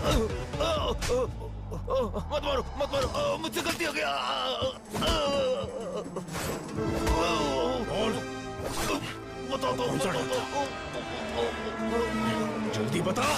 मत मारो मत मारो, मुझसे गलती हो गया। बताओ तो, जल्दी बता।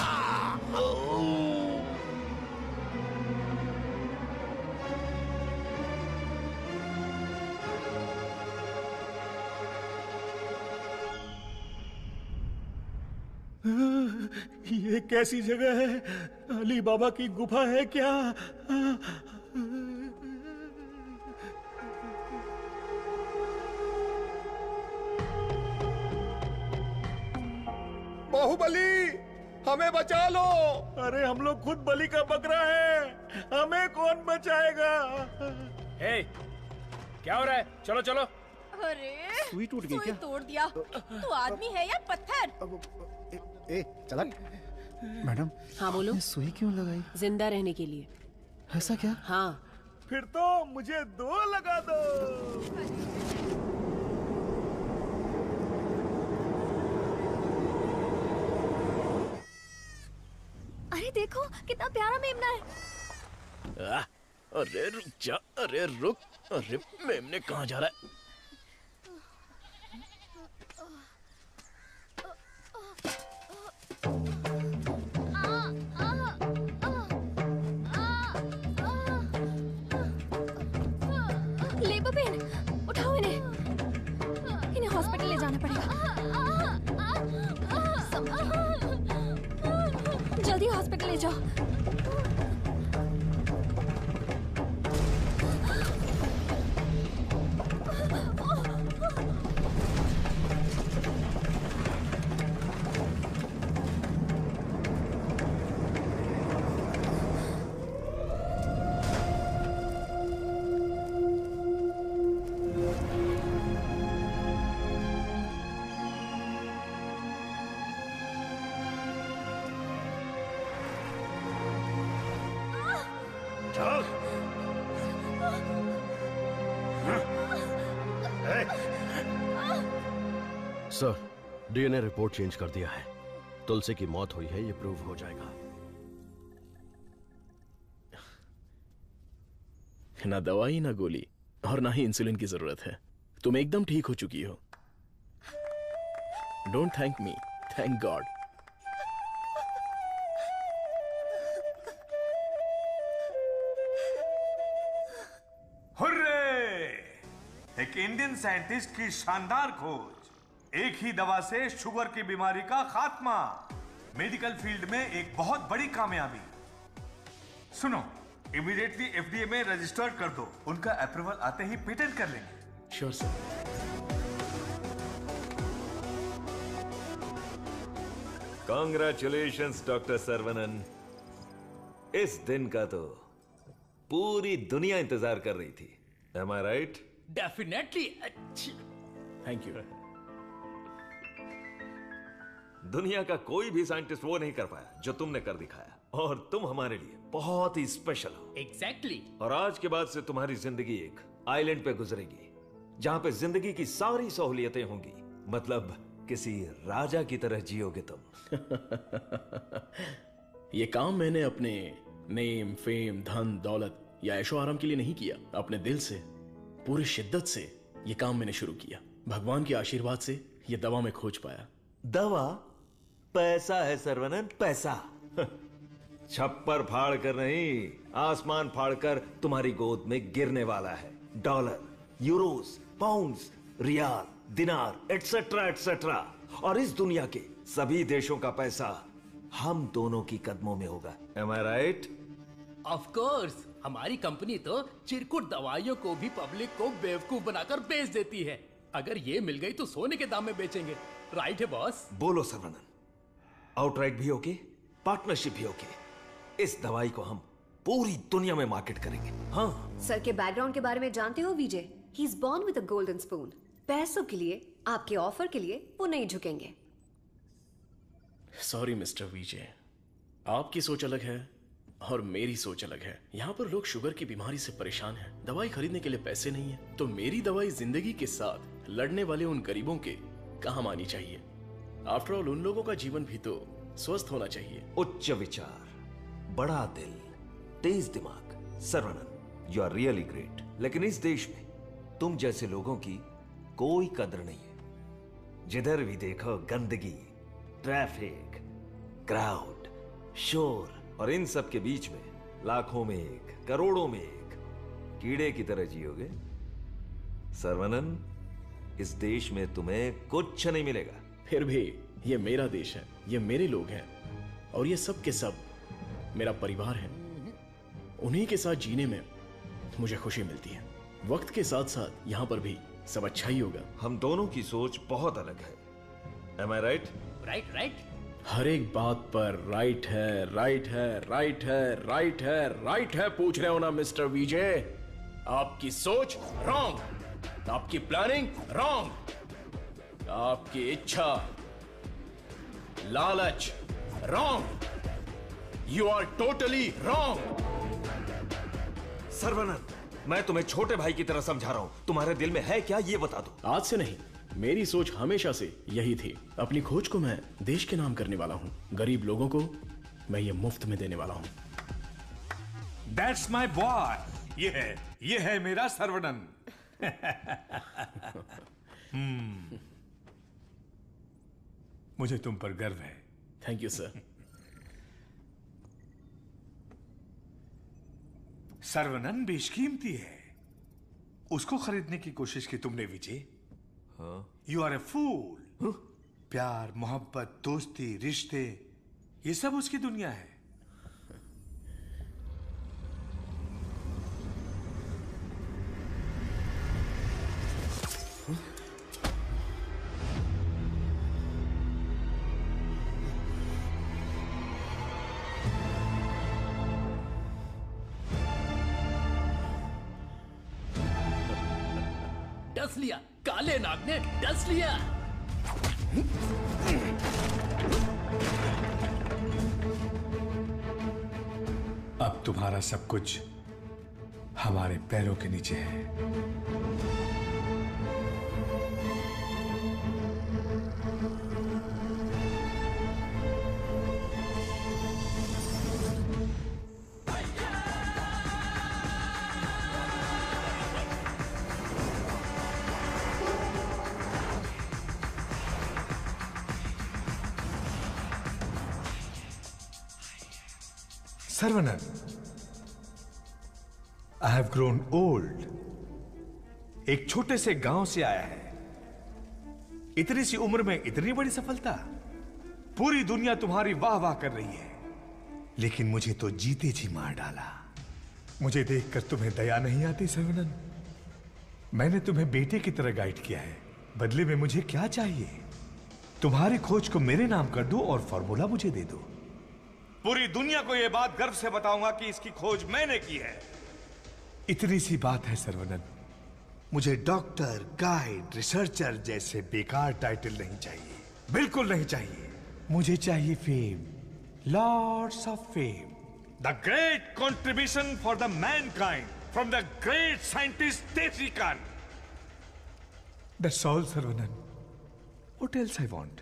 ये कैसी जगह है? अली बाबा की गुफा है क्या? बाहुबली, हमें बचा लो। अरे हम लोग खुद बलि का बकरा है, हमें कौन बचाएगा? हे, क्या हो रहा है? चलो चलो। अरे सुई टूट गई क्या? तोड़ दिया। तू आदमी है या पत्थर? ए चला। मैडम। हाँ बोलो। सुई क्यों लगाई? जिंदा रहने के लिए। ऐसा क्या? हाँ। फिर तो मुझे 2 लगा दो। अरे देखो कितना प्यारा मेमना है। अरे रुक जा, अरे रुक, अरे मेमने कहाँ जा रहा है? ले बबीन, उठाओ इन्हें हॉस्पिटल ले जाना पड़ेगा। जल्दी हॉस्पिटल ले जाओ। सर, डीएनए रिपोर्ट चेंज कर दिया है। तुलसी की मौत हुई है, ये प्रूव हो जाएगा। ना दवाई ना गोली और ना ही इंसुलिन की जरूरत है। तुम एकदम ठीक हो चुकी हो। Don't thank me, thank God. Hurray! एक इंडियन साइंटिस्ट की शानदार खोज, एक ही दवा से शुगर की बीमारी का खात्मा, मेडिकल फील्ड में एक बहुत बड़ी कामयाबी। सुनो, इमीडिएटली एफडीए में रजिस्टर्ड कर दो। उनका अप्रूवल आते ही पेटेंट कर लेंगे। Sure sir. Congratulations doctor Saravanan. इस दिन का तो पूरी दुनिया इंतजार कर रही थी। Am I right? Definitely. Thank you. दुनिया का कोई भी साइंटिस्ट वो नहीं कर पाया जो तुमने कर दिखाया, और तुम हमारे लिए बहुत ही स्पेशल हो। एग्जैक्टली। और आज के बाद से तुम्हारी जिंदगी एक आइलैंड पे गुजरेगी, जहां पे जिंदगी की सारी सहूलियतें होंगी। मतलब किसी राजा की तरह जियोगे तुम। ये काम मैंने अपने नेम, फेम, धन, दौलत या ऐशो आराम के लिए नहीं किया। अपने दिल से, पूरी शिद्दत से ये काम मैंने शुरू किया। भगवान के आशीर्वाद से ये दवा में खोज पाया। दवा? पैसा है सर्वनन, पैसा। छप्पर फाड़ कर नहीं, आसमान फाड़ कर तुम्हारी गोद में गिरने वाला है। डॉलर, यूरोस, पाउंड्स, रियाल, दिनार, एटसेट्रा एटसेट्रा। और इस दुनिया के सभी देशों का पैसा हम दोनों की कदमों में होगा। Am I right? Of course, हमारी कंपनी तो चिरकुट दवाइयों को भी पब्लिक को बेवकूफ बनाकर बेच देती है। अगर ये मिल गई तो सोने के दाम में बेचेंगे। राइट है बॉस? बोलो सर्वनन, आउटराइट भी ओके, पार्टनरशिप भी ओके। इस दवाई को हम पूरी दुनिया में मार्केट करेंगे। हाँ। सर के बैकग्राउंड के बारे में जानते हो Vijay? He is born with a golden spoon. पैसों के लिए, आपके ऑफर के लिए वो नहीं झुकेंगे। सॉरी मिस्टर विजय, आपकी सोच अलग है और मेरी सोच अलग है। यहाँ पर लोग शुगर की बीमारी से परेशान हैं, दवाई खरीदने के लिए पैसे नहीं है। तो मेरी दवाई जिंदगी के साथ लड़ने वाले उन गरीबों के काम आनी चाहिए। आफ्टर ऑल उन लोगों का जीवन भी तो स्वस्थ होना चाहिए। उच्च विचार, बड़ा दिल, तेज दिमाग। Saravanan, you are really great. लेकिन इस देश में तुम जैसे लोगों की कोई कदर नहीं है। जिधर भी देखो गंदगी, ट्रैफिक, क्राउड, शोर, और इन सब के बीच में लाखों में एक, करोड़ों में एक कीड़े की तरह जियोगे। सर्वनन, इस देश में तुम्हें कुछ नहीं मिलेगा। फिर भी ये मेरा देश है, ये मेरे लोग हैं, और ये सब के सब मेरा परिवार है। उन्हीं के साथ जीने में मुझे खुशी मिलती है। वक्त के साथ साथ यहाँ पर भी सब अच्छा ही होगा। हम दोनों की सोच बहुत अलग है। Am I right? Right right. हर एक बात पर राइट है, राइट है, राइट है, राइट है, राइट है पूछ रहे हो ना मिस्टर विजय? आपकी सोच रॉन्ग, आपकी प्लानिंग रॉन्ग, आपकी इच्छा, लालच wrong. You are totally wrong. Saravanan, मैं तुम्हें छोटे भाई की तरह समझा रहा हूं। तुम्हारे दिल में है क्या, ये बता दो। आज से नहीं, मेरी सोच हमेशा से यही थी। अपनी खोज को मैं देश के नाम करने वाला हूं। गरीब लोगों को मैं ये मुफ्त में देने वाला हूं। That's my boy। ये है मेरा सर्वनन। मुझे तुम पर गर्व है। Thank you sir. सर्वनन बेशकीमती है। उसको खरीदने की कोशिश की तुमने विजय। यू आर ए फूल। प्यार, मोहब्बत, दोस्ती, रिश्ते, ये सब उसकी दुनिया है। डस लिया, काले नाग ने डस लिया। अब तुम्हारा सब कुछ हमारे पैरों के नीचे है। Sarvanan, I have grown old। एक छोटे से गांव से आया है, इतनी सी उम्र में इतनी बड़ी सफलता। पूरी दुनिया तुम्हारी वाह वाह कर रही है, लेकिन मुझे तो जीते जी मार डाला। मुझे देखकर तुम्हें दया नहीं आती सर्वनन? मैंने तुम्हें बेटे की तरह गाइड किया है, बदले में मुझे क्या चाहिए? तुम्हारी खोज को मेरे नाम कर दो और फॉर्मूला मुझे दे दो। पूरी दुनिया को यह बात गर्व से बताऊंगा कि इसकी खोज मैंने की है। इतनी सी बात है सर्वनन। मुझे डॉक्टर, गाइड, रिसर्चर जैसे बेकार टाइटल नहीं चाहिए, बिल्कुल नहीं चाहिए। मुझे चाहिए fame, lots of fame, the great contribution for the mankind from the great scientist Desi Khan. That's all Saravanan. What else I want?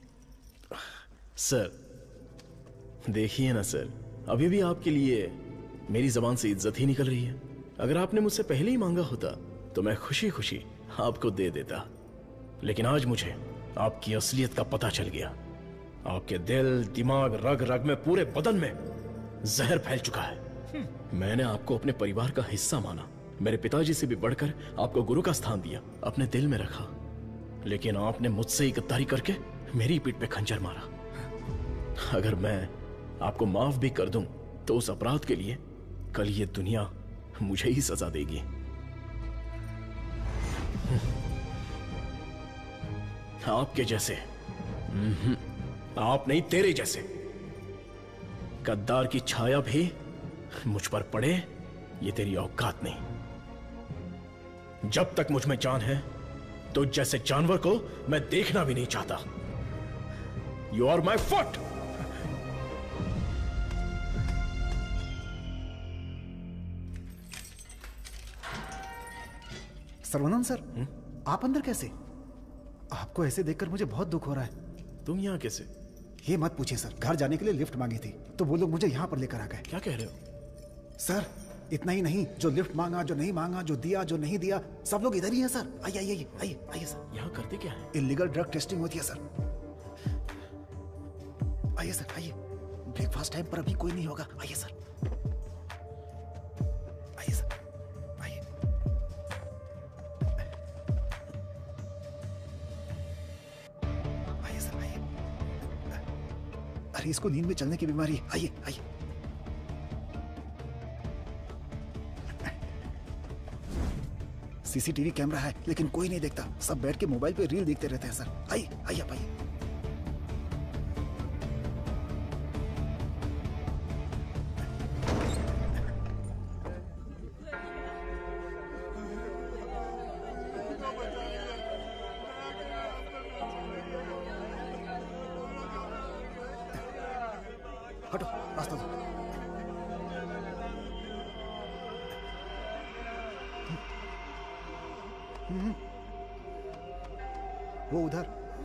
Sir देखिए ना सर, अभी भी आपके लिए मेरी जबान से इज्जत ही निकल रही है। अगर आपने मुझसे पहले ही मांगा होता तो मैं खुशी खुशी आपको दे देता, लेकिन आज मुझे आपकी असलियत का पता चल गया। आपके दिल, दिमाग, रग रग में, पूरे बदन में जहर फैल चुका है। मैंने आपको अपने परिवार का हिस्सा माना, मेरे पिताजी से भी बढ़कर आपको गुरु का स्थान दिया, अपने दिल में रखा, लेकिन आपने मुझसे ही गद्दारी करके मेरी पीठ पे खंजर मारा। अगर मैं आपको माफ भी कर दूं तो उस अपराध के लिए कल ये दुनिया मुझे ही सजा देगी। आपके जैसे, आप नहीं, तेरे जैसे गद्दार की छाया भी मुझ पर पड़े, ये तेरी औकात नहीं। जब तक मुझ में जान है तो जैसे जानवर को मैं देखना भी नहीं चाहता। You are my foot. Saravanan sir, आप अंदर कैसे? आपको ऐसे देखकर मुझे बहुत दुख हो रहा है। तुम यहाँ कैसे? ये मत पूछिए सर, घर जाने के लिए लिफ्ट मांगी थी तो वो लोग मुझे यहाँ पर लेकर आ गए। क्या कह रहे हो सर? इतना ही नहीं, जो लिफ्ट मांगा, जो नहीं मांगा, जो दिया, जो नहीं दिया, सब लोग इधर ही हैं सर। आइए आइए आइए आइए सर। यहाँ करते क्या है? इलीगल ड्रग टेस्टिंग होती है सर। आइए सर आइए, ब्रेकफास्ट टाइम पर अभी कोई नहीं होगा। आइए सर आइए सर आइए। आइए सर आइए। अरे इसको नींद में चलने की बीमारी है। आइए आइए। सीसीटीवी कैमरा है लेकिन कोई नहीं देखता, सब बैठ के मोबाइल पे रील देखते रहते हैं सर। आइए आइए आप आइए। हटो, रास्ता दो। वो उधर।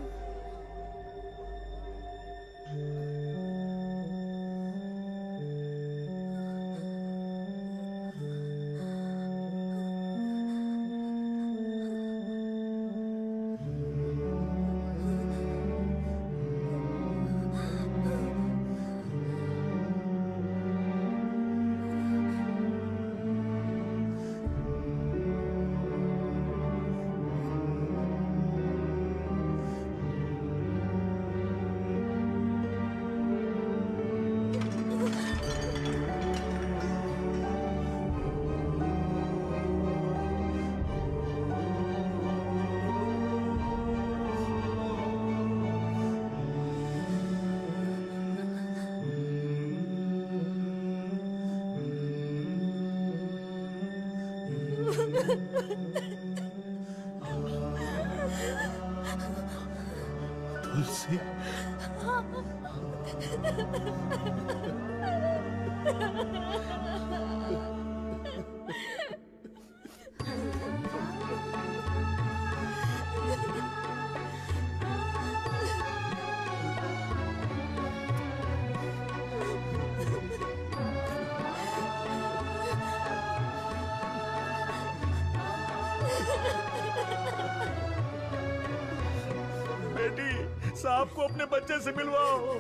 तुलसी, बेटी साहब को अपने बच्चे से मिलवाओ।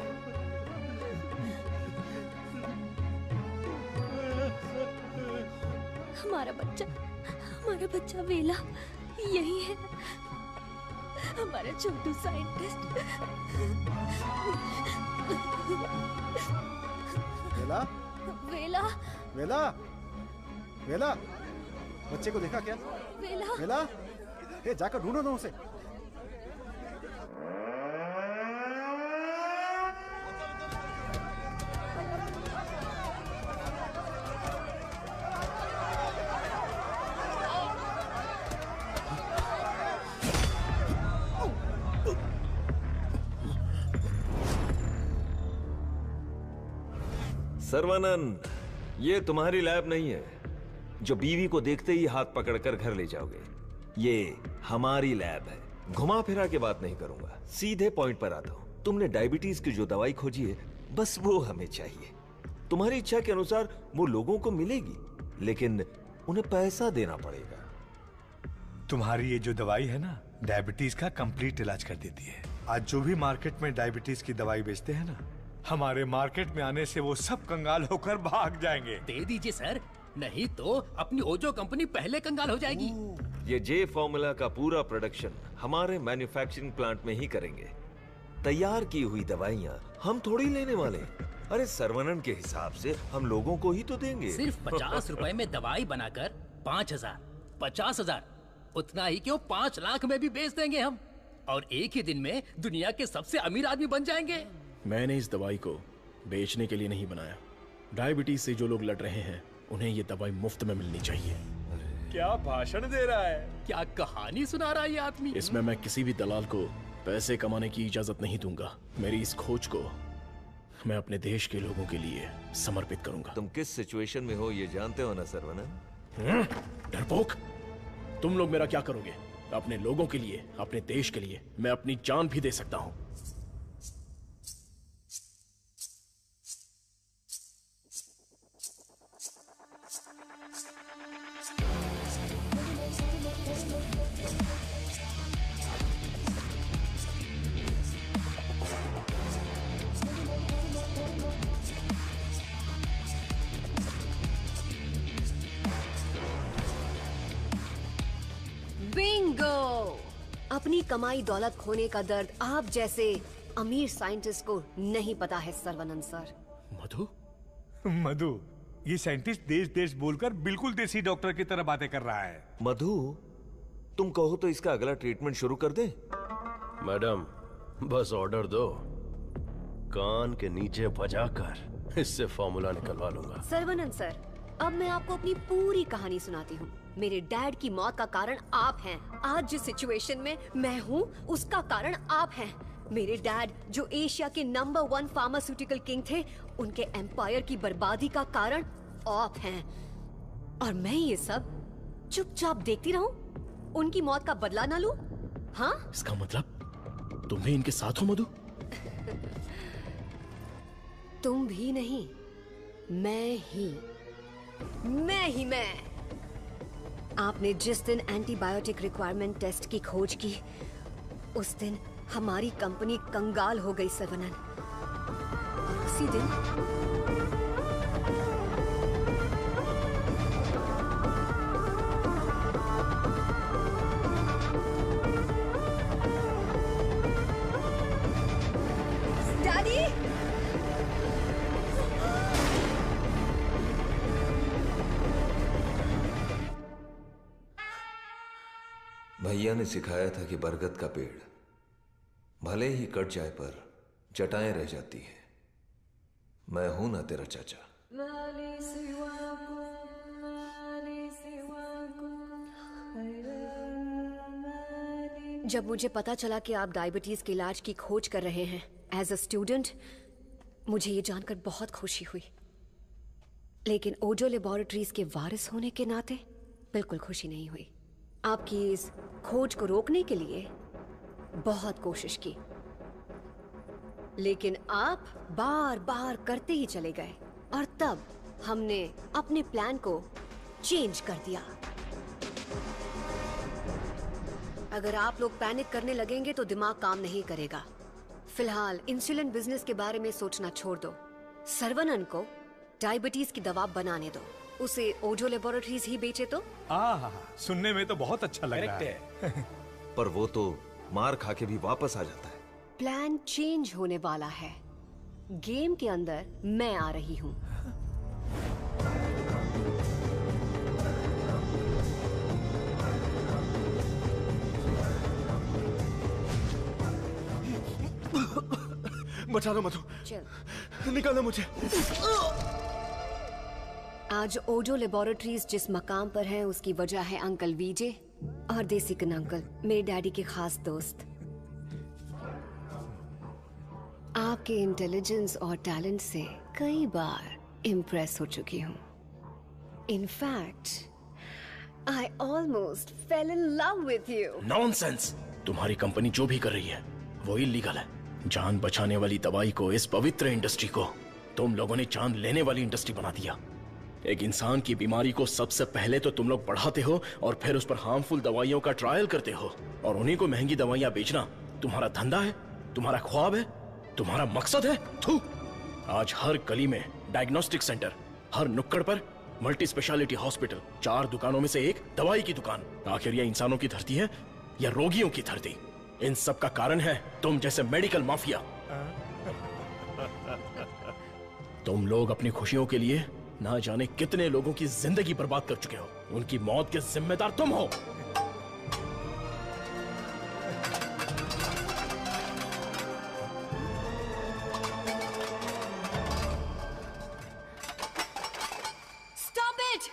हमारा बच्चा वेला यही है, हमारा छोटू साइंटिस्ट। वेला वेला वेला वेला, बच्चे को देखा क्या? वेला वेला, ए जाकर ढूंढो ना उसे। सर्वानंद, ये तुम्हारी लैब नहीं है जो बीवी को देखते ही हाथ पकड़कर घर ले जाओगे। ये हमारी लैब है। घुमा फिरा के बात नहीं करूंगा, सीधे पॉइंट पर आता हूं। तुमने डायबिटीज की जो दवाई खोजी है, बस वो हमें चाहिए। तुम्हारी इच्छा के अनुसार वो लोगों को मिलेगी, लेकिन उन्हें पैसा देना पड़ेगा। तुम्हारी ये जो दवाई है ना, डायबिटीज का कंप्लीट इलाज कर देती है। आज जो भी मार्केट में डायबिटीज की दवाई बेचते हैं ना, हमारे मार्केट में आने से वो सब कंगाल होकर भाग जाएंगे। दे दीजिए सर, नहीं तो अपनी ओजो कंपनी पहले कंगाल हो जाएगी। ये जे फॉर्मूला का पूरा प्रोडक्शन हमारे मैन्युफैक्चरिंग प्लांट में ही करेंगे। तैयार की हुई दवाइयाँ हम थोड़ी लेने वाले। अरे सर्वनन के हिसाब से हम लोगों को ही तो देंगे। सिर्फ 50 रुपए में दवाई बनाकर 5,000, 50,000, उतना ही क्यों 5 लाख में भी बेच देंगे हम, और एक ही दिन में दुनिया के सबसे अमीर आदमी बन जाएंगे। मैंने इस दवाई को बेचने के लिए नहीं बनाया। डायबिटीज से जो लोग लड़ रहे हैं, उन्हें ये दवाई मुफ्त में मिलनी चाहिए। क्या भाषण दे रहा है, क्या कहानी सुना रहा है ये आदमी। इसमें मैं किसी भी दलाल को पैसे कमाने की इजाजत नहीं दूंगा। मेरी इस खोज को मैं अपने देश के लोगों के लिए समर्पित करूंगा। तुम किस सिचुएशन में हो ये जानते हो ना सर्वनन? डरपोक, तुम लोग मेरा क्या करोगे? अपने लोगों के लिए, अपने देश के लिए मैं अपनी जान भी दे सकता हूँ। अपनी कमाई दौलत खोने का दर्द आप जैसे अमीर साइंटिस्ट को नहीं पता है सर्वनंद सर। मधु मधु, ये साइंटिस्ट देश देश बोलकर बिल्कुल देसी डॉक्टर की तरह बातें कर रहा है। मधु, तुम कहो तो इसका अगला ट्रीटमेंट शुरू कर दें? मैडम, बस ऑर्डर दो, कान के नीचे बजाकर इससे फॉर्मूला निकलवा लूंगा। सर्वनंद सर, अब मैं आपको अपनी पूरी कहानी सुनाती हूँ। मेरे डैड की मौत का कारण आप हैं। आज जिस सिचुएशन में मैं हूँ उसका कारण आप हैं। मेरे डैड जो एशिया के नंबर 1 फार्मास्यूटिकल किंग थे, उनके एम्पायर की बर्बादी का कारण आप हैं। और मैं ये सब चुपचाप देखती रहूं? उनकी मौत का बदला ना लूं? हाँ? इसका मतलब तुम भी इनके साथ हो मधु? तुम भी नहीं, मैं ही। आपने जिस दिन एंटीबायोटिक रिक्वायरमेंट टेस्ट की खोज की, उस दिन हमारी कंपनी कंगाल हो गई सर्वनन। और उसी दिन डैडी, भैया ने सिखाया था कि बरगद का पेड़ भले ही कट जाए पर जटाएं रह जाती हैं। मैं हूं ना तेरा चाचा। जब मुझे पता चला कि आप डायबिटीज के इलाज की खोज कर रहे हैं एज अ स्टूडेंट, मुझे ये जानकर बहुत खुशी हुई। लेकिन ओजो लेबोरेटरीज के वारिस होने के नाते बिल्कुल खुशी नहीं हुई। आपकी इस खोज को रोकने के लिए बहुत कोशिश की, लेकिन आप बार बार करते ही चले गए। और तब हमने अपने प्लान को चेंज कर दिया। अगर आप लोग पैनिक करने लगेंगे तो दिमाग काम नहीं करेगा। फिलहाल इंसुलिन बिजनेस के बारे में सोचना छोड़ दो। सर्वनन को डायबिटीज की दवा बनाने दो। उसे ओजो लेबोरेटरीज ही बेचे तो? सुनने में तो बहुत अच्छा लग रहा है। पर वो तो मार खा के भी वापस आ जाता है। प्लान चेंज होने वाला है। गेम के अंदर मैं आ रही हूँ। बचा लो मधु, चल निकालो मुझे। आज ओजो लेबोरेटरीज जिस मकाम पर है उसकी वजह है अंकल वीजे और देसिकन अंकल, मेरे डैडी के खास दोस्त। आपके इंटेलिजेंस और टैलेंट से कई बार इम्प्रेस हो चुकी हूँ। In fact I almost fell in love with you. Nonsense! तुम्हारी कंपनी जो भी कर रही है वो इलीगल है। जान बचाने वाली दवाई को, इस पवित्र इंडस्ट्री को तुम लोगों ने जान लेने वाली इंडस्ट्री बना दिया। एक इंसान की बीमारी को सबसे पहले तो तुम लोग बढ़ाते हो और फिर उस पर हार्मफुल दवाइयों का ट्रायल करते हो, और उन्हीं को महंगी दवाइयां बेचना तुम्हारा धंधा है, तुम्हारा ख्वाब है, तुम्हारा मकसद है। थू! आज हर गली में डायग्नोस्टिक सेंटर, हर नुक्कड़ पर मल्टी स्पेशलिटी हॉस्पिटल, 4 दुकानों में से एक दवाई की दुकान। आखिर यह इंसानों की धरती है या रोगियों की धरती? इन सब का कारण है तुम जैसे मेडिकल माफिया। तुम लोग अपनी खुशियों के लिए ना जाने कितने लोगों की जिंदगी बर्बाद कर चुके हो। उनकी मौत के जिम्मेदार तुम हो। Stop it!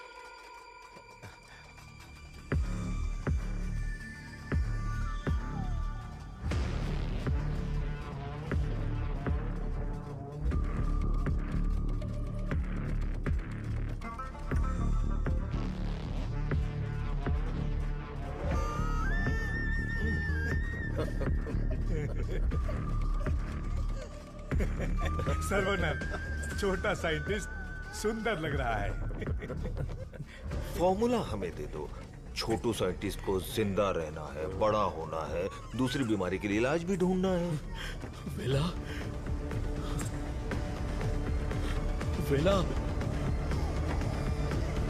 सर्वनन, छोटा साइंटिस्ट सुंदर लग रहा है। फॉर्मूला हमें दे दो। छोटू साइंटिस्ट को जिंदा रहना है, बड़ा होना है, दूसरी बीमारी के लिए इलाज भी ढूंढना है। वेला, वेला,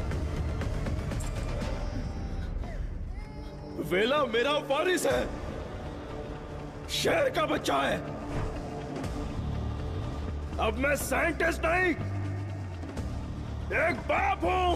वेला मेरा वारिस है। शेर का बच्चा है। अब मैं साइंटिस्ट नहीं, एक बाप हूं।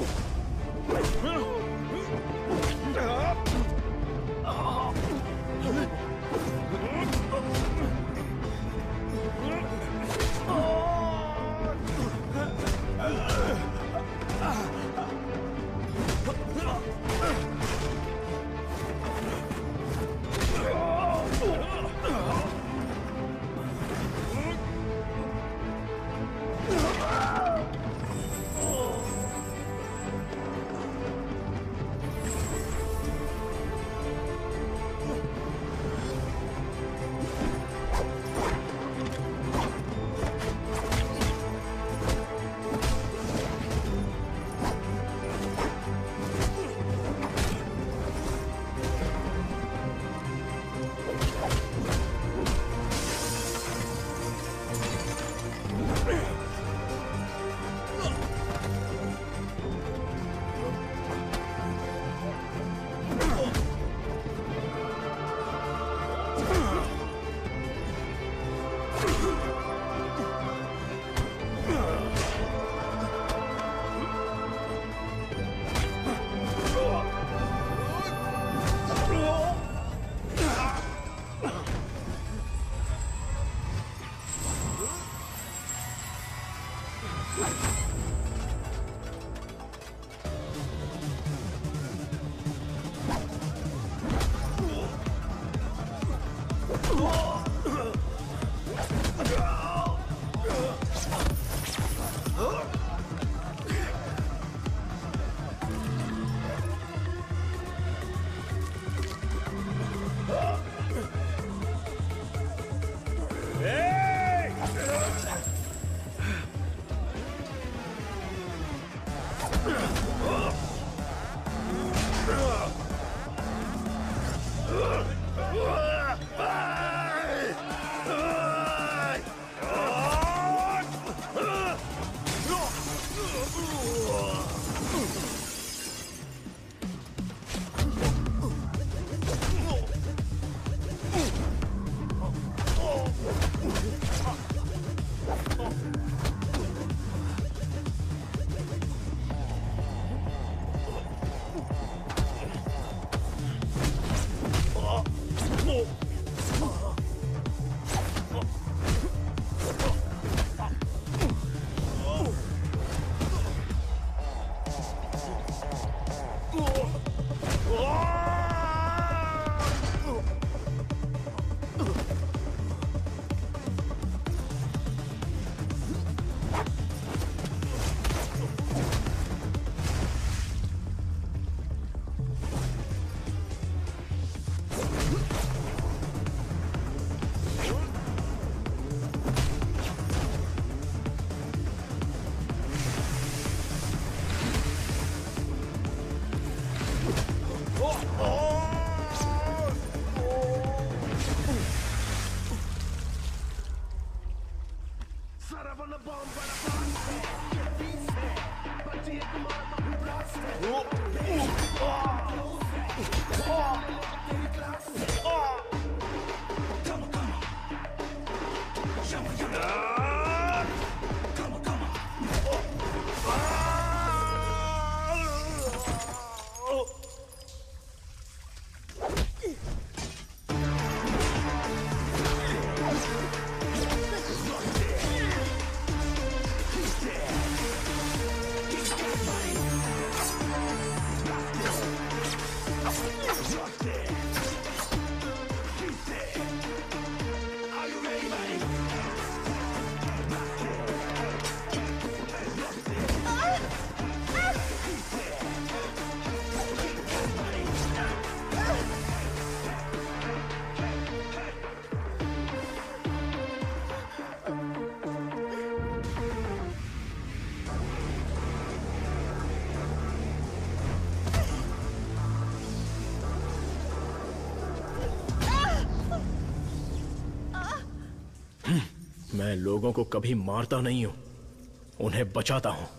मैं लोगों को कभी मारता नहीं हूं, उन्हें बचाता हूं।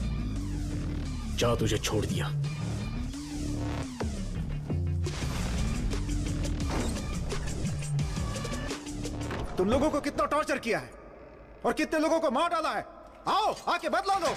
जा, तुझे छोड़ दिया। तुम लोगों को कितना टॉर्चर किया है और कितने लोगों को मार डाला है। आओ आके बदला लो।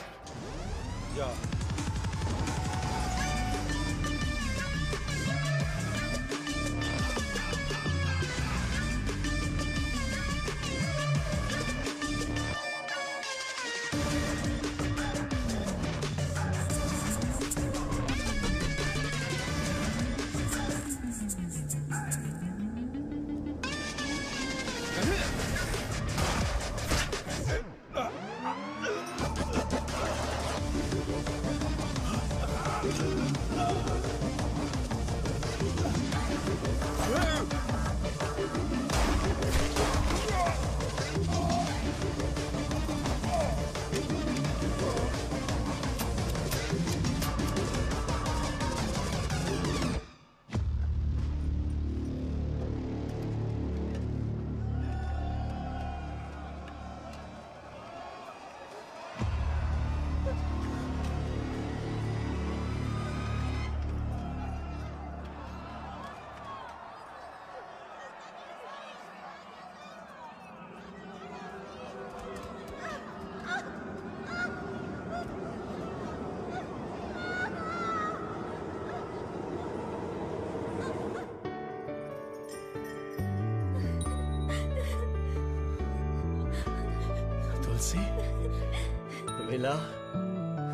मिला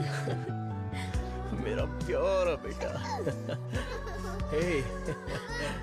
मेरा प्यारा बेटा। हे